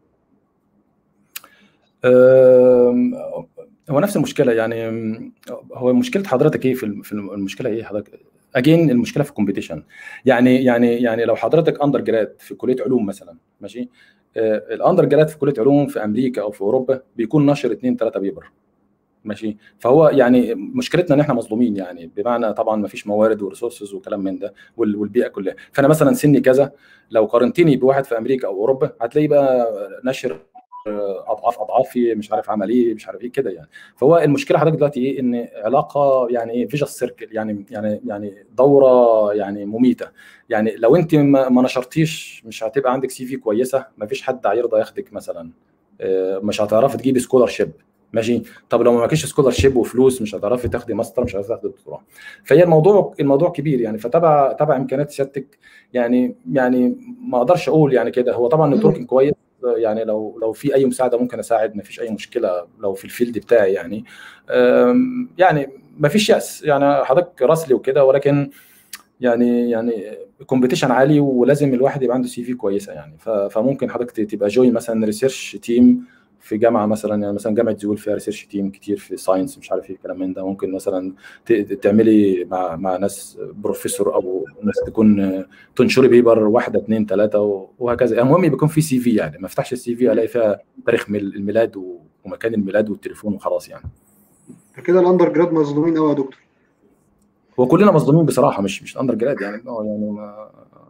هو نفس المشكله. يعني هو مشكله حضرتك ايه في في المشكله ايه حضرتك؟ اجين المشكله في الكومبيتيشن. يعني يعني يعني لو حضرتك اندر جراد في كليه علوم مثلا، ماشي، الاندر جراد في كليه علوم في امريكا او في اوروبا بيكون نشر اثنين ثلاثه بيبر، ماشي. فهو يعني مشكلتنا ان احنا مظلومين، يعني بمعنى طبعا ما فيش موارد وريسورسز وكلام من ده والبيئه كلها. فانا مثلا سني كذا، لو قارنتني بواحد في امريكا او اوروبا هتلاقي بقى نشر اضعاف اضعافي، مش عارف عمل ايه مش عارف ايه كده يعني. فهو المشكله حضرتك دلوقتي ايه؟ ان علاقه يعني ايه فيجوس سيركل، يعني يعني يعني دوره يعني مميته. يعني لو انت ما نشرتيش مش هتبقى عندك سي في كويسه، ما فيش حد هيرضى ياخدك مثلا، مش هتعرفي تجيبي سكولر شيب، ماشي. طب لو ما معكيش سكولر شيب وفلوس مش هتعرفي تاخدي ماستر، مش هتعرفي تاخدي دكتوراه. فهي الموضوع الموضوع كبير يعني. فتبع تبع امكانيات سيادتك يعني. يعني ما اقدرش اقول يعني كده. هو طبعا النتوركينج كويس، يعني لو لو في اي مساعده ممكن اساعد، ما فيش اي مشكله لو في الفيلد بتاعي يعني. يعني ما فيش يأس يعني، حضرتك راسلي وكده، ولكن يعني يعني كومبيتيشن عالي ولازم الواحد يبقى عنده سي في كويسه يعني. فممكن حضرتك تبقى جوين مثلا ريسيرش تيم في جامعه مثلا، يعني مثلا جامعه زيول فيها ريسيرش تيم كتير في ساينس مش عارف ايه الكلام من ده. ممكن مثلا تعملي مع مع ناس بروفيسور او ناس تكون تنشري بيبر واحده اثنين ثلاثه وهكذا. المهم يكون في سي في، يعني ما افتحش السي في الاقي فيها تاريخ الميلاد ومكان الميلاد والتليفون وخلاص يعني. كده الاندر جراد مظلومين قوي يا دكتور. هو كلنا مظلومين بصراحه، مش مش اندر جراد يعني. اه يعني ما...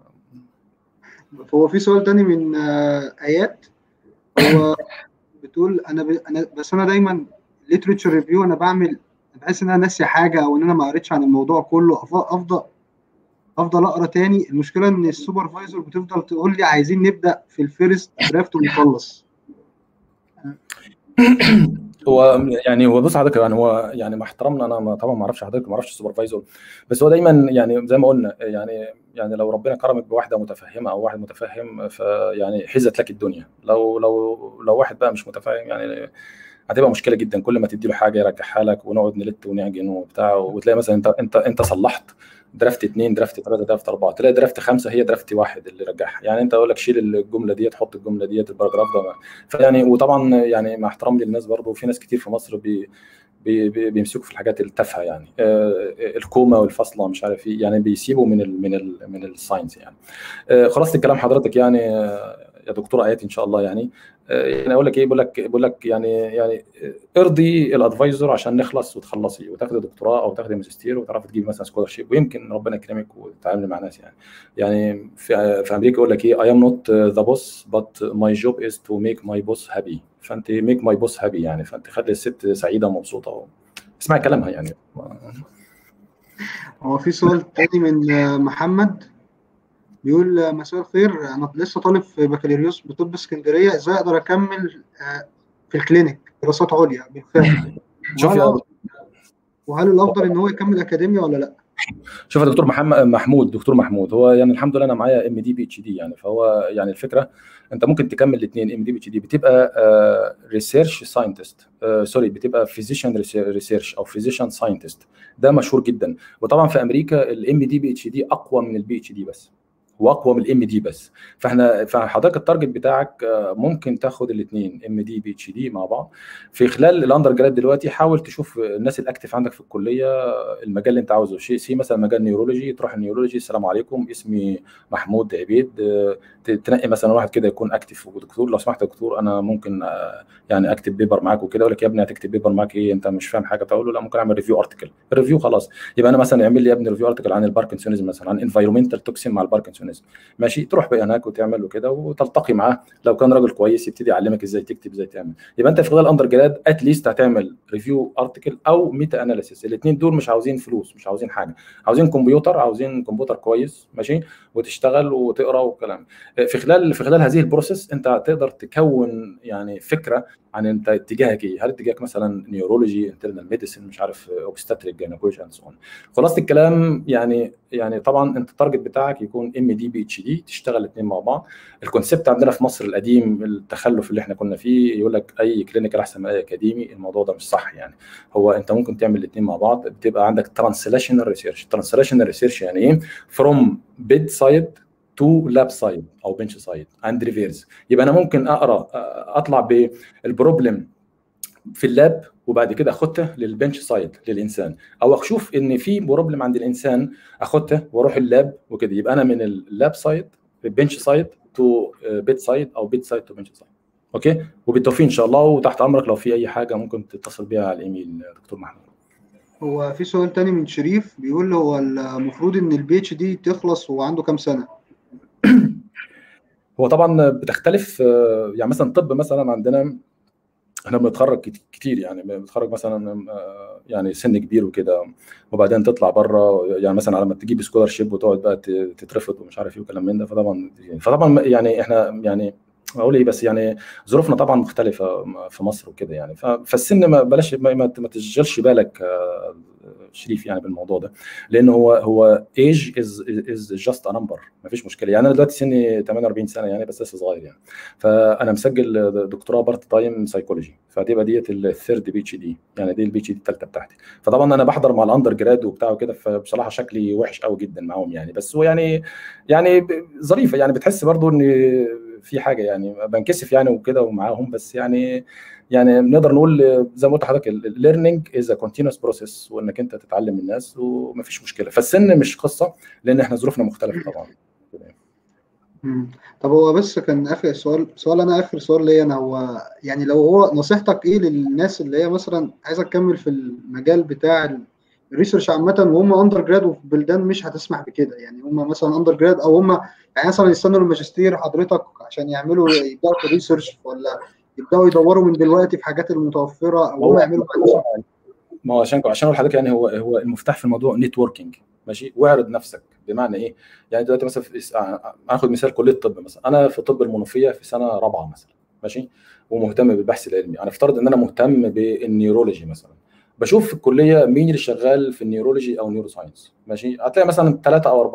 هو في سؤال تاني من ايات، هو بتقول انا ب... انا بس انا دايما ليتريتشر ريفيو انا بعمل بحس ان انا ناسي حاجه او ان انا ما قريتش عن الموضوع كله، افضل افضل اقرا تاني. المشكله ان السوبرفايزر بتفضل تقول لي عايزين نبدا في الفيرست درافت ونخلص. هو يعني هو بص حضرتك، يعني هو يعني مع احترامنا انا طبعا ما اعرفش حضرتك، ما اعرفش السوبرفايزر، بس هو دايما يعني زي ما قلنا يعني يعني لو ربنا كرمك بواحده متفهمه او واحد متفهم فيعني حزت لك الدنيا. لو لو لو واحد بقى مش متفاهم يعني هتبقى مشكله جدا. كل ما تدي له حاجه يرجعها لك، ونقعد نلت ونعجن وبتاع، وتلاقي مثلا انت انت انت صلحت درافت اثنين، درافت ثلاثه، درافت اربعه، تلاقي درافت خمسه هي درافت واحد اللي رجعها. يعني انت اقول لك شيل الجمله ديت، حط الجمله ديت، الباراجراف ده. فيعني وطبعا يعني مع احترامي للناس برضه، في ناس كتير في مصر بي بي بيمسكوا في الحاجات التافهه، يعني آه الكومه والفاصله مش عارف ايه، يعني بيسيبوا من ال من ال من الساينس يعني. آه خلاص الكلام حضرتك يعني آه يا دكتوره ايات ان شاء الله يعني آه يعني اقول لك ايه، بقول لك بقول لك يعني يعني ارضي الادفايزر عشان نخلص وتخلصي وتاخدي دكتوراه او تاخدي ماجستير وتعرفي تجيبي مثلا سكولرشيب، ويمكن ربنا يكرمك وتتعاملي مع ناس يعني. يعني في في امريكا يقول لك ايه، I am not the boss but my job is to make my boss happy. فانت ميك ماي بوس هابي يعني، فانت خلي الست سعيده ومبسوطه، اسمعي كلامها يعني. هو في سؤال تاني من آه، محمد، بيقول آه، مساء الخير، انا لسه طالب في بكالوريوس بطب اسكندريه، ازاي اقدر اكمل آه، في الكلينيك دراسات عليا بالفعل؟ شوف وهل يا وهل الافضل ان هو يكمل اكاديميا ولا لا؟ شوف يا دكتور محمد محمود دكتور محمود، هو يعني الحمد لله انا معايا ام دي بي اتش دي يعني، فهو يعني الفكره انت ممكن تكمل الاثنين. ام دي بي اتش دي بتبقى ريسيرش ساينتست، سوري بتبقى فيزيشن ريسيرش او فيزيشن ساينتست، ده مشهور جدا. وطبعا في امريكا الام دي بي اتش دي اقوى من البي اتش دي بس، واقوى من الام دي بس. فاحنا فحضرتك التارجت بتاعك ممكن تاخد الاثنين ام دي بي اتش دي مع بعض. في خلال الاندر جراد دلوقتي حاول تشوف الناس الاكتف عندك في الكليه، المجال اللي انت عاوزه. شيء سي مثلا مجال نيورولوجي، تروح النيورولوجي، السلام عليكم اسمي محمود عبيد، تنقي مثلا واحد كده يكون اكتف ودكتور، لو سمحت يا دكتور انا ممكن يعني اكتب بيبر معاك وكده. يقول لك يا ابني هتكتب بيبر معاك ايه، انت مش فاهم حاجه. تقول له لا ممكن اعمل ريفيو ارتكل. الريفيو خلاص يبقى انا مثلا اعمل لي يا ابني ريفيو ارتكل عن الباركنسونيزم مثلا، عن انفايرمنتال توكسين مع الباركنسونيزم، ماشي. تروح بقى هناك وتعمل له كده وتلتقي معاه، لو كان راجل كويس يبتدي يعلمك ازاي تكتب ازاي تعمل. يبقى انت في خلال اندر جراد اتليست هتعمل ريفيو ارتكل او ميتا اناليسيس. الاثنين دول مش عاوزين فلوس، مش عاوزين حاجه، عاوزين كمبيوتر، عاوزين كمبيوتر كويس ماشي، وتشتغل وتقرا والكلام. في خلال في خلال هذه البروسيس انت تقدر تكون يعني فكره عن انت اتجاهك ايه. هل اتجاهك مثلا نيورولوجي، انترنال ميديسن، مش عارف اوبستاتريك، جاينيكولوجي اند سو اون. خلاصه الكلام يعني يعني طبعا انت التارجت بتاعك يكون ام دي بي اتش دي، تشتغل الاثنين مع بعض. الكونسيبت عندنا في مصر القديم التخلف اللي احنا كنا فيه، يقول لك اي كلينيكال احسن من اي اكاديمي، الموضوع ده مش صح يعني. هو انت ممكن تعمل الاثنين مع بعض، بتبقى عندك ترانسليشنال ريسيرش. ترانسليشنال ريسيرش يعني ايه؟ فروم بيد سايد تو لاب سايد او بنش سايد اند ريفيرس. يبقى انا ممكن اقرا اطلع بالبروبلم في اللاب وبعد كده اخدها للبنش سايد للانسان، او اشوف ان في بروبلم عند الانسان اخدها واروح اللاب وكده. يبقى انا من اللاب سايد البنش سايد تو بيت سايد او بيت سايد تو بنش سايد. اوكي، وبالتوفيق ان شاء الله، وتحت امرك لو في اي حاجه ممكن تتصل بيها على الايميل دكتور محمود. هو في سؤال تاني من شريف، بيقول هو المفروض ان البي اتش دي تخلص وهو عنده كام سنه؟ هو طبعا بتختلف، يعني مثلا طب مثلا عندنا احنا بنتخرج كتير، يعني بنتخرج مثلا يعني سن كبير وكده، وبعدين تطلع بره، يعني مثلا على ما تجيب سكولارشيب وتقعد بقى تترفض ومش عارف ايه وكلام من ده. فطبعا فطبعا يعني احنا يعني اقول ايه، بس يعني ظروفنا طبعا مختلفه في مصر وكده يعني. فالسن ما بلاش ما, ما تشغلش بالك شريف يعني بالموضوع ده، لان هو هو ايج از از جاست ا نمبر، ما فيش مشكله. يعني انا دلوقتي سني ثمانية وأربعين سنه يعني، بس لسه صغير يعني. فانا مسجل دكتوراه بارت تايم سايكولوجي، فدي ديت الثيرد بي اتش دي، يعني دي البي اتش دي الثالثه بتاعتي. فطبعا انا بحضر مع الاندر جراد وبتاع وكده، فبصراحه شكلي وحش قوي جدا معاهم يعني. بس هو يعني يعني ظريفه يعني، بتحس برضو ان في حاجه يعني، بنكسف يعني وكده ومعاهم، بس يعني يعني نقدر نقول زي ما قلت لحضرتك الليرنينج از ا كونتينوس بروسيس، وانك انت تتعلم من الناس ومفيش مشكله. فالسن مش قصه، لان احنا ظروفنا مختلفه طبعا. مم. طب هو بس كان اخر سؤال سؤال انا اخر سؤال ليا انا، هو يعني لو هو نصيحتك ايه للناس اللي هي مثلا عايزه تكمل في المجال بتاع الريسيرش عامه، وهم اندر جراد وفي بلدان مش هتسمح بكده، يعني هم مثلا اندر جراد او هم يعني مثلا يستنوا الماجستير حضرتك عشان يعملوا يبداوا في الريسيرش، ولا يبداوا يدوروا من دلوقتي في حاجات المتوفره، او هم هو يعملوا بعد؟ ما هو عشان عشان اقول لحضرتك يعني، هو هو المفتاح في الموضوع نتوركينج ماشي، واعرض نفسك. بمعنى ايه؟ يعني دلوقتي مثلا هاخد مثال كليه الطب مثلا، انا في طب المنوفيه في سنه رابعه مثلا ماشي، ومهتم بالبحث العلمي. انا افترض ان انا مهتم بالنيورولوجي مثلا، بشوف في الكليه مين اللي شغال في النيورولوجي او نيورو ساينس ماشي، هتلاقي مثلا ثلاثه او اربعه.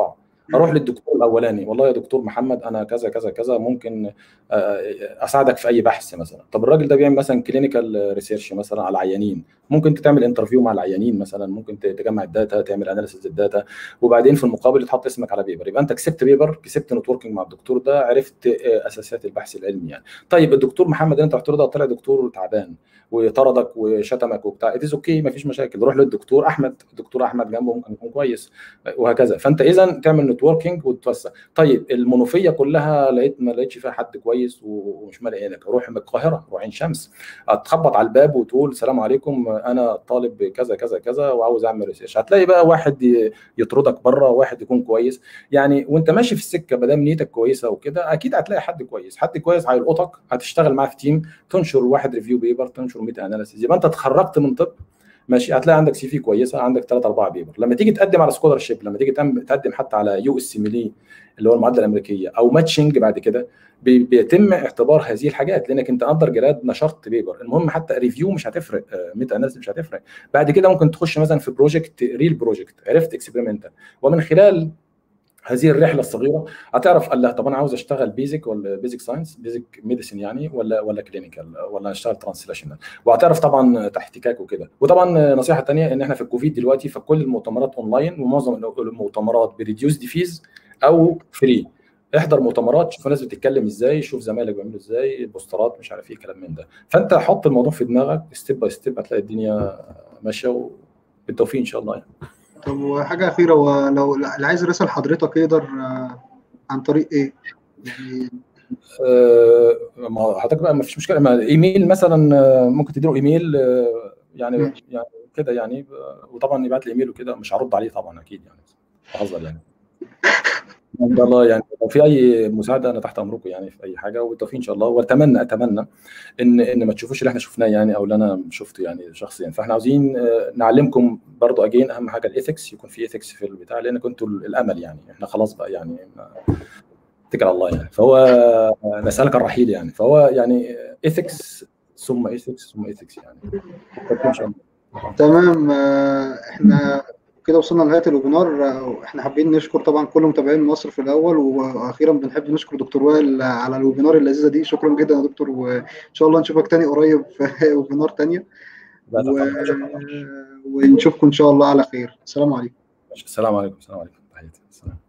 اروح للدكتور الاولاني، والله يا دكتور محمد انا كذا كذا كذا، ممكن اساعدك في اي بحث مثلا. طب الراجل ده بيعمل مثلا كلينيكال ريسيرش مثلا على العيانين، ممكن تعمل انترفيو مع العيانين مثلا، ممكن تجمع الداتا، تعمل اناليسيز الداتا، وبعدين في المقابل تحط اسمك على بيبر، يبقى انت كسبت بيبر، كسبت نتوركينج مع الدكتور ده، عرفت اساسيات البحث العلمي يعني. طيب الدكتور محمد اللي انت رحت له ده طلع دكتور تعبان وطردك وشتمك وبتاع، اتس اوكي مفيش مشاكل، روح للدكتور احمد، الدكتور احمد جنبه ممكن يكون كويس وهكذا. فانت اذا تعمل نتوركينج وتوسع. طيب المنوفيه كلها لقيت ما لقيتش فيها حد كويس ومش مالي عينك، روح من القاهره، روح عين شمس، تخبط على الباب وتقول السلام عليكم انا طالب كذا كذا كذا وعاوز اعمل ريسيرش، هتلاقي بقى واحد يطردك بره، واحد يكون كويس يعني. وانت ماشي في السكه ما دام نيتك كويسه وكده، اكيد هتلاقي حد كويس، حد كويس هيلقطك، هتشتغل معاه في تيم، تنشر واحد ريفيو بيبر، تنشر ميتا اناليسيز، يبقى انت اتخرجت من طب ماشي، هتلاقي عندك سي في كويسه، عندك ثلاثة أربعة بيبر. لما تيجي تقدم على سكولر شيب، لما تيجي تقدم حتى على يو اس ميلي اللي هو المعادله الامريكيه او ماتشنج بعد كده، بيتم اعتبار هذه الحاجات، لانك انت اندر جراد نشرت بيبر. المهم حتى ريفيو مش هتفرق، ميتا اناليسيس مش هتفرق، بعد كده ممكن تخش مثلا في بروجكت ريل بروجكت، عرفت اكسبيرمنتال، ومن خلال هذه الرحله الصغيره هتعرف الله طب انا عاوز اشتغل بيزك ولا بيزك ساينس، بيزك ميديسين يعني، ولا ولا كلينيكال، ولا اشتغل ترانسليشنال، وهتعرف طبعا تحتكاك وكده. وطبعا نصيحه ثانيه ان احنا في الكوفيد دلوقتي فكل المؤتمرات اونلاين، ومعظم المؤتمرات بريديوس دي فيز او فري. احضر مؤتمرات، شوف الناس بتتكلم ازاي، شوف زمايلك بيعملوا ازاي، بوسترات مش عارف ايه كلام من ده. فانت حط الموضوع في دماغك ستيب باي ستيب، هتلاقي الدنيا ماشيه وبالتوفيق ان شاء الله يعني. طب وحاجة أخيرة، ولو اللي عايز يراسل حضرتك يقدر عن طريق إيه؟ يعني أه ما حضرتك بقى ما فيش مشكلة، ما إيميل مثلا ممكن تديله إيميل يعني م. يعني كده يعني، وطبعا يبعت لي إيميل وكده، مش هرد عليه طبعا أكيد يعني، بهزر يعني. ان شاء الله يعني لو في اي مساعده انا تحت امركم يعني في اي حاجه، وبالتوفيق ان شاء الله. واتمنى اتمنى ان ان ما تشوفوش اللي احنا شفناه يعني، او اللي انا شفته يعني شخصيا. فاحنا عاوزين نعلمكم برضو اجين اهم حاجه الايثكس، يكون في ايثكس في البتاع، لان كنتوا الامل يعني، احنا خلاص بقى يعني اتكل على الله يعني. فهو نسالك الرحيل يعني، فهو يعني ايثكس ثم ايثكس ثم ايثكس يعني ان شاء الله. تمام. احنا كده وصلنا لنهايه الويبينار. احنا حابين نشكر طبعا كل متابعين مصر في الاول، واخيرا بنحب نشكر دكتور وائل على الويبينار اللذيذه دي. شكرا جدا يا دكتور، وان شاء الله نشوفك تاني قريب في ويبينار تانيه، و... ونشوفكم ان شاء الله على خير. السلام عليكم. السلام عليكم. السلام عليكم.